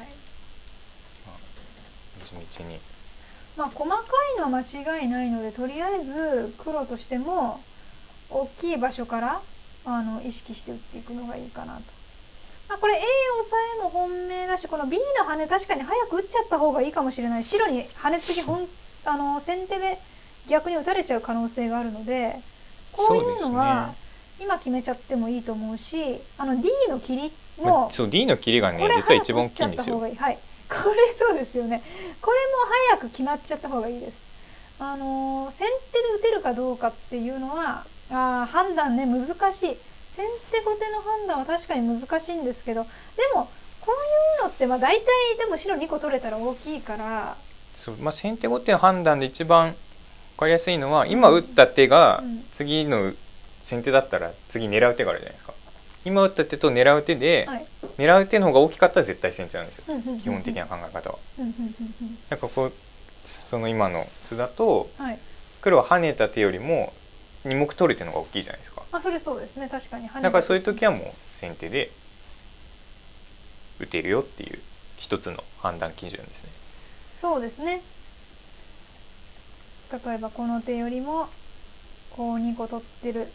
地道に。 まあ細かいのは間違いないので、とりあえず黒としても大きい場所からあの意識して打っていくのがいいかなと。まあ、これ A 押さえも本命だし、この B のハネ確かに早く打っちゃった方がいいかもしれない。白にハネ次本あの先手で逆に打たれちゃう可能性があるので、こういうのは今決めちゃってもいいと思うし、あの D の切りも、 そう D の切りがね実は一番大きいんですよ。 はい、これそうですよね。これも早く決まっちゃった方がいいです。あのー、先手で打てるかどうかっていうのはあ判断ね難しい。先手後手の判断は確かに難しいんですけど、でもこういうのってまあ大体でも白にこ取れたら大きいから、 そう、まあ、先手後手の判断で一番分かりやすいのは、今打った手が次の先手だったら次狙う手があるじゃないですか。今打った手と狙う手で、はい、狙う手の方が大きかったら絶対先手なんですよ、基本的な考え方は。なんかこうその今の図だと、はい、黒は跳ねた手よりもに目取る手の方が大きいじゃないですか。 あ、それそうですね、確かに。 だからそういう時はもう先手で打てるよっていう一つの判断基準ですね。 そうですね。例えばこの手よりもこうにこ取ってる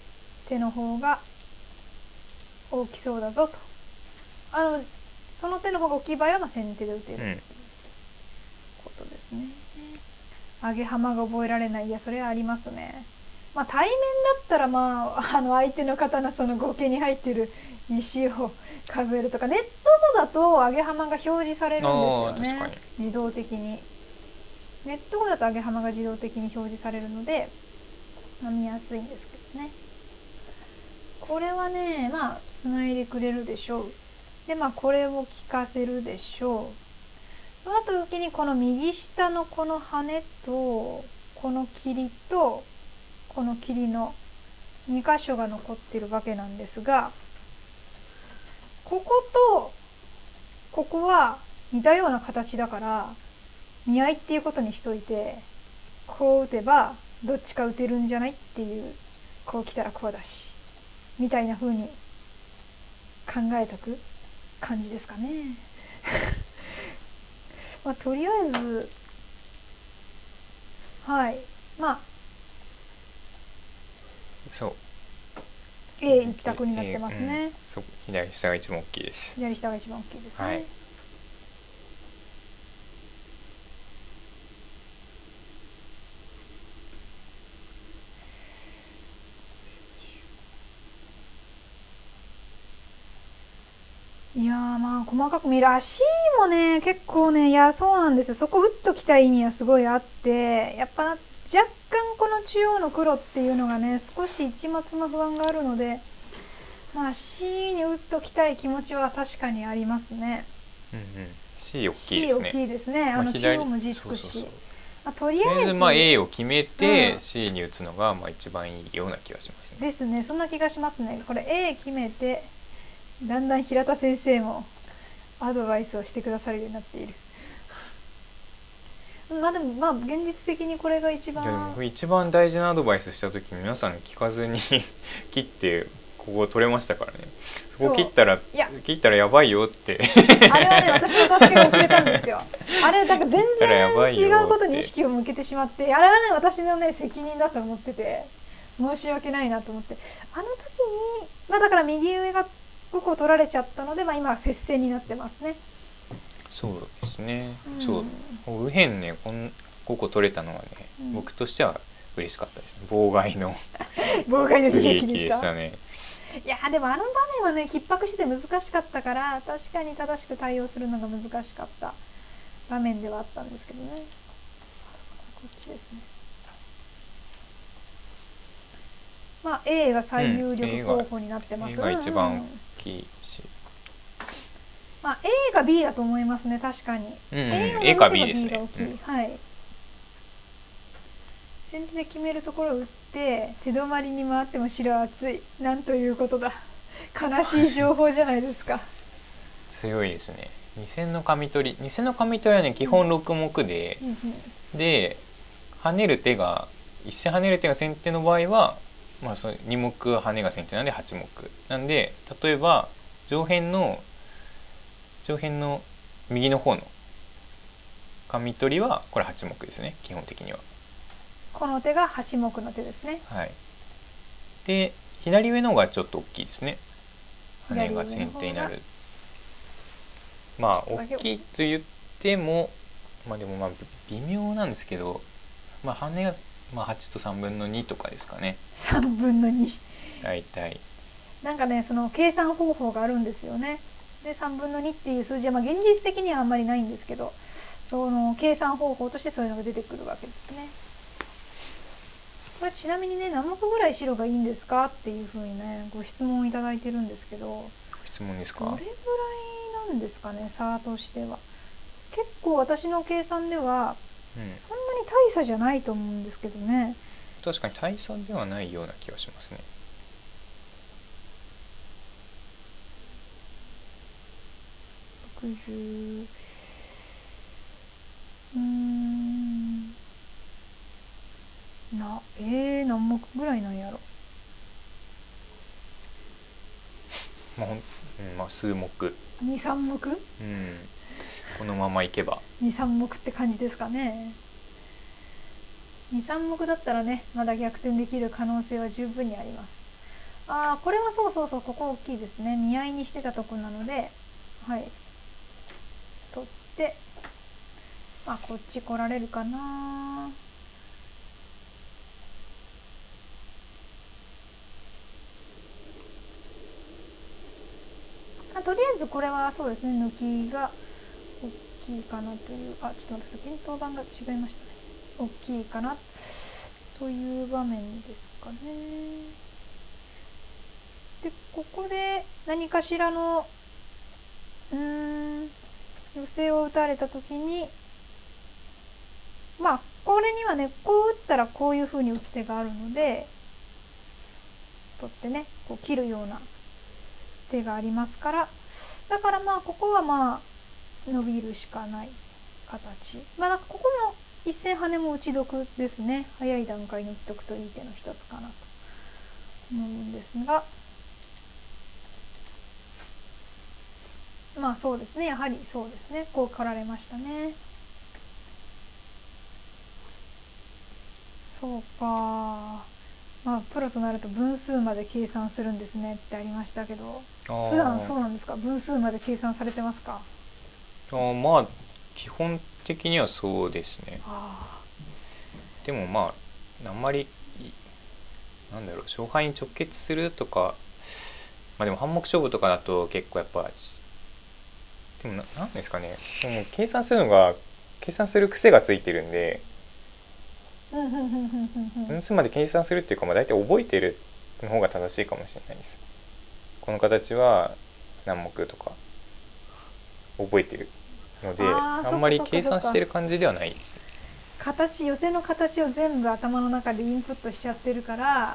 手の方が大きそうだぞと、あのその手の方が大きい場合はまあ先手で打てるっていうことですね。上げ浜が覚えられない、いやそれはありますね。まあ対面だったらまああの相手の方のその合計に入ってる石を数えるとか、ネットだと上げ浜が表示されるんですよね、自動的に。ネット語だと上げ浜が自動的に表示されるので、まあ、見やすいんですけどね。これはねまあつないでくれるでしょう。でまあこれを聞かせるでしょう。その後時にこの右下のこの羽とこの霧とこの霧のに箇所が残ってるわけなんですが、こことここは似たような形だから見合いっていうことにしといて、こう打てばどっちか打てるんじゃないっていう、こう来たらこうだしみたいな風に考えとく感じですかね。まあとりあえずはいまあそう A 一択になってますね。 うん、そう左下が一番大きいです。 左下が一番大きいですね。はい、いやまあ細かく見る足もね結構ね、いやそうなんですよ、そこ打っときたい意味はすごいあって、やっぱ若干この中央の黒っていうのがね少し一末の不安があるので、まあ C に打っときたい気持ちは確かにありますね。 うんうん、C 大きいですね。 C 大きいですね。あの中央も字つくし、そうそうそう、まあ、とりあえずまあ A を決めて C に打つのがまあ一番いいような気がしますね。 ですね、そんな気がしますね。これ A 決めてだんだん平田先生もアドバイスをしてくださるようになっている。まあでもまあ現実的にこれが一番、いやでも一番大事なアドバイスした時皆さん聞かずに切ってここ取れましたからね。そこ切ったら切ったらやばいよってあれはね私の助けをくれたんですよ。あれだから全然違うことに意識を向けてしまって、あれはね私のね責任だと思ってて申し訳ないなと思って、あの時にまあだから右上がごこ取られちゃったので、まあ今は接戦になってますね。 そうですね、うん、そう右辺ねこんごこ取れたのはね、うん、僕としては嬉しかったですね。妨害の妨害の悲劇でしたね。 いやでもあの場面はね緊迫して難しかったから、確かに正しく対応するのが難しかった場面ではあったんですけどね。こっちですね。まあ A が最有力候補になってます。 うん、A が一番大きいし、 まあ A が B だと思いますね、確かに。 うん、うん、A か B ですね。 うん、はい。先手で決めるところを打って手止まりに回っても白は厚い、なんということだ。悲しい情報じゃないですか。 強いですね。に戦の紙取り、に戦の紙取りはね基本ろく目で、うん、で跳ねる手がいち戦跳ねる手が先手の場合は、まあ、そのに目跳ねが先手なんではち目なんで、例えば上辺の上辺の右の方の紙取りはこれはち目ですね、基本的には。 この手がはち目の手ですね。 はい。で左上の方がちょっと大きいですね。跳ねが先手になる。まあ大きいと言ってもまあでもまあ微妙なんですけど、まあ跳ねがまあはちとさんぶんのにとかですかね。 さんぶんのに。 大体。 なんかねその計算方法があるんですよね。でさんぶんのにっていう数字はまあ現実的にはあんまりないんですけど、その計算方法としてそういうのが出てくるわけですね。これちなみにね何目ぐらい白がいいんですかっていうふうにねご質問いただいてるんですけど、 質問ですか。 どれぐらいなんですかね、差としては。結構私の計算では、うん、そんなに大差じゃないと思うんですけどね。 確かに大差ではないような気がしますね。 ろくじゅう、うーんなえー、何目ぐらいなんやろ。 まあ、ほん、うん、まあ数目。 に、さん目？うん。 このままいけば。 に、さん目って感じですかね。に、さん目だったらね、まだ逆転できる可能性は十分にあります。 ああこれはそうそうそう、ここ大きいですね。見合いにしてたとこなので、はい取って、あこっち来られるかな。あとりあえずこれはそうですね、抜きが大きいかなという、あちょっと待って、検討版が違いましたね。大きいかなという場面ですかね。でここで何かしらのうーん寄せを打たれた時に、まあこれにはね、こう打ったらこういうふうに打つ手があるので、取ってねこう切るような手がありますから、だからまあここはまあ伸びるしかない形。まあここも一線跳ねも打ち得ですね。早い段階に打っておくといい手の一つかなと思うんですが、まあそうですね、やはりそうですね、こう来られましたね。そうか、まあプロとなると分数まで計算するんですねってありましたけど、普段そうなんですか？分数まで計算されてますか？ あまあ基本的にはそうですね。でもまああんまりなんだろう、勝敗に直結するとか、まあでも半目勝負とかだと結構やっぱでもななんですかね、もう計算するのが計算する癖がついてるんで、分数まで計算するっていうか、まあ大体覚えてるの方が正しいかもしれないです。この形は何目とか覚えてるので、 あ, あんまり計算してる感じではないです。 形、寄せの形を全部頭の中でインプットしちゃってるから、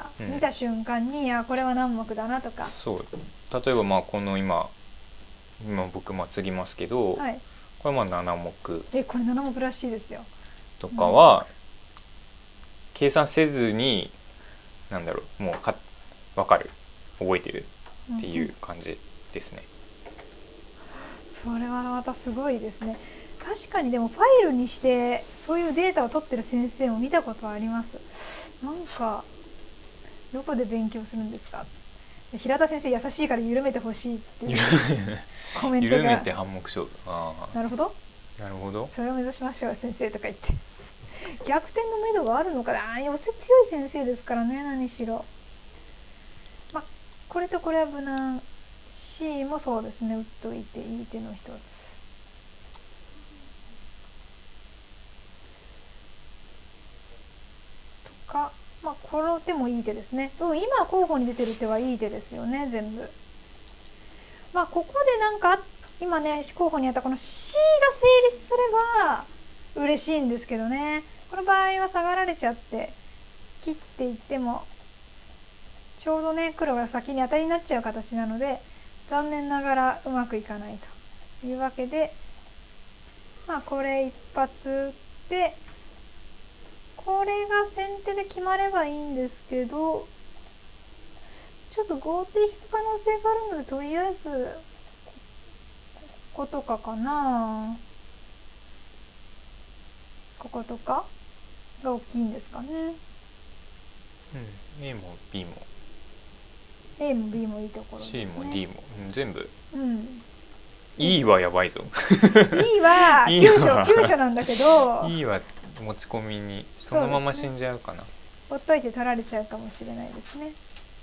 うん、見た瞬間にあこれは何目だなとか。 そう例えばまあこの今今僕まあ継ぎますけど、はい、これまあなな目えこれなな目らしいですよとかは、うん、計算せずになんだろうもうか分かる覚えてるっていう感じですね、 うん、それはまたすごいですね。確かにでもファイルにしてそういうデータを取ってる先生も見たことはあります。なんかどこで勉強するんですか？平田先生優しいから緩めてほしいっていうコメントが。 緩めて半目勝負。あなるほどなるほど、 それを目指しましょう先生とか言って逆転の目処があるのかな。寄せ強い先生ですからね、何しろ。まあこれとこれは無難。 C もそうですね、打っといていい手の一つとか、まあこの手もいい手ですね。うん、今候補に出てる手はいい手ですよね全部。まあここでなんか今ね候補にあったこの C が成立すれば嬉しいんですけどね。この場合は下がられちゃって切っていってもちょうどね黒が先に当たりになっちゃう形なので残念ながらうまくいかないというわけで、まあこれ一発打ってこれが先手で決まればいいんですけど、ちょっと後手引く可能性があるのでとりあえずこことかかな、こことかが大きいんですかね。 うん、A も B も A も B もいいところですね。 C も D も、うん、全部、 うん、 E はやばいぞ E は急所急所なんだけど E は持ち込みにそのまま死んじゃうかな。 ほっといて取られちゃうかもしれないですね。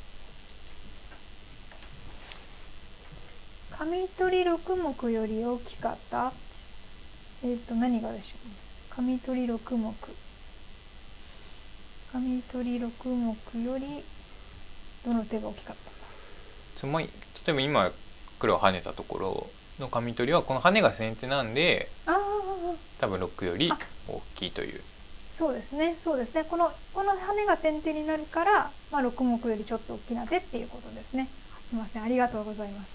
紙取りろく目より大きかった。えっ、ー、と何がでしょう。紙取りろく目、紙取りろく目よりどの手が大きかったか。 つまり例えば今黒が跳ねたところの紙取りはこの跳ねが先手なんで、 あ多分ろくより大きいという。 そうですね、そうですね。このこの跳ねが先手になるから、まあ、ろく目よりちょっと大きな手っていうことですね。すみません、ありがとうございます。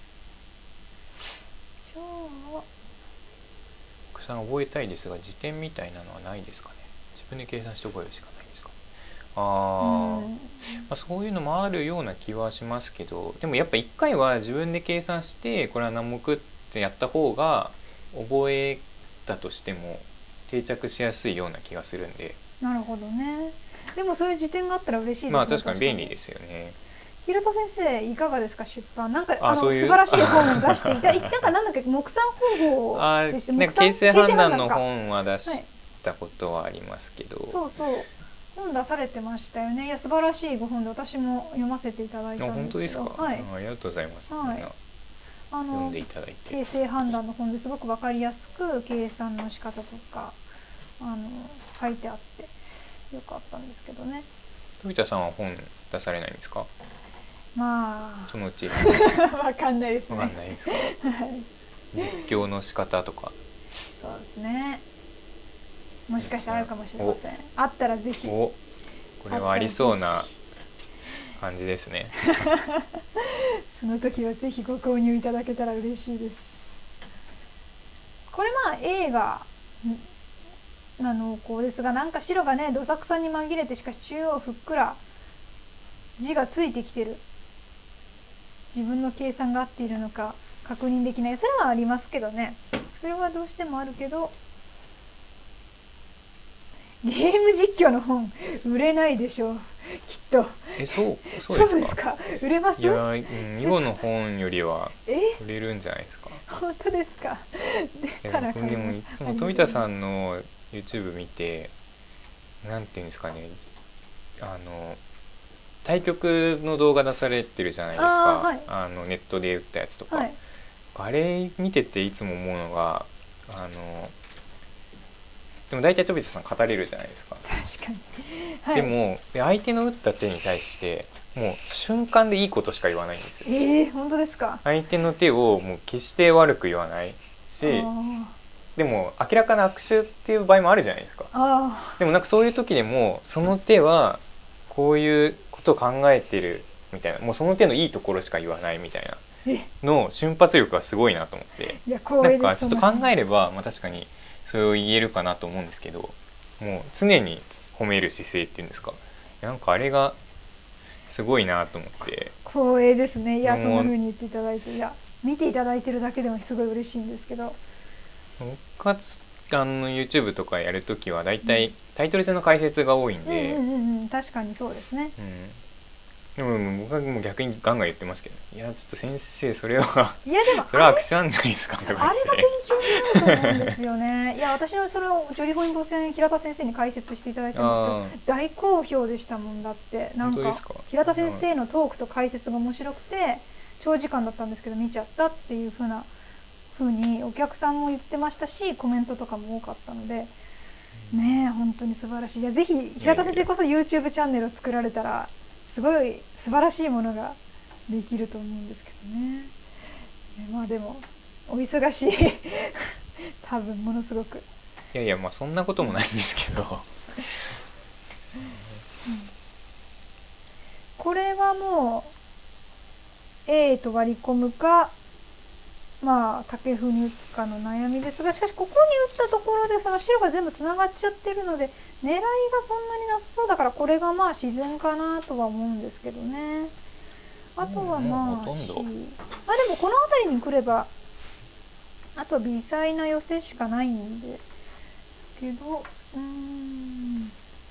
じゃあ奥さん覚えたいですが辞典みたいなのはないですかね。自分で計算して覚えるしかないですかね。あ、まあそういうのもあるような気はしますけど、でもやっぱいっかいは自分で計算してこれは何目ってやった方が覚えたとしても定着しやすいような気がするんで。 なるほどね。でもそういう辞典があったら嬉しいですね。 まあ確かに便利ですよね。 平田先生いかがですか、出版なんかあの素晴らしい本を出していたなんかなんだっけ、目算方法でした。 なんか形成判断の本は出したことはありますけど、はい、 そうそう本出されてましたよね。いや素晴らしいご本で私も読ませていただいたんですけど。 本当ですか、はい、ありがとうございます、はい、あの読んでいただいて形成判断の本ですごく分かりやすく計算の仕方とかあの書いてあってよかったんですけどね。 飛田さんは本出されないんですか？ まあそのうち分かんないですね。 分かんないですか実況の仕方とか。 そうですね、もしかしたらあるかもしれません。あったらぜひ。 お、これはありそうな感じですねその時はぜひご購入いただけたら嬉しいです。これまあ映画な濃厚ですが、なんか白がねどさくさに紛れて、しかし中央ふっくら字がついてきてる。自分の計算が合っているのか確認できない。それはありますけどね、それはどうしてもあるけど、ゲーム実況の本売れないでしょうきっと。 え、そうそうですか。 そうですか。売れます？ いや、うん、囲碁の本よりは売れるんじゃないですか。 本当ですか。 でからでもいつも富田さんの YouTube 見て、なんていうんですかね、あの対局の動画出されてるじゃないですか。あ、はい、あのネットで打ったやつとか、はい、あれ見てていつも思うのが、あのでも大体飛田さん語れるじゃないですか。 確かに、 はい、でもで相手の打った手に対してもう瞬間でいいことしか言わないんですよ。 えー、本当ですか。 相手の手をもう決して悪く言わないし、でも明らかな悪手っていう場合もあるじゃないですか。 あ、 でもなんかそういう時でもその手はこういうことを考えてるみたいな、もうその手のいいところしか言わないみたいなの瞬発力がすごいなと思って。 いや、光栄です。 なんかちょっと考えれば、まあ、確かにそれを言えるかなと思うんですけど、もう常に褒める姿勢っていうんですか、なんかあれがすごいなと思って。 光栄ですね。いや、そんな風に言っていただいて、いや見ていただいてるだけでもすごい嬉しいんですけど、 僕はあの YouTube とかやるときはだいたいタイトル戦の解説が多いんで、 うんうんうん、確かにそうですね、 うん、でも僕はもう逆にガンガン言ってますけど、いやちょっと先生それはいやでもそれは悪手なんじゃないですかとか言って、 あれが勉強になると思うんですよねいや私はそれを女流本因坊戦平田先生に解説していただいたんですけど、大好評でしたもん。だってなんか平田先生のトークと解説が面白くて長時間だったんですけど見ちゃったっていう風な風にお客さんも言ってましたし、コメントとかも多かったのでねえ、本当に素晴らしい。いやぜひ平田先生こそ YouTube チャンネルを作られたらすごい素晴らしいものができると思うんですけどね。まあでもお忙しい多分ものすごく。 いやいや、まあそんなこともないんですけど、うん、 これはもう A と割り込むか、まあ竹風に打つかの悩みですが、しかしここに打ったところでその白が全部つながっちゃってるので狙いがそんなになさそうだから、これがまあ自然かなとは思うんですけどね。あとはまあ、うん、しあでもこの辺りに来ればあとは微細な寄せしかないんですけど、うーん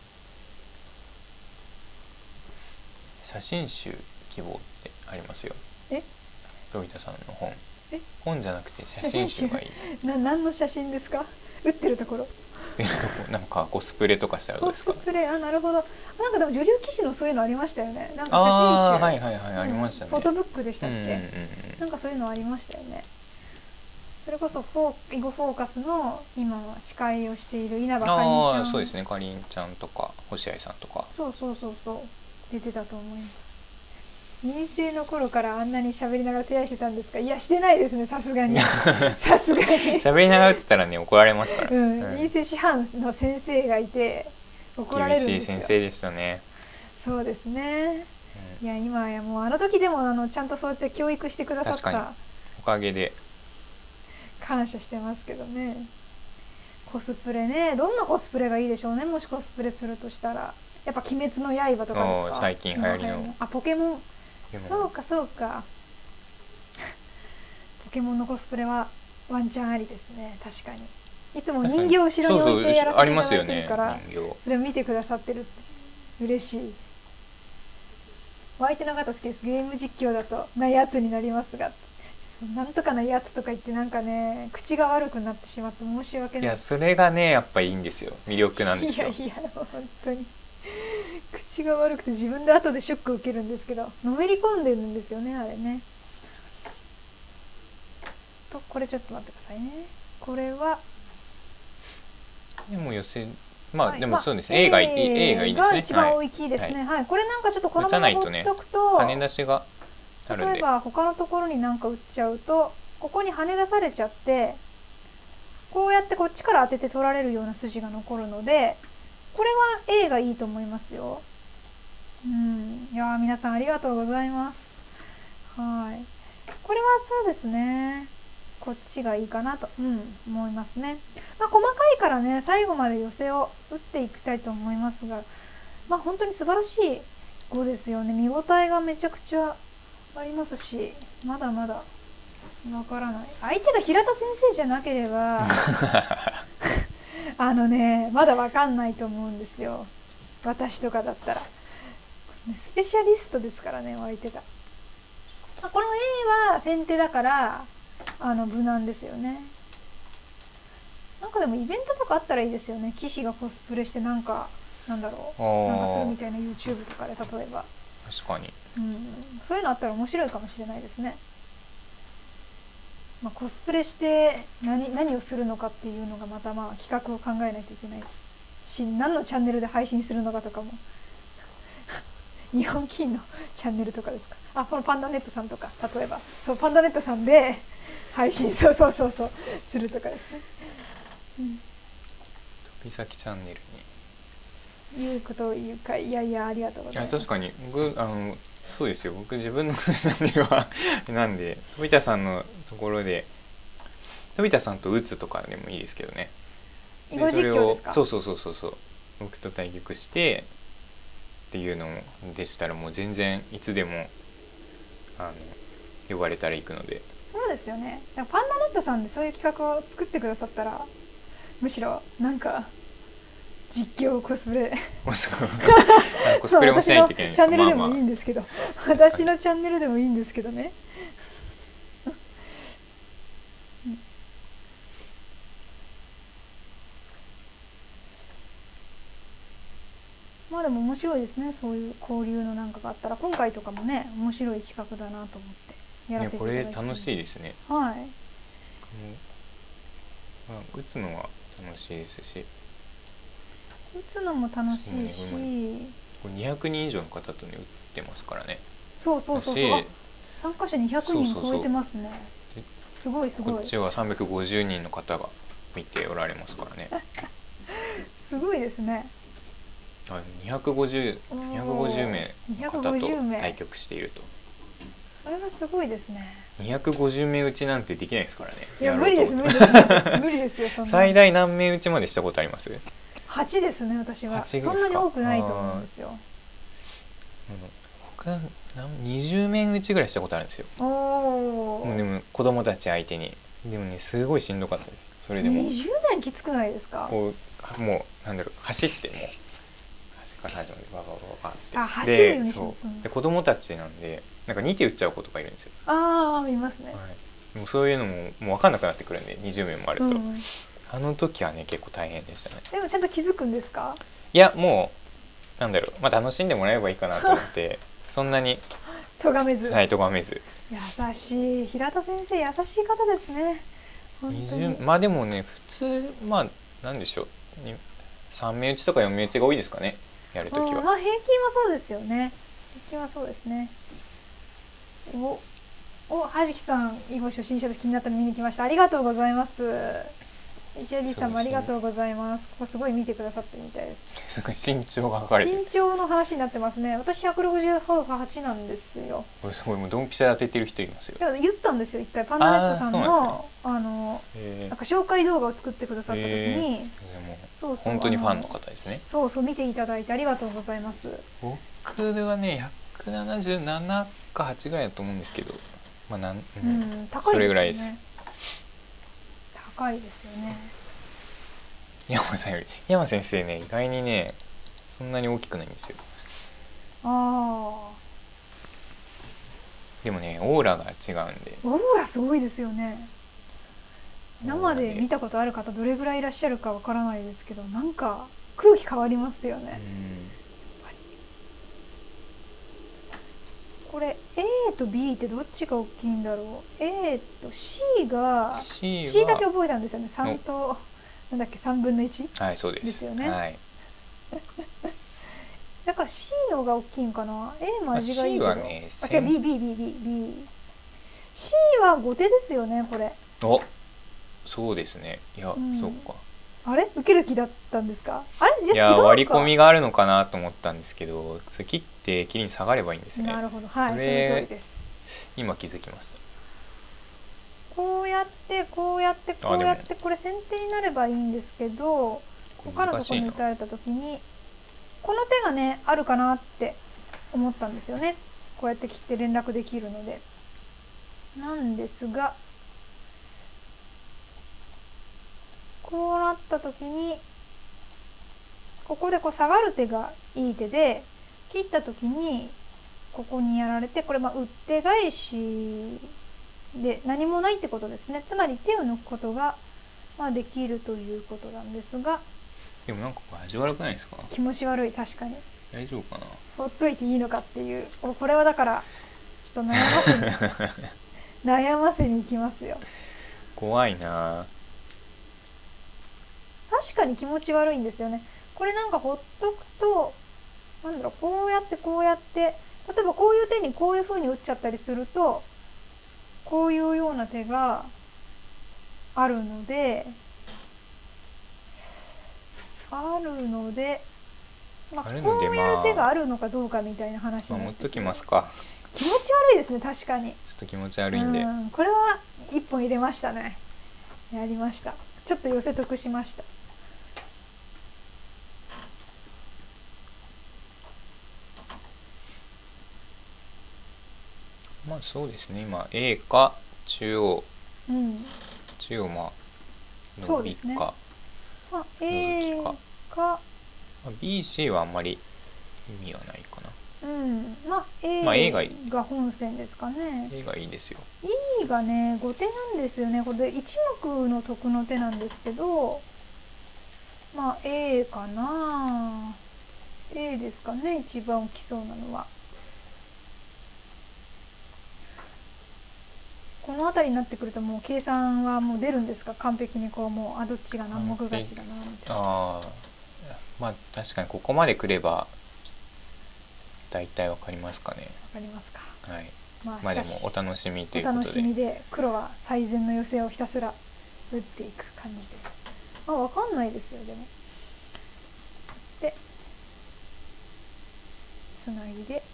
写真集希望ってありますよ。 え飛田さんの本。 え本じゃなくて写真集がいい。 な何の写真ですか？打ってるところ。 なんかコスプレとかしたらどうですか？ コスプレ、あ、なるほど。なんかでも女流棋士のそういうのありましたよね。なんか写真集。 ああ、はいはいはい、うん、ありましたね。 フォトブックでしたっけ？ うんうんうん、 なんかそういうのありましたよね。それこそフォー囲碁フォーカスの今司会をしている稲葉かりんちゃん。 ああ、そうですね。かりんちゃんとか星合さんとか。 そうそうそうそう出てたと思います。院生の頃からあんなに喋りながら手合いしてたんですか？いやしてないですね、さすがにさすがに喋りながらって言ったらね怒られますから。 うん、院生師範の先生がいて怒られるんですよ。 厳しい先生でしたね。 そうですね、うん、いや今やもうあの時でもあのちゃんとそうやって教育してくださった、 確かにおかげで感謝してますけどね。コスプレね、どんなコスプレがいいでしょうね。もしコスプレするとしたらやっぱ鬼滅の刃とかですか？ 最近流行りの。 あ、ポケモン。そうかそうかポケモンのコスプレはワンチャンありですね。確かにいつも人形を後ろに置いてやらせていただいてるから、それを見てくださってるって嬉しい。 お相手の方好きです。ゲーム実況だとなやつになりますが、なんとかなやつとか言ってなんかね口が悪くなってしまって申し訳ない。 いやそれがねやっぱいいんですよ、魅力なんですよ。 いやいや本当に口が悪くて自分で後でショック受けるんですけど、のめり込んでるんですよねあれね。とこれちょっと待ってくださいね。これはでも寄せまあ、はい、でもそうですね、 まあ、 A がいい、A がいいですね。 が一番大きいですね。はい、はいはい、これなんかちょっとこのまま放っとくと、 跳ね出しがあるんで、 例えば他のところになんか打っちゃうとここに跳ね出されちゃって、こうやってこっちから当てて取られるような筋が残るので、これは A がいいと思いますよ。うん、いやー皆さんありがとうございます。はい、これはそうですね、こっちがいいかなと、うん、思いますね。まあ、細かいからね最後まで寄せを打っていきたいと思いますが、まあ本当に素晴らしい碁ですよね。見応えがめちゃくちゃありますし、まだまだわからない。相手が平田先生じゃなければあのねまだわかんないと思うんですよ、私とかだったら。スペシャリストですからね相手が。この A は先手だからあの無難ですよね。なんかでもイベントとかあったらいいですよね。棋士がコスプレしてなんかなんだろうなんかするみたいな YouTube とかで例えば。 確かに、 うん、そういうのあったら面白いかもしれないですね。まあ、コスプレして何何をするのかっていうのがまたまあ企画を考えないといけないし、何のチャンネルで配信するのかとかも日本棋院のチャンネルとかですか。あ、このパンダネットさんとか例えばそうパンダネットさんで配信そうそうそうそうするとかですね。うん、 飛先チャンネルに言うことを言うか、いやいやありがとうございます。 いや確かに僕あのそうですよ、僕自分のチャンネルはなんで飛田さんのところで飛田さんと打つとかでもいいですけどね。 囲碁実況ですか。 そうそうそうそうそう、僕と対局してっていうのでしたらもう全然いつでもあの呼ばれたら行くので。 そうですよね。パンダネットさんでそういう企画を作ってくださったらむしろなんか実況コスプレコスプレもしないといけないんですか。 チャンネルでもいいんですけど、まあまあ、私のチャンネルでもいいんですけどねまあでも面白いですね、そういう交流のなんかがあったら。今回とかもね面白い企画だなと思ってやらせていただいて、 ね、これ楽しいですね。 はい、 まあ、打つのは楽しいですし、 打つのも楽しいし、 これにひゃくにん以上の方とね打ってますからね。 そうそうそうそう、参加者にひゃくにん超えてますね。すごいすごい。 こっちはさんびゃくごじゅうにんの方が見ておられますからねすごいですね。 にひゃくごじゅう名の方と対局していると。 それはすごいですね。 にひゃくごじゅう名打ちなんてできないですからね。 いや無理です無理です無理ですよ。そんな最大何名打ちまでしたことあります？ はちですね私は。そんなに多くないと思うんですよ。 僕はにじゅう名打ちぐらいしたことあるんですよ。おでも子供たち相手に。でもねすごいしんどかったです。それでもにじゅう名きつくないですか？ こうもうなんだろう走っても端から端までババババって。 あ走るようにします。 で子供たちなんでなんかに手打っちゃう子とかいるんですよ。 ああいますね。はい、 もうそういうのももう分かんなくなってくるんでにじゅう名もあると、うん、あの時はね結構大変でしたね。 でもちゃんと気づくんですか？ いやもうなんだろう、まあ、楽しんでもらえばいいかなと思ってそんなにとがめず。 はいとがめず。 優しい平田先生優しい方ですね。 にじゅうまあでもね普通まあなんでしょうさん名打ちとかよん名打ちが多いですかねやるときは。 まあ平均はそうですよね。平均はそうですね。おおはじきさん囲碁初心者で気になったら見に来ました。ありがとうございます。エイチアイディー さんもありがとうございます。ここすごい見てくださってるみたいです。 すごい身長が書かれてる。 身長の話になってますね。私ひゃくろくじゅうはちなんですよ。 これすごいもうドンピシャで当ててる人いますよ。 言ったんですよ一回パンダネットさんのあのなんか紹介動画を作ってくださった時に、 そうそう本当にファンの方ですね。 そうそう見ていただいてありがとうございます。 僕ではねひゃくななじゅうななかはちぐらいだと思うんですけど、まあなん、うんうん、高いですよね。それぐらいです。 高いですよね。 山さんより山先生ね意外にねそんなに大きくないんですよ。 ああでもねオーラが違うんで。 オーラすごいですよね。生で見たことある方どれぐらいいらっしゃるかわからないですけど、なんか空気変わりますよね。これ A と B ってどっちが大きいんだろう。 A と C が C, C だけ覚えたんですよね。さんとなんだっけさんぶんのいち、 はい、そうです。 ですよね。 はい、 だから C の方が大きいんかな。 A も味がいいけど、 まあ、C はね、 あ、違う BBBBB C は後手ですよねこれ。 お、そうですね。いや、うん、そうか。 あれ受ける気だったんですか。あれ、 いや割り込みがあるのかなと思ったんですけど、切って切りに下がればいいんですね。 なるほど、はい、 それその通りです。 今気づきました。 こうやってこうやってこうやってこれ先手になればいいんですけど、他のところに打たれた時にこの手がねあるかなって思ったんですよね。こうやって切って連絡できるので。なんですが、こうなった時にここでこう下がる手がいい手で、切った時にここにやられて、これまあ打って返しで何もないってことですね。つまり手を抜くことがまあできるということなんですが、 でもなんか味悪くないですか。 気持ち悪い。確かに大丈夫かな。 ほっといていいのかっていう、これはだからちょっと悩ませに悩ませにいきますよ。 怖いな。 確かに気持ち悪いんですよね。これなんかほっとくと、なんだろう、こうやってこうやって例えばこういう手にこういう風に打っちゃったりすると、こういうような手があるのであるので、まあ、こういう手があるのかどうかみたいな話になって、まあ、 持っときますか。 気持ち悪いですね。確かにちょっと気持ち悪いんで、 うん、これは一本入れましたね。やりました。ちょっと寄せ得しました。 まあそうですね。今 A か中央、 うん、 中央まあ伸びか、ね、まあ、A か、まあ、ビーシー はあんまり意味はないかな。 うん、まあ A が本線ですかね。 A がいいですよ。 E がね後手なんですよね。これ一目の得の手なんですけど、まあ A かな。 A ですかね、一番大きそうなのは。この辺りになってくるともう計算はもう出るんですか、完璧にこうもうあどっちが何目勝ちだなみたいな。 ああ、まあ確かにここまでくれば大体わかりますかね。 わかりますか。 はい。まあ、まあでもお楽しみということで。 お楽しみで黒は最善の寄せをひたすら打っていく感じで。まあわかんないですよでも。で、つないで。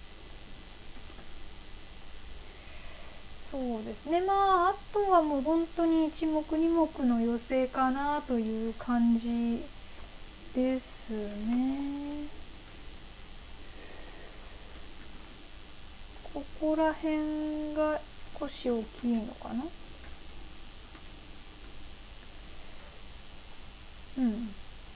そうですね。まああとはもう本当に一目二目の寄せかなという感じですね。ここら辺が少し大きいのかな。うん。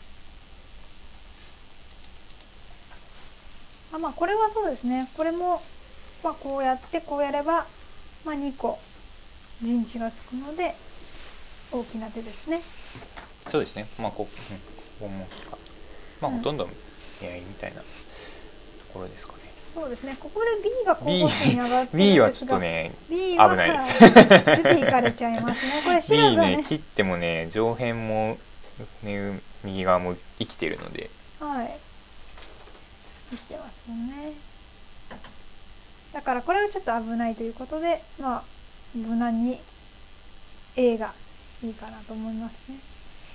あ、まあこれはそうですね。これもまあこうやってこうやればまあにこ陣地がつくので大きな手ですね。 そうですね。まあこ, うん、ここも大きか。まあ、うん、ほとんど見合いみたいなところですかね。 そうですね。ここで B が候補手に上がってるんですが、 B はちょっとね B 危ないです。 出ていかれちゃいますね。これ白がね、 B ね切ってもね上辺も、ね、右側も生きてるので、 はい、生きてますよね。だからこれはちょっと危ないということで、まあ無難に A がいいかなと思いますね。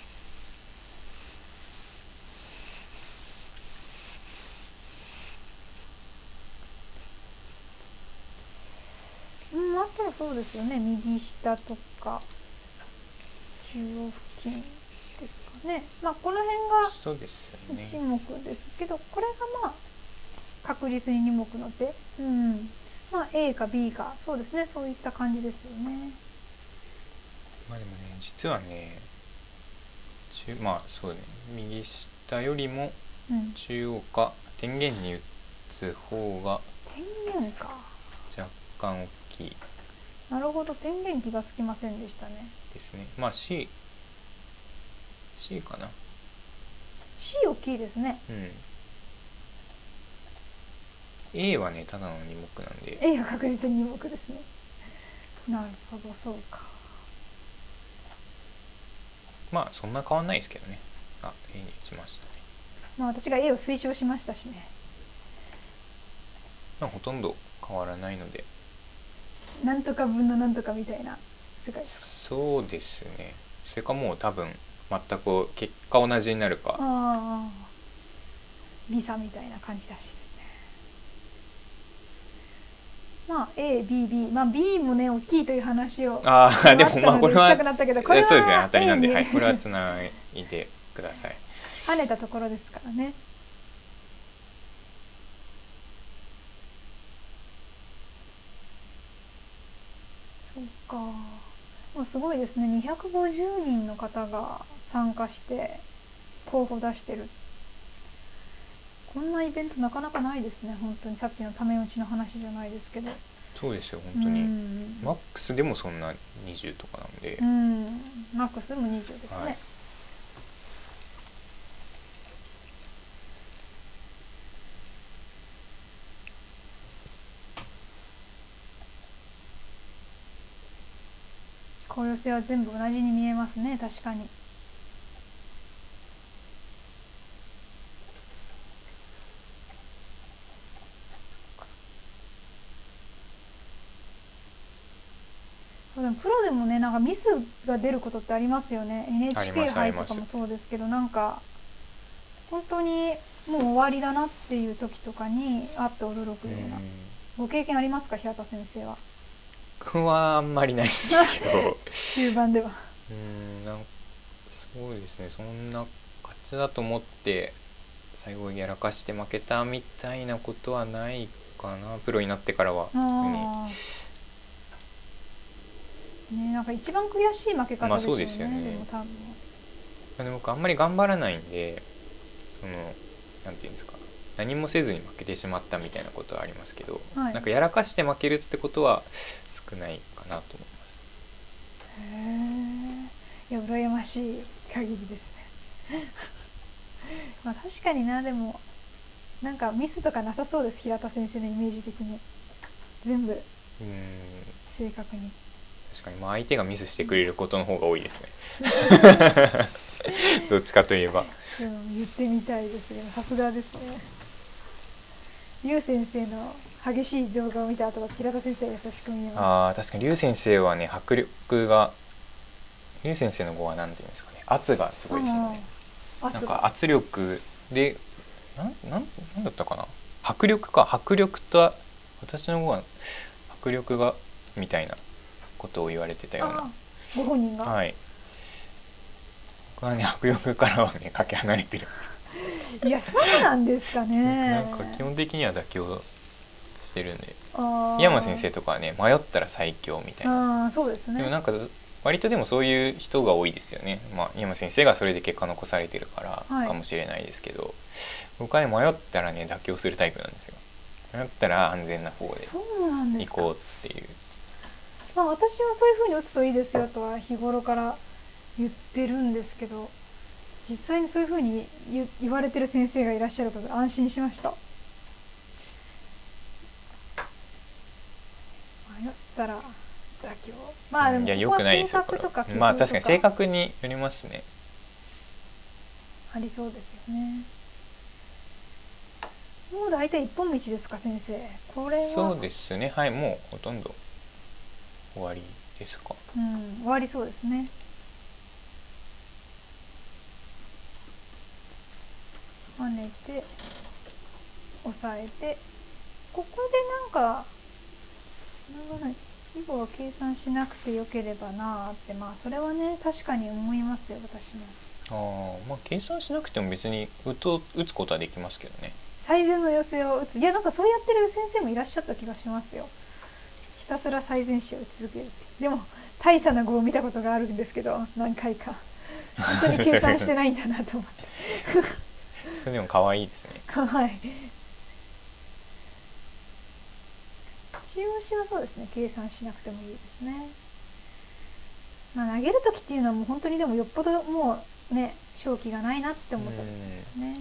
うん、あとはそうですよね。右下とか中央付近ですかね。まあこの辺がそうですね。 一目ですけど、これがまあ確実に二目の手。うん。まあ A か B か、そうですね。そういった感じですよね。 まあでもね、実はね、中まあそうね、右下よりも中央か、うん、天元に打つ方が天元か若干大器なるほど、電源気がつきませんでしたね。 ですね。まあ C C かな。 C 大きいですね。 うん。A はねただのに目なんで。 A は確実にに目ですね。なるほど、そうか。 まあそんな変わんないですけどね。あ、A に打ちましたね。 まあ私が A を推奨しましたしね。 まあほとんど変わらないので。 なんとか分のなんとかみたいな世界ですか。 そうですね。それかもう多分全く結果同じになるか。 ああ、リサみたいな感じらしいですね。まあ A、B、B、まあ B もね大きいという話をああでもまあこれはしたくなったけど、これはそうですね、当たりなんで、 A にはい、これはつないでください。 跳ねたところですからね。そうか、もうすごいですね。にひゃくごじゅうにんの方が参加して候補出してる。こんなイベントなかなかないですね。本当にさっきのタメ打ちの話じゃないですけど。 そうですよ本当に。マックスでもそんなにじゅうとかなんで。 うん、マックスでもにじゅうですね。はい、こう寄せは全部同じに見えますね。確かに。プロでもねなんかミスが出ることってありますよね。 エヌエイチケー 杯とかもそうですけど、なんか本当にもう終わりだなっていう時とかにあって驚くような。ご経験ありますか、平田先生は。 僕はあんまりないんですけど終盤ではうんなんそうですね、そんな勝ちだと思って最後やらかして負けたみたいなことはないかな、プロになってからは。 ね、なんか一番悔しい負け方ですよね。まあそうですよね。でも多分でも僕あんまり頑張らないんで、そのなんていうんですか、何もせずに負けてしまったみたいなことはありますけど、はい、なんかやらかして負けるってことは少ないかなと思います。 へえ、いや羨ましい限りですねまあ確かにな、でもなんかミスとかなさそうです、平田先生のイメージ的に。全部正確に。 確かに、まあ相手がミスしてくれることの方が多いですねどっちかといえば。 言ってみたいですね。さすがですね。劉先生の激しい動画を見た後は平田先生が優しく見えます。 ああ確かに劉先生はね迫力が、劉先生の碁はなんていうんですかね、圧がすごいですよね。なんか圧力でなんなんなんだったかな、迫力か、迫力と私の碁は迫力がみたいなことを言われてたような。 ご本人が。 はい。僕はね迫力からはねかけ離れてるいやそうなんですかね。 なんか基本的には妥協してるんで、井山先生とかはね迷ったら最強みたいな。 あ、そうですね。 でもなんか割とでもそういう人が多いですよね。まあ井山先生がそれで結果残されてるからかもしれないですけど、はい、僕はね迷ったらね妥協するタイプなんですよ。迷ったら安全な方で行こうっていう。 まあ私はそういう風に打つといいですよとは日頃から言ってるんですけど、実際にそういう風に 言, 言われてる先生がいらっしゃることで安心しました。迷ったら妥協。まあでもここは性格とか工夫とか、 まあ確かに性格によりますね。 ありそうですよね。もう大体一本道ですか先生。これはそうですね、はい、もうほとんど終わりですか。 うん、終わりそうですね。跳ねて押さえて、ここでなんか囲碁は計算しなくてよければなーって、まあそれはね確かに思いますよ私も。ああ、まあ計算しなくても別に打と打つことはできますけどね。 最善の寄せを打つ。いやなんかそうやってる先生もいらっしゃった気がしますよ。ひたすら最善手を打ち続けるって。でも大差な碁を見たことがあるんですけど、何回か本当に計算してないんだなと思ってそれでも可愛いですね。 可愛い。 中押しはそうですね、計算しなくてもいいですね。まあ、投げる時っていうのはもう本当にでもよっぽどもうね勝機がないなって思ったんですね。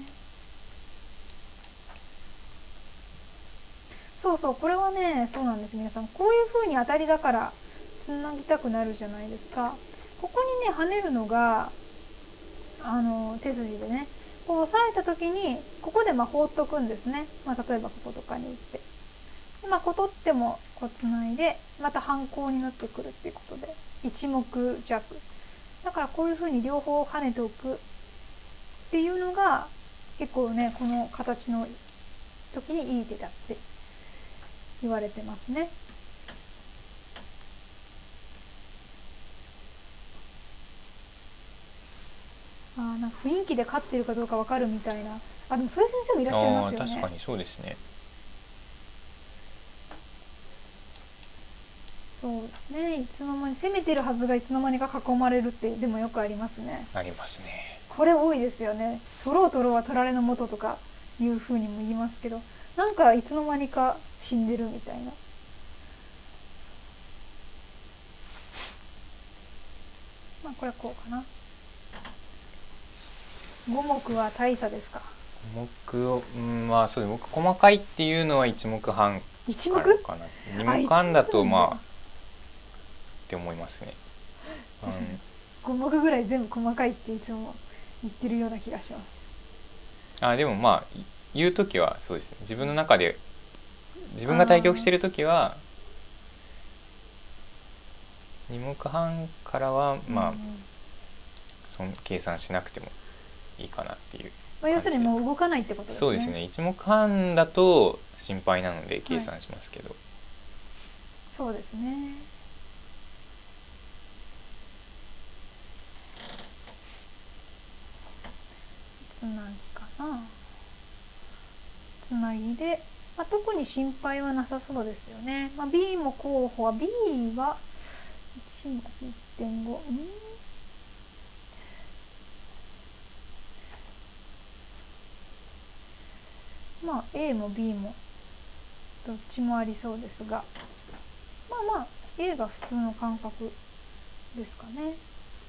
そうそう、これはね、そうなんです。皆さんこういう風に当たりだからつなぎたくなるじゃないですか。ここにね跳ねるのがあの手筋でね、こう押さえた時にここでまあ放っとくんですね。まあ、例えばこことかに打って、まあ、こう取ってもこうつないでまた反抗になってくるっていうことで一目弱だから、こういう風に両方跳ねておくっていうのが結構ねこの形の時にいい手だって言われてますね。あー、なんか雰囲気で勝ってるかどうかわかるみたいな、あ、でもそういう先生もいらっしゃいますよね。 確かにそうですね。 そうですね、いつの間に攻めてるはずがいつの間にか囲まれるってでもよくありますね。 ありますね。 これ多いですよね。取ろう取ろうは取られの元とかいうふうにも言いますけど、なんかいつの間にか死んでるみたいな。まあこれはこうかな。五目は大差ですか。 五目を、うん、まあそうです。僕細かいっていうのは一目半一目かな。二目半だとまあって思いますね。 五目ぐらい全部細かいっていつも言ってるような気がします。 あ、でもまあ言う時はそうですね。自分の中で自分が対局してる時は二目半からはまあ、うんうん、その計算しなくてもいいかなっていう。 まあ、要するにもう動かないってことですね。 そうですね。一目半だと心配なので計算しますけど。はい、 そうですね。つなぎかな。つなぎで、まあ、特に心配はなさそうですよね。まあ、B も候補は B はいち、いってんご、うんまあ A も B もどっちもありそうですが、まあまあ A が普通の感覚ですかね。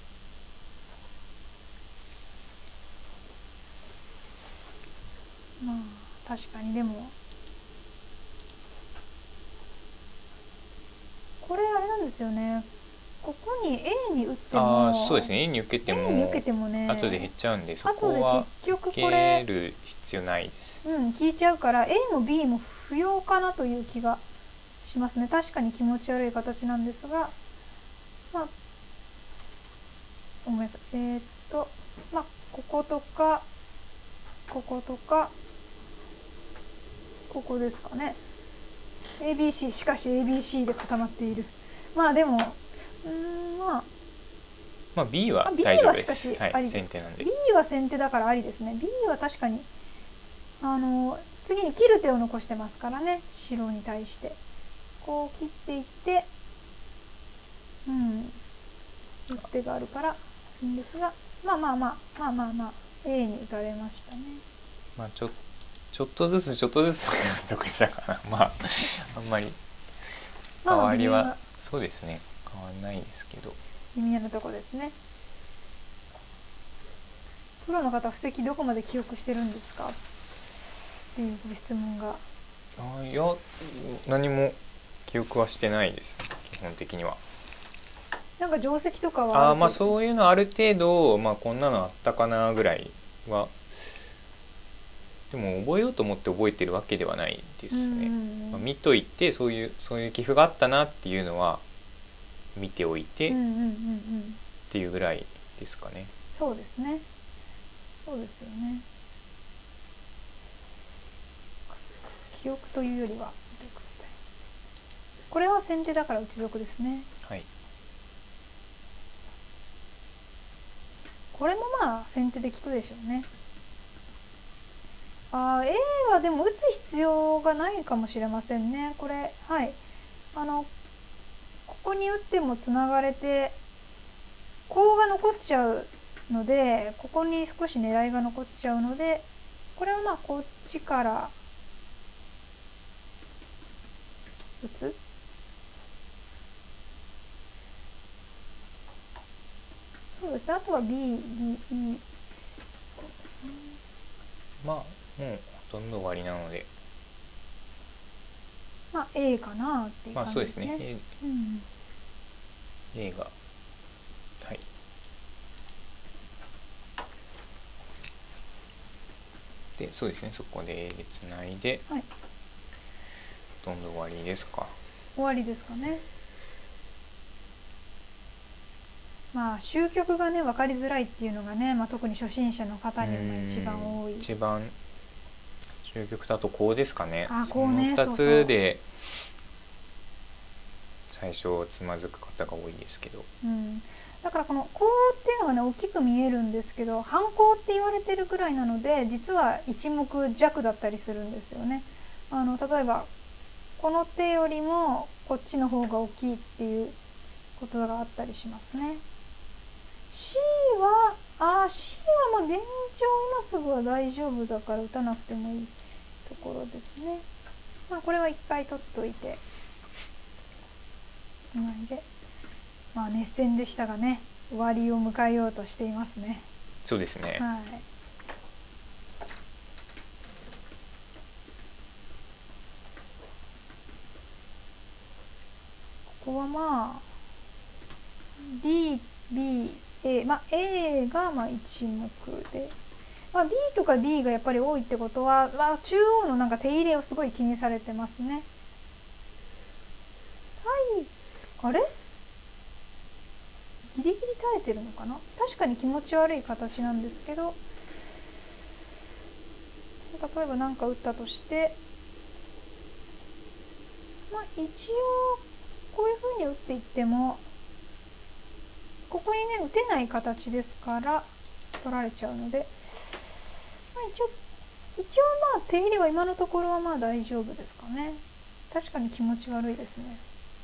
まあ確かに、でもこれあれなんですよね。ここに A に打っても、 あ、そうですね、A に受けても A に受けてもね後で減っちゃうんで、そこは受ける必要ないです。 うん、効いちゃうから A も B も不要かなという気がしますね。確かに気持ち悪い形なんですが、まあごめんなさい、えー、っとまあこことかこことかここですかね。 エービーシー、 しかし エービーシー で固まっている。まあでもうーんまあまあ B は大丈夫です。 はい、 先手なんで。 B は先手だからありですね。B は確かにあの次に切る手を残してますからね、白に対してこう切っていって、うん打つ手があるからいいんですが、まあまあまあまあまあまあ A に打たれましたね。 まあちょちょっとずつちょっとずつ得したかな。まああんまり変わりは、まあ、そうですね、変わらないですけど微妙なとこですね。プロの方、布石どこまで記憶してるんですかっていうご質問が。 あ、いや何も記憶はしてないです、基本的には。 なんか定石とかはああ、まあそういうのある程度、まあこんなのあったかなぐらいは、でも覚えようと思って覚えてるわけではないですね。まあ、見といてそういうそういう棋譜があったなっていうのは見ておいてっていうぐらいですかね。 そうですね。そうですよね。記憶というよりはこれは先手だから内属ですね。 はい。 これもまあ先手で効くでしょうね。あ、A はでも打つ必要がないかもしれませんね。これ、はい、あのここに打ってもつながれてコウが残っちゃうので、ここに少し狙いが残っちゃうので、これはまあこっちから打つ。そうですね。あとは B、D、E。そうですね。 まあもうほとんど終わりなので。 まあ A かなっていう感じですね。まあそうですね。 A、 うん、 A がはい。でそうですね。そこで A でつないで、はい、ほとんど終わりですか。 終わりですかね。まあ終局がね分かりづらいっていうのがね、まあ、特に初心者の方にも一番多い。 一番終局だとこうですかね。 あ、こうね、 そのふたつで最初つまずく方が多いですけど、 うん、だからこのこうっていうのがね大きく見えるんですけど、半こうって言われてるくらいなので実はいち目弱だったりするんですよね。あの例えばこの手よりもこっちの方が大きいっていうことがあったりしますね。C はあ C はまあ現状今すぐは大丈夫だから打たなくてもいいところですね。まあこれは一回取っといてで、まあ熱戦でしたがね、終わりを迎えようとしていますね。 そうですね。 はい。ここはまあ D、B、A、まあ A がまあいち目で、まあ、B とか D がやっぱり多いってことは、まあ、中央のなんか手入れをすごい気にされてますね。あれギリギリ耐えてるのかな。確かに気持ち悪い形なんですけど、例えば何か打ったとして、まあ一応こういうふうに打っていってもここにね打てない形ですから取られちゃうので、まあ、一応一応まあ手入れは今のところはまあ大丈夫ですかね。確かに気持ち悪いですね。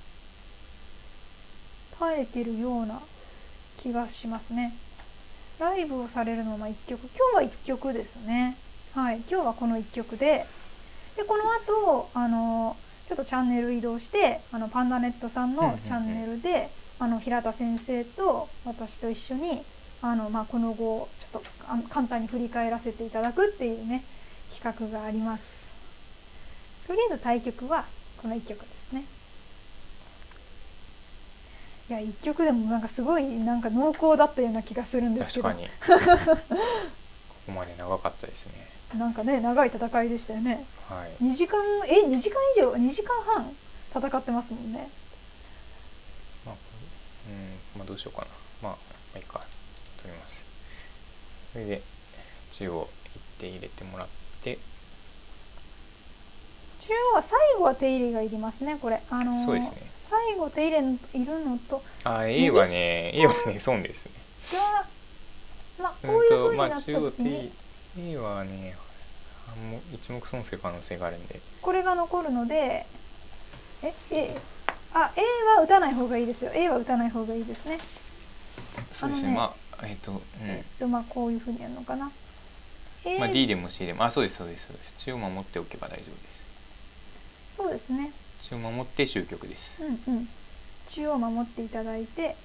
耐えてるような気がしますね。ライブをされるのはまあいっきょく、今日はいっきょくですね。はい、今日はこのいっきょくで、でこの後あのちょっとチャンネル移動して、あのパンダネットさんのチャンネルで、あの平田先生と私と一緒にあの、まあ、この後ちょっとあの簡単に振り返らせていただくっていうね企画があります。とりあえず対局はこのいっきょくですね。いやいっきょくでもなんかすごいなんか濃厚だったような気がするんですけど、 確かにここまで長かったですね。 なんかね長い戦いでしたよね。 はい、 にじかんえにじかん以上にじかんはん戦ってますもんね。 まあ、うんまあどうしようかな。まあ、まあいいか取ります。それで中央一手入れてもらって、 中央は最後は手入れがいりますね。これあのー、 そうですね。 最後手入れいるのと、 あ A はね A はね損ですね。 がまあこういう風になった時に、 うん、A はね一目損する可能性があるんで、 これが残るので、え A あ A は打たない方がいいですよ。 A は打たない方がいいですね。 そうですね。ねまあえっ、ー、と、うん、 えっとまあこういう風にやるのかな。 A、まあ D でも C でも、あそうですそうですそうです。中を守っておけば大丈夫です。 そうですね。 中を守って終局です。 うんうん。中央守っていただいて、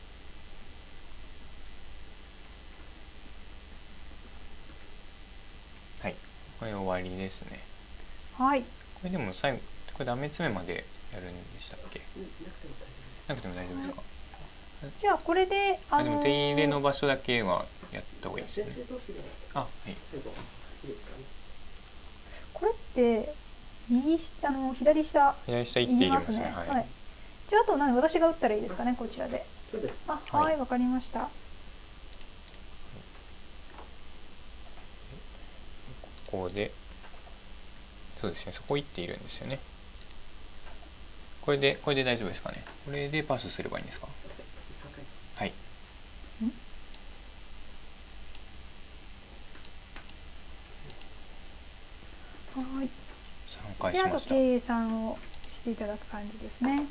はい、これ終わりですね。 はい。 これでも最後これダメ詰めまでやるんでしたっけ？なくても大丈夫ですか？ じゃあこれで、 あのー、でも手入れの場所だけはやった方がいいですね。あ、はい。 これって右下あの左下左下一手入れますね。はい。はい、 じゃああと何私が打ったらいいですかね、こちらで。 そうです。 あ、はい、わかりました。 ここでそうですね。そこ一手いるんですよね。これでこれで大丈夫ですかね。これでパスすればいいんですか。はい。 はい。 さんかいしました。 で、あと計算をしていただく感じですね。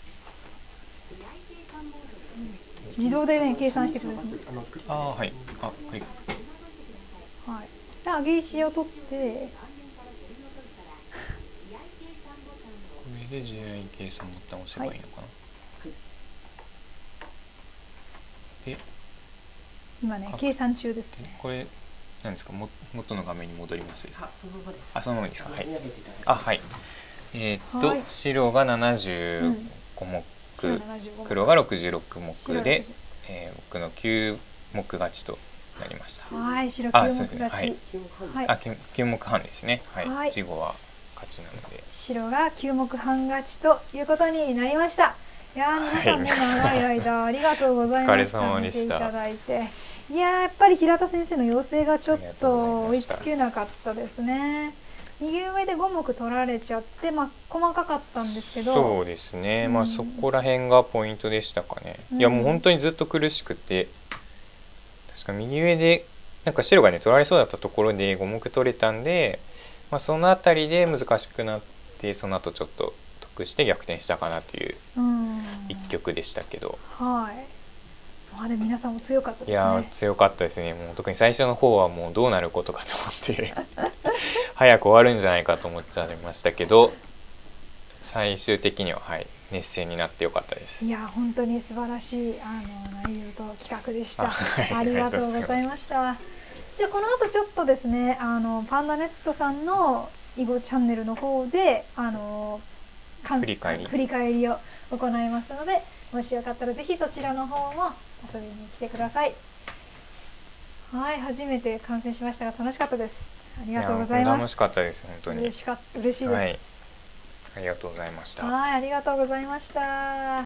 自動でね計算してくれるんです。 ああはい。あはい。 はい。で上げ石を取って。 こで従来計算ボタンを押せばいいのかな。で今ね計算中ですね。 これ何ですか、も元の画面に戻りますですか。 あ、そのままです。 あ、そのままですか。はい。 読み上げていただいてあ、はい。えー、っと、 はい、 白がななじゅうご目、うん、黒がろくじゅうろく目で、えー、僕のきゅう目勝ちとなりました。 はい、白きゅう目勝ち。 ね、はい。はい、あ、きゅう目半ですね。はい。はい、いちごは勝ちなので。 白がきゅう目半勝ちということになりました。いやー、皆さんね、長い間ありがとうございました。 お疲れ様でした。 見ていただいて。いやー、やっぱり平田先生の要請がちょっと追いつけなかったですね。右上でご目取られちゃって、まあ、細かかったんですけど、 そうですね、うん、まあそこら辺がポイントでしたかね、うん、いやもう本当にずっと苦しくて、確か右上でなんか白がね取られそうだったところでご目取れたんで、まあ、その辺りで難しくなって、その後ちょっと得して逆転したかなという一局でしたけど、 うん、はい、あれ皆さんも強かったですね。 いや強かったですね。もう特に最初の方はもうどうなることかと思って早く終わるんじゃないかと思っちゃいましたけど、最終的には、はい、熱戦になってよかったです。 いや本当に素晴らしいあの内容と企画でした。 あ,、はい、ありがとうございました。じゃあこの後ちょっとですね、あのパンダネットさんの囲碁チャンネルの方であの振り返り振り返りを行いますので、もしよかったらぜひそちらの方も遊びに来てください。はい、初めて観戦しましたが楽しかったです。ありがとうございます。 楽しかったです。本当に嬉しかった、嬉しいです。 はい、ありがとうございました。 はい、ありがとうございました。